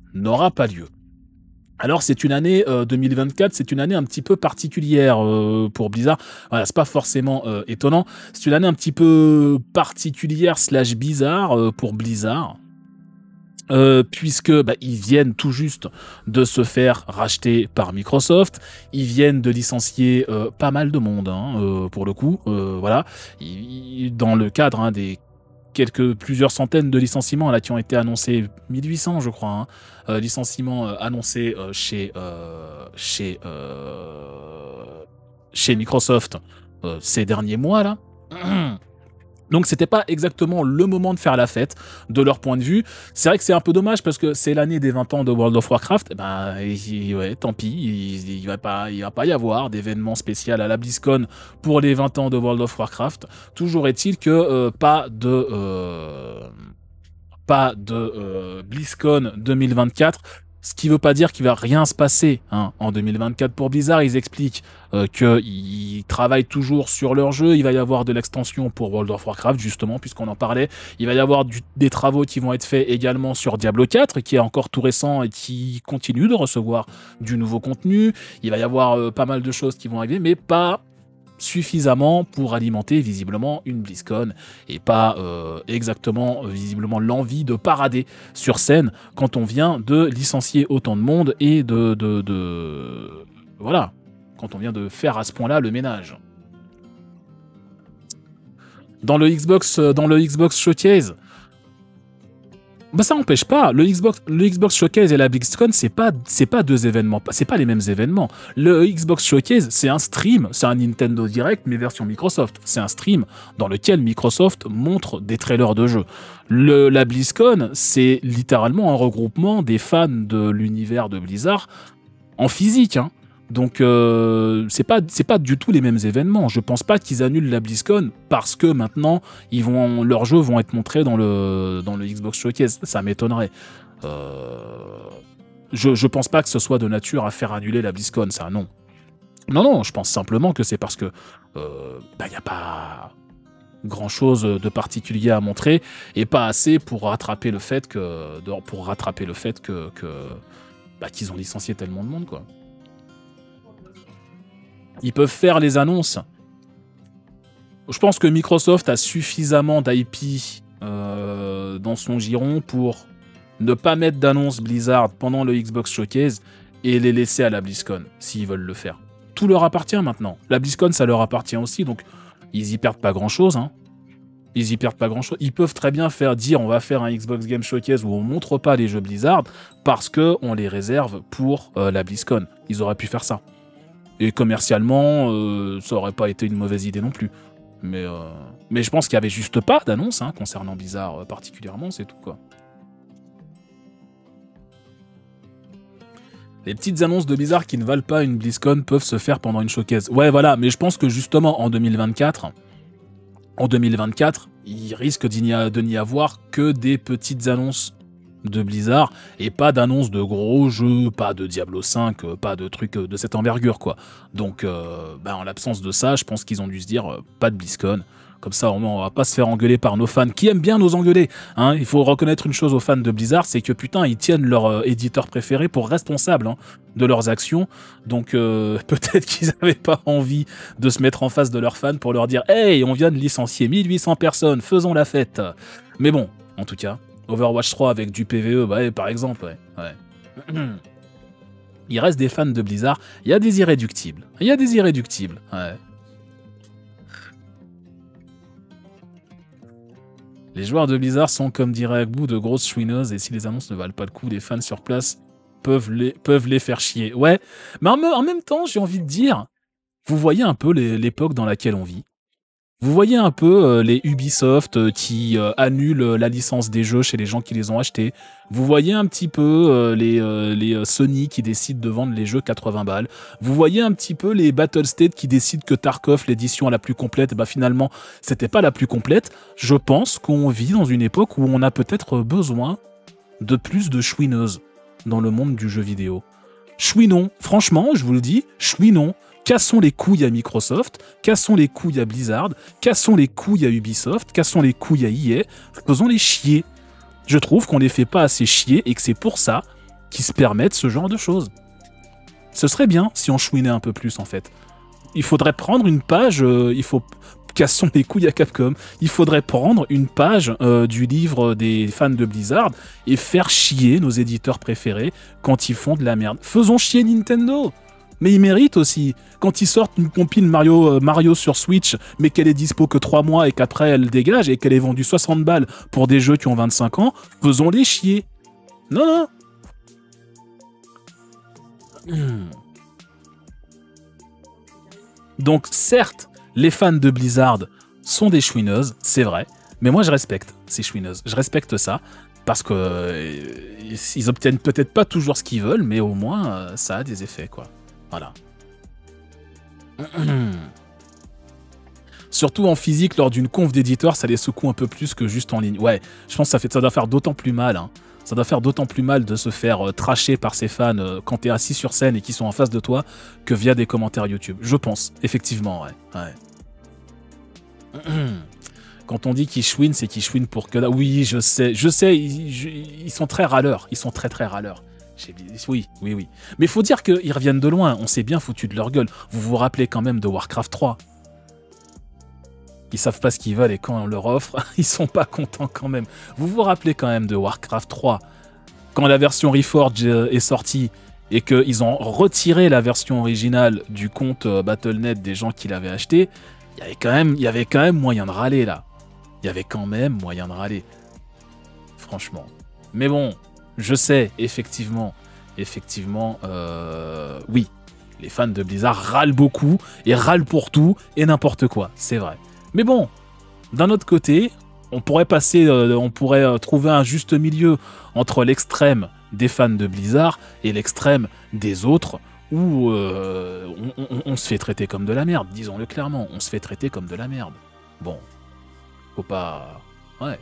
n'aura pas lieu. Alors c'est une année euh, deux mille vingt-quatre, c'est une année un petit peu particulière euh, pour Blizzard. Voilà, c'est pas forcément euh, étonnant. C'est une année un petit peu particulière slash bizarre euh, pour Blizzard. Euh, puisque bah, ils viennent tout juste de se faire racheter par Microsoft, ils viennent de licencier euh, pas mal de monde, hein, euh, pour le coup, euh, voilà, ils, ils, dans le cadre hein, des quelques plusieurs centaines de licenciements là qui ont été annoncés, mille huit cents je crois, hein, euh, licenciements euh, annoncés euh, chez euh, chez euh, chez Microsoft euh, ces derniers mois là. Donc c'était pas exactement le moment de faire la fête, de leur point de vue. C'est vrai que c'est un peu dommage parce que c'est l'année des vingt ans de World of Warcraft. Ben ouais, tant pis, il, il va pas, il va pas y avoir d'événement spécial à la BlizzCon pour les vingt ans de World of Warcraft. Toujours est-il que euh, pas de euh, pas de euh, BlizzCon deux mille vingt-quatre. Ce qui veut pas dire qu'il va rien se passer hein, en deux mille vingt-quatre pour Blizzard. Ils expliquent euh, qu'ils travaillent toujours sur leur jeu. Il va y avoir de l'extension pour World of Warcraft, justement, puisqu'on en parlait. Il va y avoir du, des travaux qui vont être faits également sur Diablo quatre, qui est encore tout récent et qui continue de recevoir du nouveau contenu. Il va y avoir euh, pas mal de choses qui vont arriver, mais pas suffisamment pour alimenter visiblement une BlizzCon et pas euh, exactement visiblement l'envie de parader sur scène quand on vient de licencier autant de monde et de, de, de... voilà, quand on vient de faire à ce point-là le ménage. Dans le Xbox, dans le Xbox Showcase, bah ça n'empêche pas, le Xbox, le Xbox Showcase et la BlizzCon, c'est pas, c'est pas deux événements, c'est pas les mêmes événements. Le Xbox Showcase, c'est un stream, c'est un Nintendo Direct, mais version Microsoft. C'est un stream dans lequel Microsoft montre des trailers de jeux. Le, la BlizzCon, c'est littéralement un regroupement des fans de l'univers de Blizzard en physique, hein. Donc euh, c'est pas c'est pas du tout les mêmes événements. Je pense pas qu'ils annulent la BlizzCon parce que maintenant ils vont leurs jeux vont être montrés dans le dans le Xbox Showcase. Ça m'étonnerait. Euh, je je pense pas que ce soit de nature à faire annuler la BlizzCon. Ça non. Non non. Je pense simplement que c'est parce que euh, bah y a pas grand chose de particulier à montrer et pas assez pour rattraper le fait que pour rattraper le fait que, que bah, qu'ils ont licencié tellement de monde quoi. Ils peuvent faire les annonces. Je pense que Microsoft a suffisamment d'I P euh, dans son giron pour ne pas mettre d'annonce Blizzard pendant le Xbox Showcase et les laisser à la BlizzCon, s'ils veulent le faire. Tout leur appartient maintenant. La BlizzCon, ça leur appartient aussi, donc ils y perdent pas grand-chose. Hein. Ils y perdent pas grand-chose. Ils peuvent très bien faire dire on va faire un Xbox Game Showcase où on montre pas les jeux Blizzard parce qu'on les réserve pour euh, la BlizzCon. Ils auraient pu faire ça. Et commercialement, euh, ça aurait pas été une mauvaise idée non plus. Mais, euh, mais je pense qu'il y avait juste pas d'annonce hein, concernant Blizzard euh, particulièrement, c'est tout quoi. Les petites annonces de Blizzard qui ne valent pas une BlizzCon peuvent se faire pendant une showcase. Ouais, voilà, mais je pense que justement en deux mille vingt-quatre, en deux mille vingt-quatre, il risque de n'y avoir que des petites annonces de Blizzard et pas d'annonce de gros jeux, pas de Diablo cinq, pas de trucs de cette envergure quoi. Donc euh, bah, en l'absence de ça, je pense qu'ils ont dû se dire euh, pas de BlizzCon. Comme ça, au moins, on va pas se faire engueuler par nos fans qui aiment bien nous engueuler. Hein. Il faut reconnaître une chose aux fans de Blizzard, c'est que putain, ils tiennent leur euh, éditeur préféré pour responsable hein, de leurs actions. Donc euh, peut-être qu'ils avaient pas envie de se mettre en face de leurs fans pour leur dire hey, on vient de licencier mille huit cents personnes, faisons la fête. Mais bon, en tout cas. Overwatch trois avec du P V E, bah, par exemple, ouais. ouais. Il reste des fans de Blizzard, il y a des irréductibles. Il y a des irréductibles, ouais. Les joueurs de Blizzard sont, comme dirait Agbou, de grosses chouineuses, et si les annonces ne valent pas le coup, les fans sur place peuvent les, peuvent les faire chier. Ouais, mais en, en même temps, j'ai envie de dire, vous voyez un peu l'époque dans laquelle on vit. Vous voyez un peu euh, les Ubisoft euh, qui euh, annulent euh, la licence des jeux chez les gens qui les ont achetés. Vous voyez un petit peu euh, les, euh, les euh, Sony qui décident de vendre les jeux quatre-vingts balles. Vous voyez un petit peu les Battlestate qui décident que Tarkov, l'édition la plus complète, bah finalement, c'était pas la plus complète. Je pense qu'on vit dans une époque où on a peut-être besoin de plus de chouineuses dans le monde du jeu vidéo. Chouinon, franchement, je vous le dis, chouinon. Cassons les couilles à Microsoft, cassons les couilles à Blizzard, cassons les couilles à Ubisoft, cassons les couilles à E A, faisons les chier. Je trouve qu'on les fait pas assez chier et que c'est pour ça qui se permettent ce genre de choses. Ce serait bien si on chouinait un peu plus, en fait. Il faudrait prendre une page, euh, il faut... Cassons les couilles à Capcom. Il faudrait prendre une page euh, du livre des fans de Blizzard et faire chier nos éditeurs préférés quand ils font de la merde. Faisons chier Nintendo. Mais ils méritent aussi. Quand ils sortent une compile Mario, euh, Mario sur Switch, mais qu'elle est dispo que trois mois et qu'après elle dégage et qu'elle est vendue soixante balles pour des jeux qui ont vingt-cinq ans, faisons-les chier. Non, non. Hmm. Donc certes, les fans de Blizzard sont des chouineuses, c'est vrai, mais moi je respecte ces chouineuses. Je respecte ça, parce que euh, ils obtiennent peut-être pas toujours ce qu'ils veulent, mais au moins euh, ça a des effets, quoi. Voilà. Surtout en physique, lors d'une conf d'éditeur, ça les secoue un peu plus que juste en ligne. Ouais, je pense que ça, fait, ça doit faire d'autant plus mal, hein. Ça doit faire d'autant plus mal de se faire euh, tracher par ses fans euh, quand t'es assis sur scène et qu'ils sont en face de toi que via des commentaires YouTube. Je pense, effectivement, ouais. ouais. Quand on dit qu'ils chouinent, c'est qu'ils chouinent pour que... Oui, je sais, je sais, ils, je, ils sont très râleurs. Ils sont très très râleurs. Oui, oui, oui. Mais faut dire qu'ils reviennent de loin. On s'est bien foutu de leur gueule. Vous vous rappelez quand même de Warcraft trois. Ils savent pas ce qu'ils veulent et quand on leur offre, ils sont pas contents quand même. Vous vous rappelez quand même de Warcraft trois, quand la version Reforged est sortie et qu'ils ont retiré la version originale du compte Battle point net des gens qui l'avaient acheté, il y avait quand même, il y avait quand même moyen de râler là. Il y avait quand même moyen de râler. Franchement. Mais bon, je sais, effectivement, effectivement, euh, oui, les fans de Blizzard râlent beaucoup et râlent pour tout et n'importe quoi, c'est vrai. Mais bon, d'un autre côté, on pourrait passer, euh, on pourrait euh, trouver un juste milieu entre l'extrême des fans de Blizzard et l'extrême des autres, où euh, on, on, on se fait traiter comme de la merde, disons-le clairement, on se fait traiter comme de la merde. Bon, faut pas... Ouais.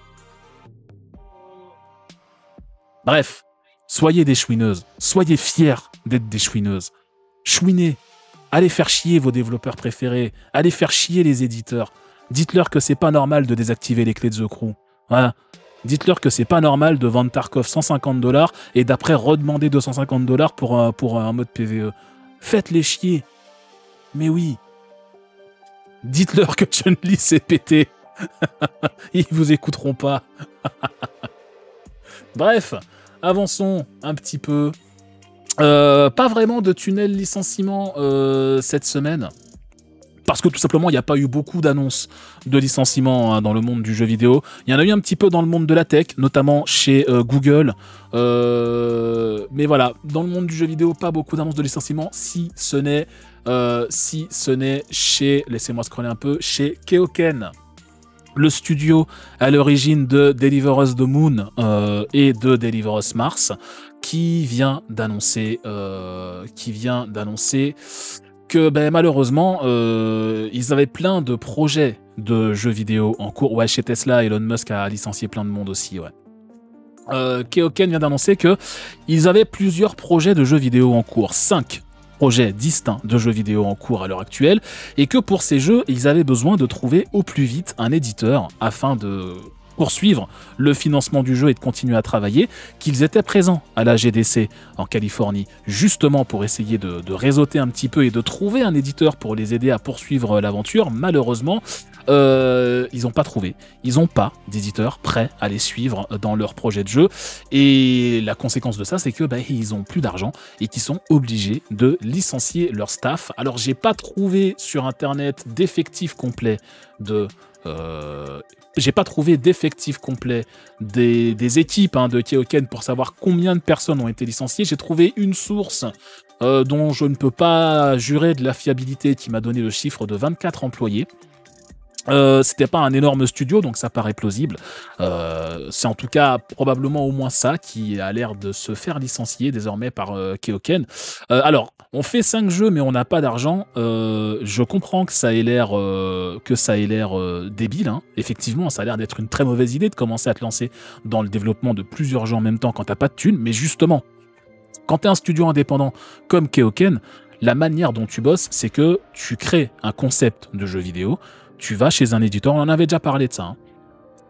Bref, soyez des chouineuses, soyez fiers d'être des chouineuses. Chouinez. Allez faire chier vos développeurs préférés. Allez faire chier les éditeurs. Dites-leur que c'est pas normal de désactiver les clés de The Crew. Hein. Dites-leur que c'est pas normal de vendre Tarkov cent cinquante dollars et d'après redemander deux cent cinquante dollars pour un, pour un mode P V E. Faites-les chier. Mais oui. Dites-leur que Chun-Li s'est pété. Ils vous écouteront pas. Bref, avançons un petit peu. Euh, pas vraiment de tunnel licenciement euh, cette semaine, parce que tout simplement il n'y a pas eu beaucoup d'annonces de licenciement hein, dans le monde du jeu vidéo. Il y en a eu un petit peu dans le monde de la tech, notamment chez euh, Google, euh, mais voilà, dans le monde du jeu vidéo, pas beaucoup d'annonces de licenciement, si ce n'est euh, si ce n'est chez, laissez-moi scroller un peu, chez Keoken, le studio à l'origine de Deliver Us the Moon euh, et de Deliver Us Mars, qui vient d'annoncer, euh, qui vient d'annoncer que ben, malheureusement, euh, ils avaient plein de projets de jeux vidéo en cours. Ouais, chez Tesla, Elon Musk a licencié plein de monde aussi, ouais. Euh, Keoken vient d'annoncer que ils avaient plusieurs projets de jeux vidéo en cours, cinq projets distincts de jeux vidéo en cours à l'heure actuelle, et que pour ces jeux, ils avaient besoin de trouver au plus vite un éditeur afin de poursuivre le financement du jeu et de continuer à travailler, qu'ils étaient présents à la G D C en Californie, justement pour essayer de, de réseauter un petit peu et de trouver un éditeur pour les aider à poursuivre l'aventure. Malheureusement, euh, ils n'ont pas trouvé. Ils n'ont pas d'éditeur prêt à les suivre dans leur projet de jeu. Et la conséquence de ça, c'est que bah, ils n'ont plus d'argent et qu'ils sont obligés de licencier leur staff. Alors, j'ai pas trouvé sur Internet d'effectifs complets de... Euh, j'ai pas trouvé d'effectifs complets des, des équipes hein, de Keoken pour savoir combien de personnes ont été licenciées. J'ai trouvé une source euh, dont je ne peux pas jurer de la fiabilité qui m'a donné le chiffre de vingt-quatre employés. Euh, c'était pas un énorme studio, donc ça paraît plausible. Euh, c'est en tout cas probablement au moins ça qui a l'air de se faire licencier désormais par euh, Keoken. Euh, alors, on fait cinq jeux, mais on n'a pas d'argent. Euh, je comprends que ça ait l'air euh, que ça ait l'air euh, débile. Hein. Effectivement, ça a l'air d'être une très mauvaise idée de commencer à te lancer dans le développement de plusieurs jeux en même temps quand t'as pas de thunes. Mais justement, quand t'es un studio indépendant comme Keoken, la manière dont tu bosses, c'est que tu crées un concept de jeu vidéo. Tu vas chez un éditeur, on en avait déjà parlé de ça, hein.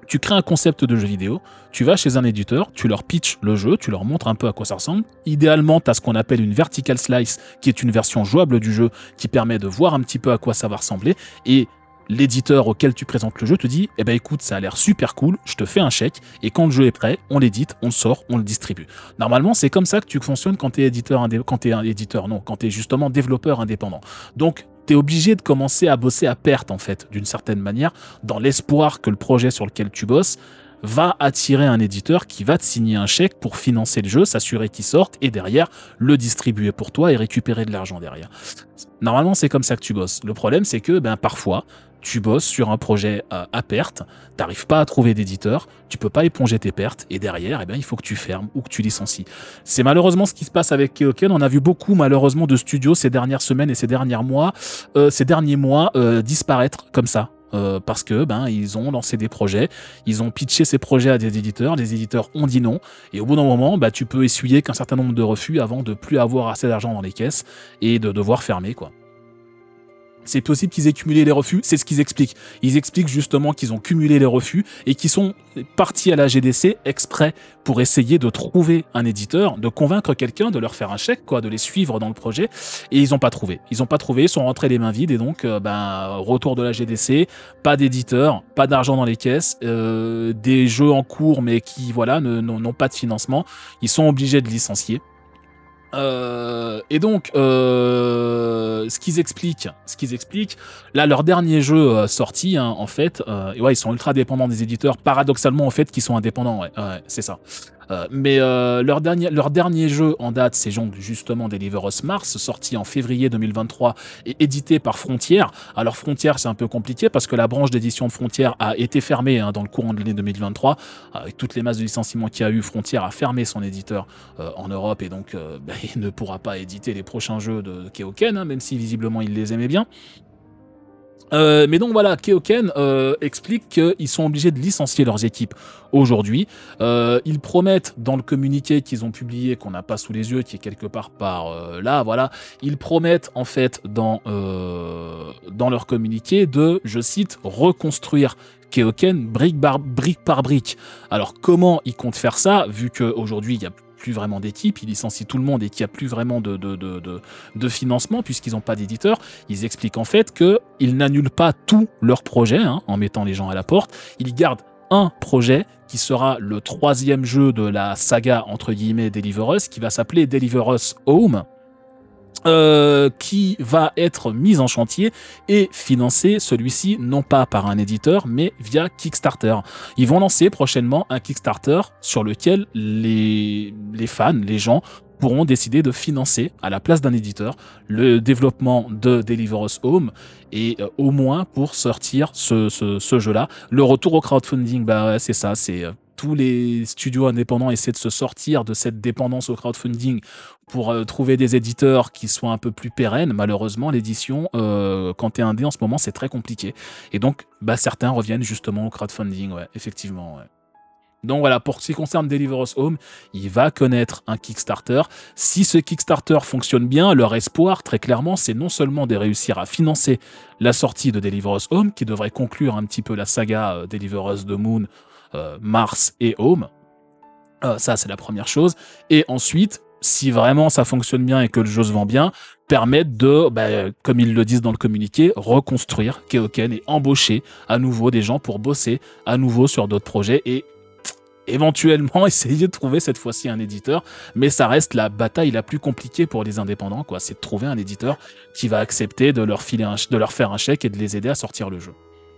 Tu crées un concept de jeu vidéo, tu vas chez un éditeur, tu leur pitches le jeu, tu leur montres un peu à quoi ça ressemble. Idéalement, tu as ce qu'on appelle une vertical slice, qui est une version jouable du jeu, qui permet de voir un petit peu à quoi ça va ressembler. Et l'éditeur auquel tu présentes le jeu te dit « Eh ben écoute, ça a l'air super cool, je te fais un chèque, et quand le jeu est prêt, on l'édite, on le sort, on le distribue. » Normalement, c'est comme ça que tu fonctionnes quand tu es éditeur, indé... quand t'es un éditeur, non, quand tu es justement développeur indépendant. Donc, tu es obligé de commencer à bosser à perte, en fait, d'une certaine manière, dans l'espoir que le projet sur lequel tu bosses va attirer un éditeur qui va te signer un chèque pour financer le jeu, s'assurer qu'il sorte, et derrière, le distribuer pour toi et récupérer de l'argent derrière. Normalement, c'est comme ça que tu bosses. Le problème, c'est que ben, parfois, tu bosses sur un projet euh, à perte, t'arrives pas à trouver d'éditeur, tu peux pas éponger tes pertes, et derrière, eh ben, il faut que tu fermes ou que tu licencies. C'est malheureusement ce qui se passe avec Keoken. On a vu beaucoup, malheureusement, de studios ces dernières semaines et ces derniers mois, euh, ces derniers mois euh, disparaître comme ça. Euh, parce que ben ils ont lancé des projets, ils ont pitché ces projets à des éditeurs, les éditeurs ont dit non, et au bout d'un moment, bah, tu peux essuyer qu'un certain nombre de refus avant de plus avoir assez d'argent dans les caisses et de devoir fermer, quoi. C'est possible qu'ils aient cumulé les refus, c'est ce qu'ils expliquent. Ils expliquent justement qu'ils ont cumulé les refus et qu'ils sont partis à la G D C exprès pour essayer de trouver un éditeur, de convaincre quelqu'un, de leur faire un chèque, quoi, de les suivre dans le projet. Et ils n'ont pas trouvé. Ils n'ont pas trouvé, ils sont rentrés les mains vides et donc, euh, ben, retour de la G D C, pas d'éditeur, pas d'argent dans les caisses, euh, des jeux en cours mais qui, voilà, n'ont pas de financement. Ils sont obligés de licencier. Euh, et donc, euh, ce qu'ils expliquent, ce qu'ils expliquent, là, leur dernier jeu euh, sorti, hein, en fait, euh, et ouais, ils sont ultra dépendants des éditeurs, paradoxalement, en fait, qui sont indépendants, ouais, ouais c'est ça. Euh, mais euh, leur, dernier, leur dernier jeu en date, c'est justement Deliver Us Mars, sorti en février deux mille vingt-trois et édité par Frontier. Alors Frontier, c'est un peu compliqué parce que la branche d'édition de Frontier a été fermée hein, dans le courant de l'année deux mille vingt-trois. Avec toutes les masses de licenciements qu'il y a eu, Frontier a fermé son éditeur euh, en Europe et donc euh, bah, il ne pourra pas éditer les prochains jeux de Keoken, hein, même si visiblement il les aimait bien. Euh, mais donc voilà, Keoken euh, explique qu'ils sont obligés de licencier leurs équipes aujourd'hui. Euh, ils promettent dans le communiqué qu'ils ont publié, qu'on n'a pas sous les yeux, qui est quelque part par euh, là, voilà, ils promettent en fait dans, euh, dans leur communiqué de, je cite, reconstruire Keoken brique par, brique par brique. Alors comment ils comptent faire ça, vu qu'aujourd'hui il y a plus vraiment d'équipe, ils licencient tout le monde et qu'il n'y a plus vraiment de, de, de, de, de financement puisqu'ils n'ont pas d'éditeur, ils expliquent en fait qu'ils n'annulent pas tout leur projet hein, en mettant les gens à la porte, ils gardent un projet qui sera le troisième jeu de la saga entre guillemets Deliver Us, qui va s'appeler Deliver Us Home, Euh, qui va être mis en chantier et financé, celui-ci, non pas par un éditeur, mais via Kickstarter. Ils vont lancer prochainement un Kickstarter sur lequel les, les fans, les gens, pourront décider de financer, à la place d'un éditeur, le développement de Deliver Us Home, et euh, au moins pour sortir ce, ce, ce jeu-là. Le retour au crowdfunding, bah ouais, c'est ça, c'est... Euh, tous les studios indépendants essaient de se sortir de cette dépendance au crowdfunding pour euh, trouver des éditeurs qui soient un peu plus pérennes. Malheureusement, l'édition, euh, quand t'es indé en ce moment, c'est très compliqué. Et donc, bah, certains reviennent justement au crowdfunding, ouais, effectivement, ouais. Donc voilà, pour ce qui concerne Deliver Us Home, il va connaître un Kickstarter. Si ce Kickstarter fonctionne bien, leur espoir, très clairement, c'est non seulement de réussir à financer la sortie de Deliver Us Home, qui devrait conclure un petit peu la saga euh, Deliver Us The Moon, euh, Mars et Home. Euh, ça, c'est la première chose. Et ensuite, si vraiment ça fonctionne bien et que le jeu se vend bien, permettre de, bah, comme ils le disent dans le communiqué, reconstruire Keoken et embaucher à nouveau des gens pour bosser à nouveau sur d'autres projets et éventuellement essayer de trouver cette fois-ci un éditeur, mais ça reste la bataille la plus compliquée pour les indépendants, quoi. C'est de trouver un éditeur qui va accepter de leur filer un, de leur faire un chèque et de les aider à sortir le jeu.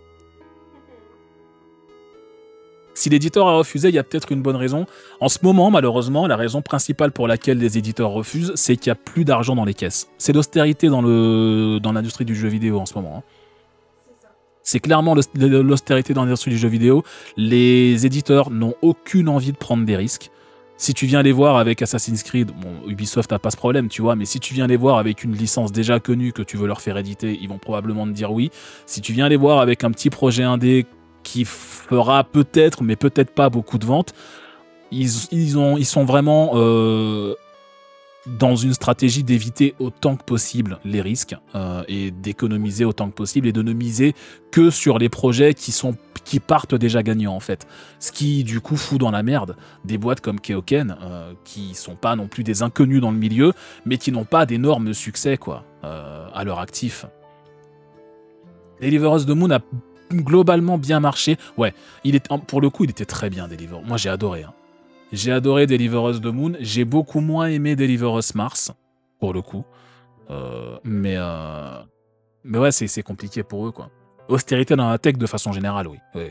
Si l'éditeur a refusé, il y a peut-être une bonne raison. En ce moment, malheureusement, la raison principale pour laquelle les éditeurs refusent, c'est qu'il n'y a plus d'argent dans les caisses. C'est l'austérité dans le dans l'industrie du jeu vidéo en ce moment. Hein. C'est clairement l'austérité dans l'industrie du jeu vidéo. Les éditeurs n'ont aucune envie de prendre des risques. Si tu viens les voir avec Assassin's Creed, bon, Ubisoft n'a pas ce problème, tu vois, mais si tu viens les voir avec une licence déjà connue que tu veux leur faire éditer, ils vont probablement te dire oui. Si tu viens les voir avec un petit projet indé qui fera peut-être, mais peut-être pas beaucoup de ventes, ils, ils, ont, ils sont vraiment euh, dans une stratégie d'éviter autant que possible les risques euh, et d'économiser autant que possible et de ne miser que sur les projets qui sont qui partent déjà gagnants en fait. Ce qui du coup fout dans la merde des boîtes comme Keoken, euh, qui sont pas non plus des inconnus dans le milieu, mais qui n'ont pas d'énormes succès quoi, euh, à leur actif. Deliver Us the Moon a globalement bien marché. Ouais, il est, pour le coup, il était très bien, Deliver. Moi, j'ai adoré. Hein. J'ai adoré Deliver Us the Moon. J'ai beaucoup moins aimé Deliver Us Mars, pour le coup. Euh, mais, euh, mais ouais, c'est compliqué pour eux, quoi. Austérité dans la tech de façon générale, oui. oui.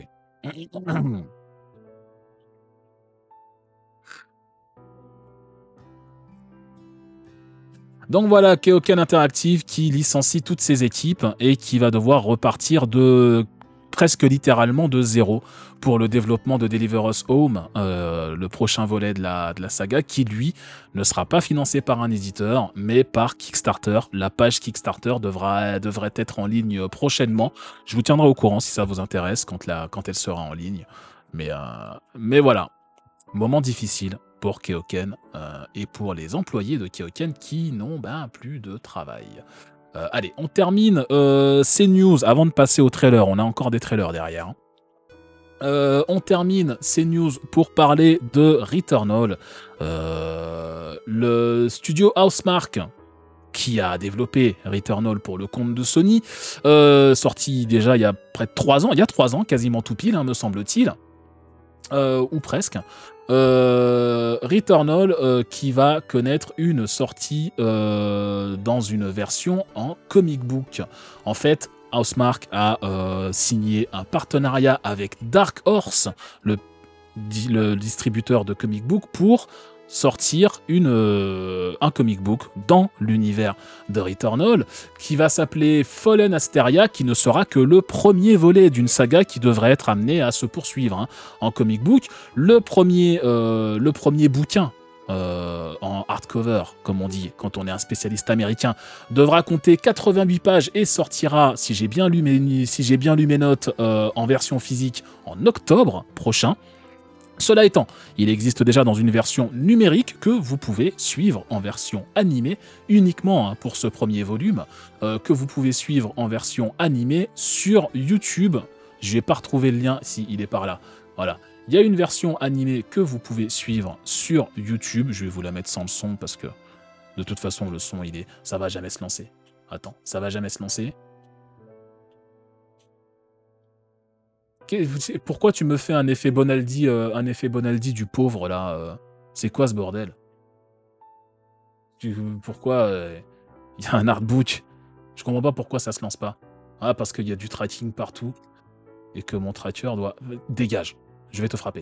Donc voilà, Keoken Interactive qui licencie toutes ses équipes et qui va devoir repartir de presque littéralement de zéro pour le développement de Deliver Us Home, euh, le prochain volet de la, de la saga, qui lui ne sera pas financé par un éditeur, mais par Kickstarter. La page Kickstarter devra, devrait être en ligne prochainement. Je vous tiendrai au courant si ça vous intéresse quand, la, quand elle sera en ligne. Mais, euh, mais voilà, moment difficile pour Keoken euh, et pour les employés de Keoken qui n'ont ben, plus de travail. Euh, allez, on termine euh, ces news avant de passer au trailer. On a encore des trailers derrière. Hein. Euh, on termine ces news pour parler de Returnal. Euh, le studio Housemarque, qui a développé Returnal pour le compte de Sony, euh, sorti déjà il y a près de trois ans, il y a trois ans, quasiment tout pile, hein, me semble-t-il. Euh, ou presque. Euh, Returnal euh, qui va connaître une sortie euh, dans une version en comic book. En fait, Housemarque a euh, signé un partenariat avec Dark Horse, le, le distributeur de comic book, pour sortir une, euh, un comic book dans l'univers de Returnal qui va s'appeler Fallen Asteria, qui ne sera que le premier volet d'une saga qui devrait être amenée à se poursuivre hein, en comic book. Le premier, euh, le premier bouquin euh, en hardcover, comme on dit quand on est un spécialiste américain, devra compter quatre-vingt-huit pages et sortira, si j'ai bien lu mes, si j'ai bien lu mes notes, euh, en version physique en octobre prochain. Cela étant, il existe déjà dans une version numérique que vous pouvez suivre en version animée, uniquement hein, pour ce premier volume, euh, que vous pouvez suivre en version animée sur YouTube. Je vais pas retrouver le lien, si il est par là. Voilà. Il y a une version animée que vous pouvez suivre sur YouTube. Je vais vous la mettre sans le son parce que de toute façon, le son, il est, ça va jamais se lancer. Attends, ça va jamais se lancer. Pourquoi tu me fais un effet Bonaldi, euh, un effet Bonaldi du pauvre là euh, C'est quoi ce bordel? tu, Pourquoi il euh, y a un artbook? Je comprends pas pourquoi ça se lance pas. Ah, parce qu'il y a du tracking partout et que mon tracker doit... Dégage, je vais te frapper.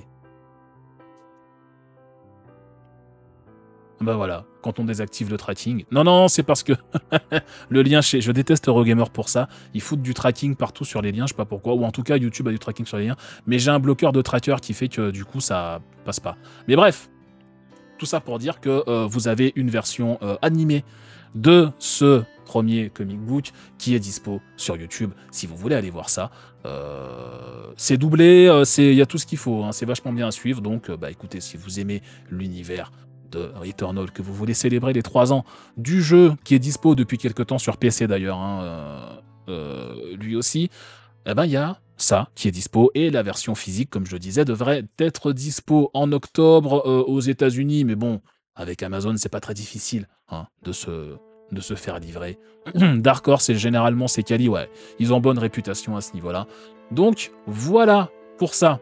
Bah voilà, quand on désactive le tracking... Non, non, c'est parce que le lien chez... Je déteste Eurogamer pour ça. Ils foutent du tracking partout sur les liens, je sais pas pourquoi. Ou en tout cas, YouTube a du tracking sur les liens. Mais j'ai un bloqueur de tracker qui fait que du coup, ça passe pas. Mais bref, tout ça pour dire que euh, vous avez une version euh, animée de ce premier comic book qui est dispo sur YouTube si vous voulez aller voir ça. Euh, c'est doublé, il y a tout ce qu'il faut, hein, c'est vachement bien à suivre. Donc, euh, bah écoutez, si vous aimez l'univers de Returnal, que vous voulez célébrer les trois ans du jeu qui est dispo depuis quelques temps sur P C d'ailleurs, hein, euh, euh, lui aussi, eh ben il y a ça qui est dispo et la version physique, comme je le disais, devrait être dispo en octobre euh, aux États-Unis. Mais bon, avec Amazon, c'est pas très difficile hein, de se de se faire livrer. Dark Horse, et généralement c'est quali, ouais, ils ont bonne réputation à ce niveau-là. Donc voilà pour ça.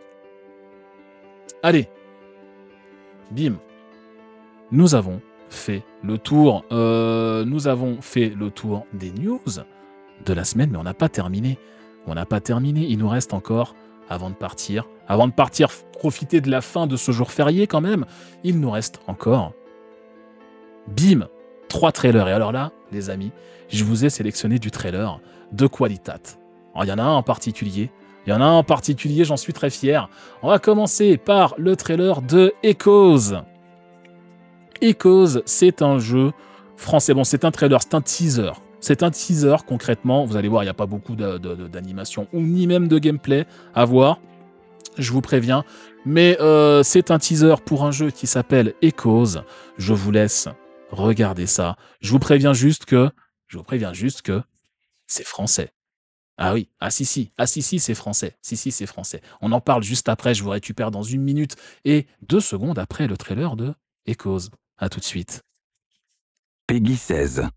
Allez, bim. Nous avons fait le tour. Euh, nous avons fait le tour des news de la semaine, mais on n'a pas terminé. On n'a pas terminé. Il nous reste encore, avant de partir, avant de partir, profiter de la fin de ce jour férié quand même. Il nous reste encore, bim, trois trailers. Et alors là, les amis, je vous ai sélectionné du trailer de qualitat. Il y en a un en particulier. Il y en a un en particulier, j'en suis très fier. On va commencer par le trailer de Echoes. Echoes, c'est un jeu français. Bon, c'est un trailer, c'est un teaser. C'est un teaser, concrètement. Vous allez voir, il n'y a pas beaucoup d'animation ou ni même de gameplay à voir. Je vous préviens. Mais euh, c'est un teaser pour un jeu qui s'appelle Echoes. Je vous laisse regarder ça. Je vous préviens juste que, je vous préviens juste que c'est français. Ah oui, ah si si, ah si si, c'est français. Si si, c'est français. On en parle juste après, je vous récupère dans une minute et deux secondes après le trailer de Echoes. À tout de suite. Peggy seize.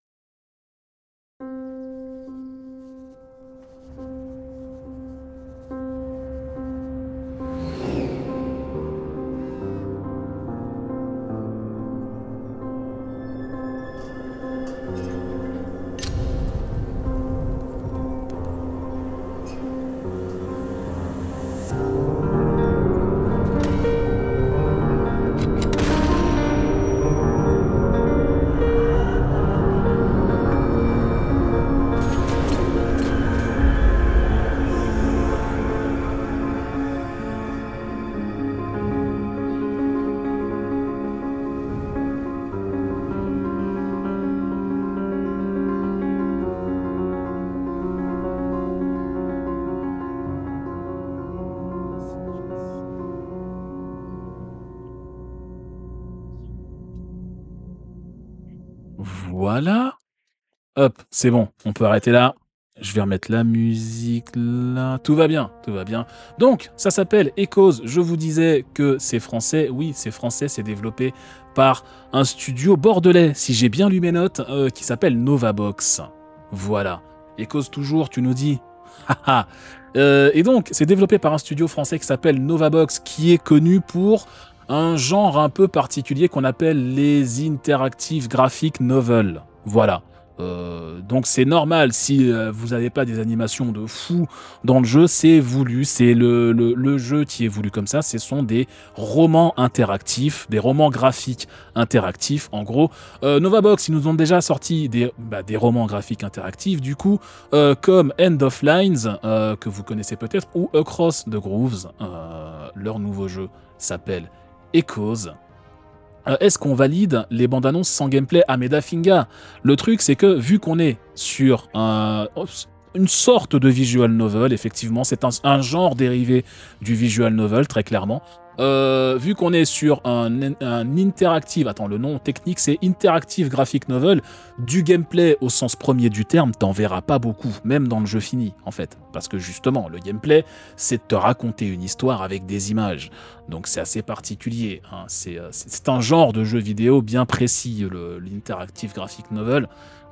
Voilà. Hop, c'est bon, on peut arrêter là. Je vais remettre la musique là. Tout va bien, tout va bien. Donc, ça s'appelle Echoes. Je vous disais que c'est français. Oui, c'est français, c'est développé par un studio bordelais, si j'ai bien lu mes notes, euh, qui s'appelle Novabox. Voilà. Echoes toujours, tu nous dis. Haha. Euh, et donc, c'est développé par un studio français qui s'appelle Novabox, qui est connu pour un genre un peu particulier qu'on appelle les interactive graphic novels. Voilà. Euh, donc c'est normal si euh, vous n'avez pas des animations de fou dans le jeu, c'est voulu, c'est le, le, le jeu qui est voulu comme ça, ce sont des romans interactifs, des romans graphiques interactifs en gros. Euh, Novabox, ils nous ont déjà sorti des, bah, des romans graphiques interactifs du coup, euh, comme End of Lines, euh, que vous connaissez peut-être, ou Across the Grooves, euh, leur nouveau jeu s'appelle Echoes. Euh, Est-ce qu'on valide les bandes annonces sans gameplay à Medafinga? Le truc, c'est que vu qu'on est sur un, une sorte de visual novel, effectivement, c'est un, un genre dérivé du visual novel, très clairement. Euh, vu qu'on est sur un, un interactive, attends, le nom technique c'est interactive graphic novel, du gameplay au sens premier du terme, t'en verras pas beaucoup, même dans le jeu fini, en fait. Parce que justement, le gameplay, c'est de te raconter une histoire avec des images. Donc c'est assez particulier. Hein. C'est, euh, c'est un genre de jeu vidéo bien précis, l'interactive graphic novel.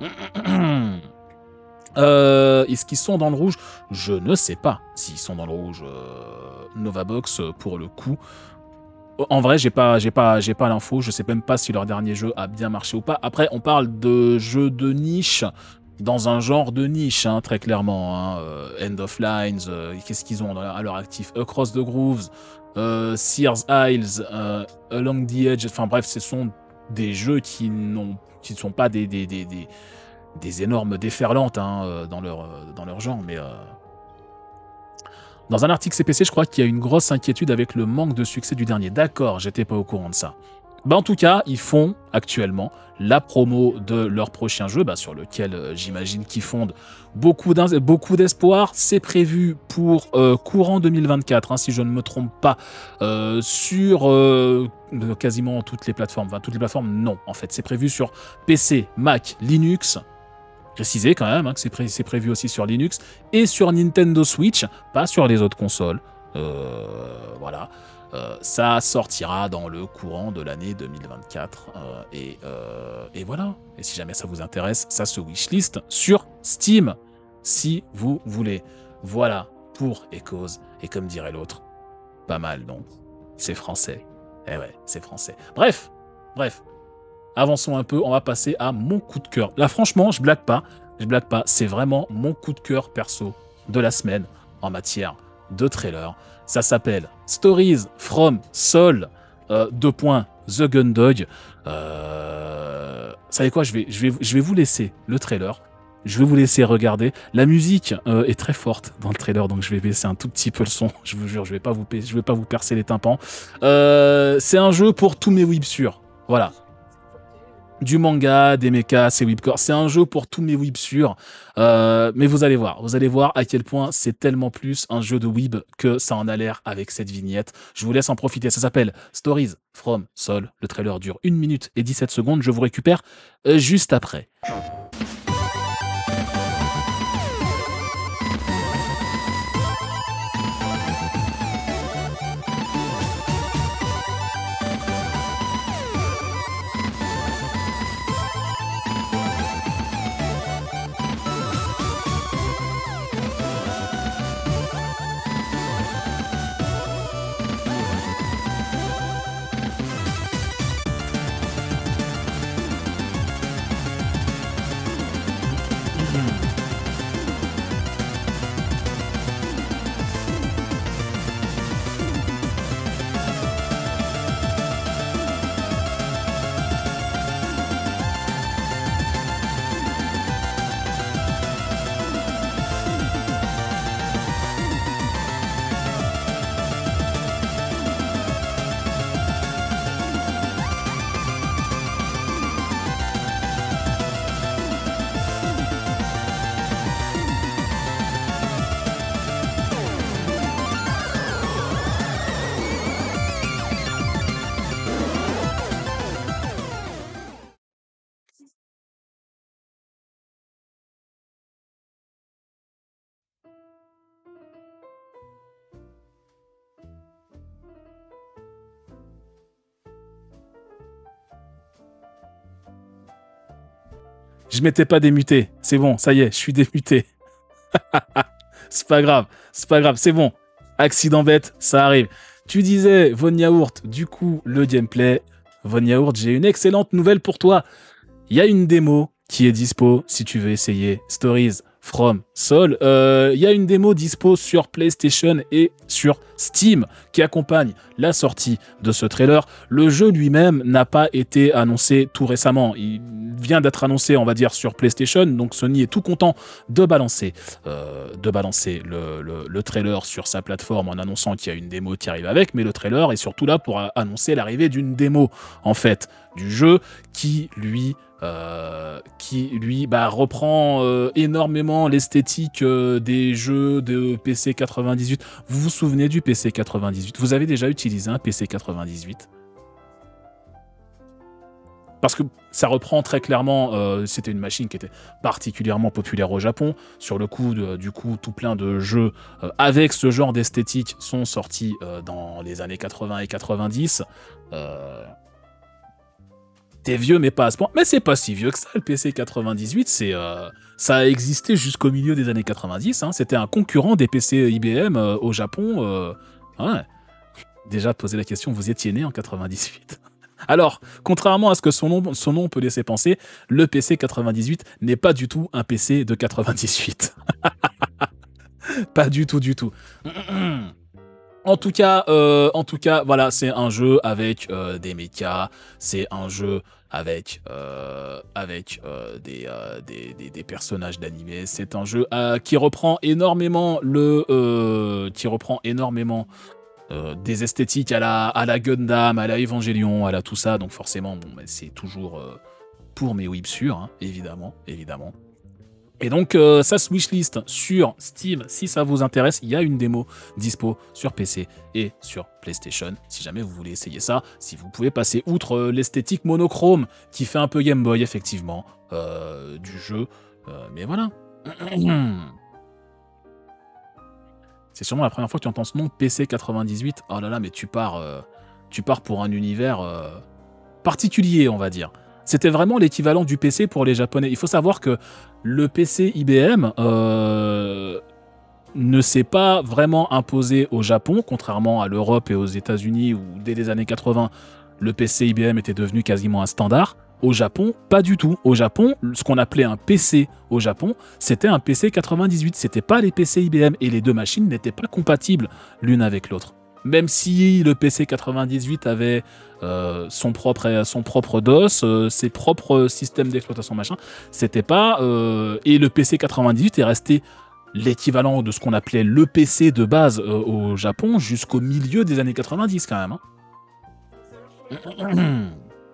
Euh, Est-ce qu'ils sont dans le rouge? Je ne sais pas s'ils sont dans le rouge. Euh, Novabox, pour le coup. En vrai, j'ai pas, j'ai pas, j'ai pas l'info. Je sais même pas si leur dernier jeu a bien marché ou pas. Après, on parle de jeux de niche dans un genre de niche, hein, très clairement. Hein. Euh, End of Lines, euh, qu'est-ce qu'ils ont à leur actif? Across the Grooves, euh, Sears Isles, euh, Along the Edge. Enfin bref, ce sont des jeux qui n'ont, qui ne sont pas des, des, des, des, des énormes déferlantes hein, dans leur, dans leur genre, mais euh, dans un article C P C, je crois qu'il y a une grosse inquiétude avec le manque de succès du dernier. D'accord, j'étais pas au courant de ça. Bah en tout cas, ils font actuellement la promo de leur prochain jeu, bah, sur lequel euh, j'imagine qu'ils fondent beaucoup, beaucoup d'espoir. C'est prévu pour euh, courant deux mille vingt-quatre, hein, si je ne me trompe pas, euh, sur euh, quasiment toutes les plateformes. Enfin, toutes les plateformes, non, en fait. C'est prévu sur P C, Mac, Linux. Préciser quand même hein, que c'est pré prévu aussi sur Linux et sur Nintendo Switch, pas sur les autres consoles. Euh, voilà. Euh, ça sortira dans le courant de l'année deux mille vingt-quatre. Euh, et, euh, et voilà. Et si jamais ça vous intéresse, ça se wishlist sur Steam, si vous voulez. Voilà pour Echoes. Et comme dirait l'autre, pas mal donc. C'est français. Eh ouais, c'est français. Bref, bref. Avançons un peu, on va passer à mon coup de cœur. Là, franchement, je blague pas. Je blague pas. C'est vraiment mon coup de cœur perso de la semaine en matière de trailer. Ça s'appelle Stories from Soul, euh, deux points, The Gundog. Euh, vous savez quoi, je vais, je, vais, je vais vous laisser le trailer. Je vais vous laisser regarder. La musique euh, est très forte dans le trailer, donc je vais baisser un tout petit peu le son. Je vous jure, je vais pas vous, je vais pas vous percer les tympans. Euh, c'est un jeu pour tous mes websurs. Voilà. Du manga, des mechas, c'est Whipcore. C'est un jeu pour tous mes Whipsurs. Euh, mais vous allez voir, vous allez voir à quel point c'est tellement plus un jeu de Weeb que ça en a l'air avec cette vignette. Je vous laisse en profiter. Ça s'appelle Stories from Soul. Le trailer dure une minute et dix-sept secondes. Je vous récupère euh, juste après. Je m'étais pas démuté. C'est bon, ça y est, je suis démuté. C'est pas grave, c'est pas grave, c'est bon. Accident bête, ça arrive. Tu disais, Von Yaourt, du coup, le gameplay. Von Yaourt, j'ai une excellente nouvelle pour toi. Il y a une démo qui est dispo si tu veux essayer Stories from Sol. Il euh, y a une démo dispo sur PlayStation et sur Steam qui accompagne la sortie de ce trailer. Le jeu lui-même n'a pas été annoncé tout récemment. Il vient d'être annoncé, on va dire, sur PlayStation. Donc Sony est tout content de balancer, euh, de balancer le, le, le trailer sur sa plateforme en annonçant qu'il y a une démo qui arrive avec. Mais le trailer est surtout là pour annoncer l'arrivée d'une démo, en fait, du jeu qui, lui... Euh, qui lui bah, reprend euh, énormément l'esthétique euh, des jeux de P C quatre-vingt-dix-huit. Vous vous souvenez du P C quatre-vingt-dix-huit? Vous avez déjà utilisé un P C quatre-vingt-dix-huit? Parce que ça reprend très clairement, euh, c'était une machine qui était particulièrement populaire au Japon. Sur le coup, de, du coup, tout plein de jeux euh, avec ce genre d'esthétique sont sortis euh, dans les années quatre-vingts et quatre-vingt-dix. Euh, T'es vieux, mais pas à ce point. Mais c'est pas si vieux que ça, le P C quatre-vingt-dix-huit. C'est, euh, ça a existé jusqu'au milieu des années quatre-vingt-dix. Hein. C'était un concurrent des P C I B M euh, au Japon. Euh, ouais. Déjà, poser la question, vous étiez né en quatre-vingt-dix-huit. Alors, contrairement à ce que son nom, son nom peut laisser penser, le P C quatre-vingt-dix-huit n'est pas du tout un P C de quatre-vingt-dix-huit. Pas du tout, du tout. En tout cas, euh, en tout cas, voilà, c'est un jeu avec euh, des mechas, c'est un jeu avec euh, avec euh, des, euh, des, des des personnages d'animé. C'est un jeu euh, qui reprend énormément le euh, qui reprend énormément euh, des esthétiques à la à la Gundam, à la Evangelion, à la tout ça. Donc forcément, bon, c'est toujours euh, pour mes whips sûrs, hein, évidemment, évidemment. Et donc, euh, ça se wishlist sur Steam. Si ça vous intéresse, il y a une démo dispo sur P C et sur PlayStation. Si jamais vous voulez essayer ça, si vous pouvez passer outre euh, l'esthétique monochrome qui fait un peu Game Boy, effectivement, euh, du jeu. Euh, mais voilà. C'est sûrement la première fois que tu entends ce nom, P C quatre-vingt-dix-huit. Oh là là, mais tu pars, euh, tu pars pour un univers euh, particulier, on va dire. C'était vraiment l'équivalent du P C pour les Japonais. Il faut savoir que le P C I B M euh, ne s'est pas vraiment imposé au Japon, contrairement à l'Europe et aux États-Unis où dès les années quatre-vingts, le P C I B M était devenu quasiment un standard. Au Japon, pas du tout. Au Japon, ce qu'on appelait un P C au Japon, c'était un P C quatre-vingt-dix-huit. C'était pas les P C I B M et les deux machines n'étaient pas compatibles l'une avec l'autre. Même si le P C quatre-vingt-dix-huit avait euh, son propre son propre DOS, euh, ses propres systèmes d'exploitation machin, c'était pas euh, et le P C quatre-vingt-dix-huit est resté l'équivalent de ce qu'on appelait le P C de base euh, au Japon jusqu'au milieu des années quatre-vingt-dix quand même. Hein.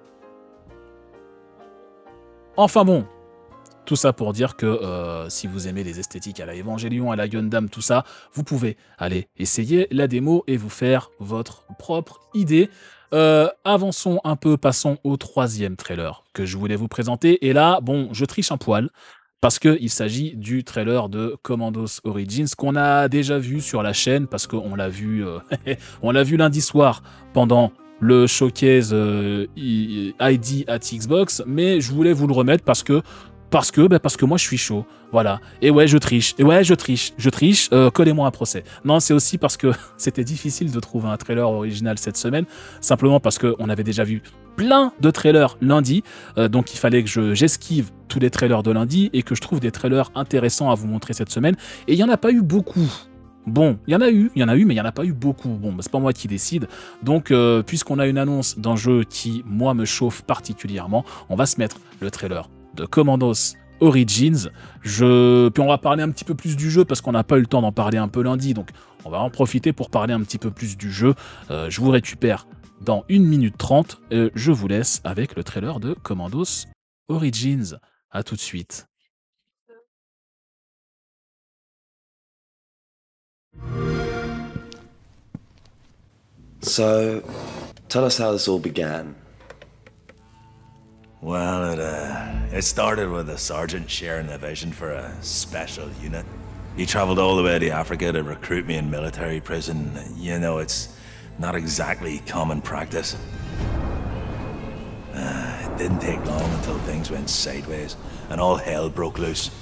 Enfin bon. Tout ça pour dire que euh, si vous aimez les esthétiques à la Evangelion, à la Gundam, tout ça, vous pouvez aller essayer la démo et vous faire votre propre idée. Euh, avançons un peu, passons au troisième trailer que je voulais vous présenter. Et là, bon, je triche un poil parce qu'il s'agit du trailer de Commandos Origins qu'on a déjà vu sur la chaîne parce qu'on l'a vu, euh, on l'a vu lundi soir pendant le showcase euh, I D at Xbox, mais je voulais vous le remettre parce que Parce que, bah parce que moi je suis chaud, voilà. Et ouais, je triche, et ouais, je triche, je triche, euh, collez-moi un procès. Non, c'est aussi parce que c'était difficile de trouver un trailer original cette semaine, simplement parce qu'on avait déjà vu plein de trailers lundi, euh, donc il fallait que je, j'esquive tous les trailers de lundi et que je trouve des trailers intéressants à vous montrer cette semaine. Et il n'y en a pas eu beaucoup. Bon, il y en a eu, il y en a eu, mais il n'y en a pas eu beaucoup. Bon, bah, c'est pas moi qui décide. Donc, euh, puisqu'on a une annonce d'un jeu qui, moi, me chauffe particulièrement, on va se mettre le trailer de Commandos Origins. Je... Puis on va parler un petit peu plus du jeu parce qu'on n'a pas eu le temps d'en parler un peu lundi, donc on va en profiter pour parler un petit peu plus du jeu. Euh, je vous récupère dans une minute trente. Euh, je vous laisse avec le trailer de Commandos Origins. À tout de suite. So, tell us how this all began. Well, it, uh, it started with a sergeant sharing a vision for a special unit. He traveled all the way to Africa to recruit me in military prison. You know, it's not exactly common practice. Uh, didn't take long until things went sideways and all hell broke loose.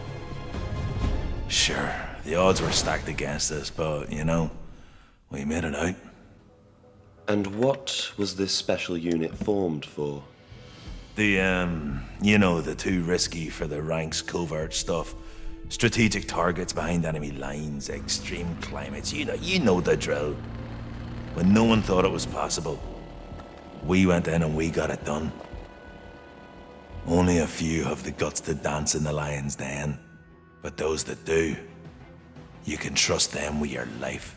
Sure, the odds were stacked against us, but, you know, we made it out. And what was this special unit formed for? The, um, you know, the too risky for the ranks covert stuff. Strategic targets behind enemy lines, extreme climates, you know, you know the drill. When no one thought it was possible, we went in and we got it done. Only a few have the guts to dance in the lion's den, but those that do, you can trust them with your life.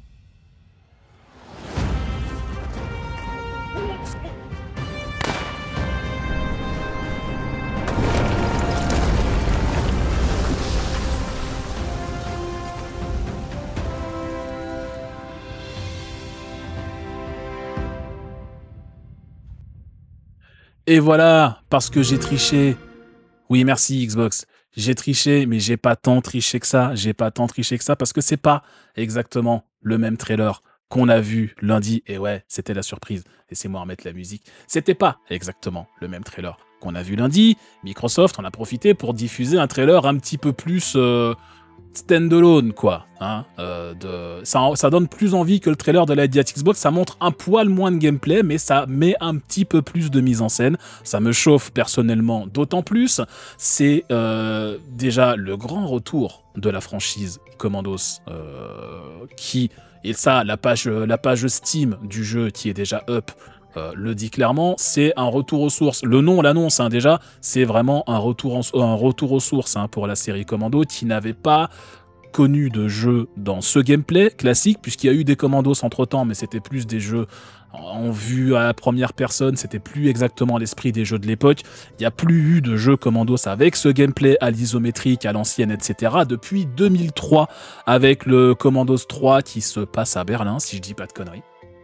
Et voilà, parce que j'ai triché. Oui, merci Xbox. J'ai triché, mais j'ai pas tant triché que ça. J'ai pas tant triché que ça parce que c'est pas exactement le même trailer qu'on a vu lundi. Et ouais, c'était la surprise. Laissez-moi remettre la musique. C'était pas exactement le même trailer qu'on a vu lundi. Microsoft en a profité pour diffuser un trailer un petit peu plus euh, stand-alone, quoi. Hein, euh, de... ça, ça donne plus envie que le trailer de la Diat Xbox. Ça montre un poil moins de gameplay, mais ça met un petit peu plus de mise en scène. Ça me chauffe personnellement d'autant plus. C'est euh, déjà le grand retour de la franchise Commandos, euh, qui, et ça, la page, la page Steam du jeu qui est déjà up, Euh, le dit clairement, c'est un retour aux sources. Le nom l'annonce hein, déjà, c'est vraiment un retour, en, un retour aux sources hein, pour la série Commando qui n'avait pas connu de jeu dans ce gameplay classique, puisqu'il y a eu des Commandos entre-temps, mais c'était plus des jeux en vue à la première personne, c'était plus exactement l'esprit des jeux de l'époque. Il n'y a plus eu de jeux Commandos avec ce gameplay à l'isométrique, à l'ancienne, et cetera depuis deux mille trois, avec le Commandos trois qui se passe à Berlin, si je dis pas de conneries.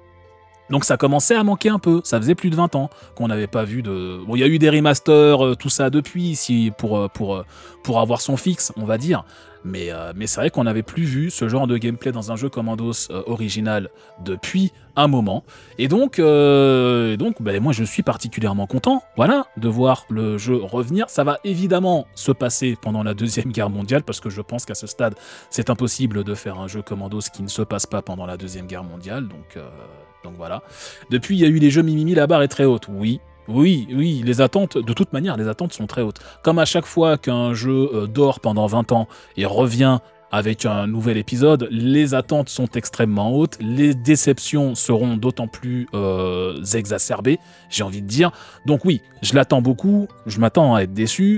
Donc ça commençait à manquer un peu, ça faisait plus de vingt ans qu'on n'avait pas vu de... Bon, il y a eu des remasters, euh, tout ça depuis, ici, pour, euh, pour, euh, pour avoir son fixe, on va dire. Mais, euh, mais c'est vrai qu'on n'avait plus vu ce genre de gameplay dans un jeu Commandos euh, original depuis un moment. Et donc, euh, donc ben, moi je suis particulièrement content, voilà, de voir le jeu revenir. Ça va évidemment se passer pendant la Deuxième Guerre mondiale, parce que je pense qu'à ce stade, c'est impossible de faire un jeu Commandos qui ne se passe pas pendant la Deuxième Guerre mondiale, donc... Euh, Donc voilà. Depuis, il y a eu les jeux Mimimi, la barre est très haute. Oui, oui, oui, les attentes, de toute manière, les attentes sont très hautes. Comme à chaque fois qu'un jeu euh, dort pendant vingt ans et revient avec un nouvel épisode, les attentes sont extrêmement hautes, les déceptions seront d'autant plus euh, exacerbées, j'ai envie de dire. Donc oui, je l'attends beaucoup, je m'attends à être déçu,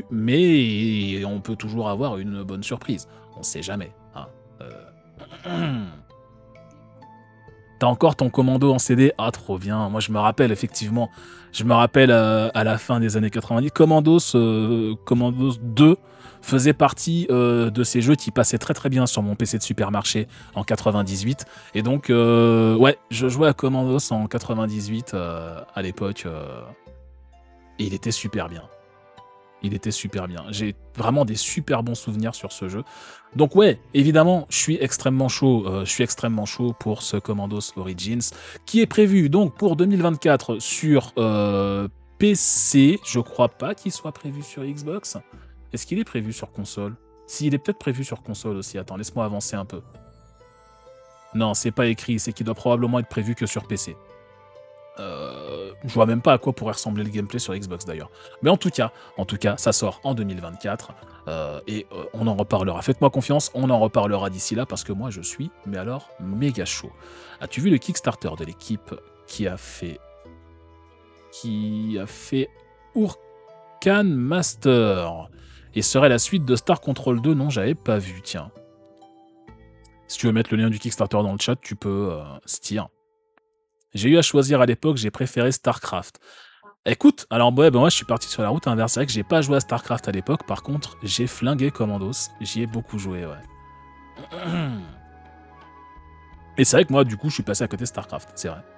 mais on peut toujours avoir une bonne surprise. On sait jamais. Hein. Euh... T'as encore ton commando en C D? Ah, trop bien. Moi, je me rappelle, effectivement, je me rappelle euh, à la fin des années quatre-vingt-dix, Commandos, euh, Commandos deux faisait partie euh, de ces jeux qui passaient très très bien sur mon P C de supermarché en quatre-vingt-dix-huit. Et donc, euh, ouais, je jouais à Commandos en quatre-vingt-dix-huit euh, à l'époque. Euh, et il était super bien. Il était super bien. J'ai vraiment des super bons souvenirs sur ce jeu. Donc ouais, évidemment, je suis extrêmement chaud. Euh, je suis extrêmement chaud pour ce Commandos Origins, qui est prévu donc pour deux mille vingt-quatre sur euh, P C. Je crois pas qu'il soit prévu sur Xbox. Est-ce qu'il est prévu sur console? S'il est peut-être prévu sur console aussi. Attends, laisse-moi avancer un peu. Non, c'est pas écrit. C'est qu'il doit probablement être prévu que sur P C. Euh, je vois même pas à quoi pourrait ressembler le gameplay sur Xbox d'ailleurs. Mais en tout cas, en tout cas, ça sort en deux mille vingt-quatre euh, et euh, on en reparlera. Faites-moi confiance, on en reparlera d'ici là parce que moi je suis, mais alors, méga chaud. As-tu vu le Kickstarter de l'équipe qui a fait... qui a fait Urkan Master et serait la suite de Star Control deux? Non, j'avais pas vu, tiens. Si tu veux mettre le lien du Kickstarter dans le chat, tu peux, euh, Styr. J'ai eu à choisir à l'époque, j'ai préféré StarCraft. Écoute, alors ouais, ben moi je suis parti sur la route inverse. C'est vrai que j'ai pas joué à StarCraft à l'époque, par contre, j'ai flingué Commandos. J'y ai beaucoup joué, ouais. Et c'est vrai que moi, du coup, je suis passé à côté de StarCraft, c'est vrai.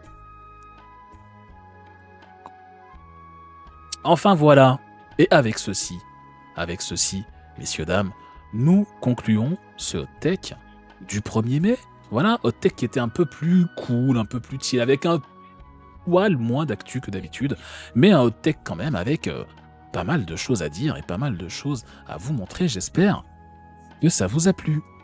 Enfin voilà. Et avec ceci, avec ceci, messieurs, dames, nous concluons ce hot tech du premier mai. Voilà, hot tech qui était un peu plus cool, un peu plus chill, avec un poil moins d'actu que d'habitude, mais un hot tech quand même avec euh, pas mal de choses à dire et pas mal de choses à vous montrer. J'espère que ça vous a plu.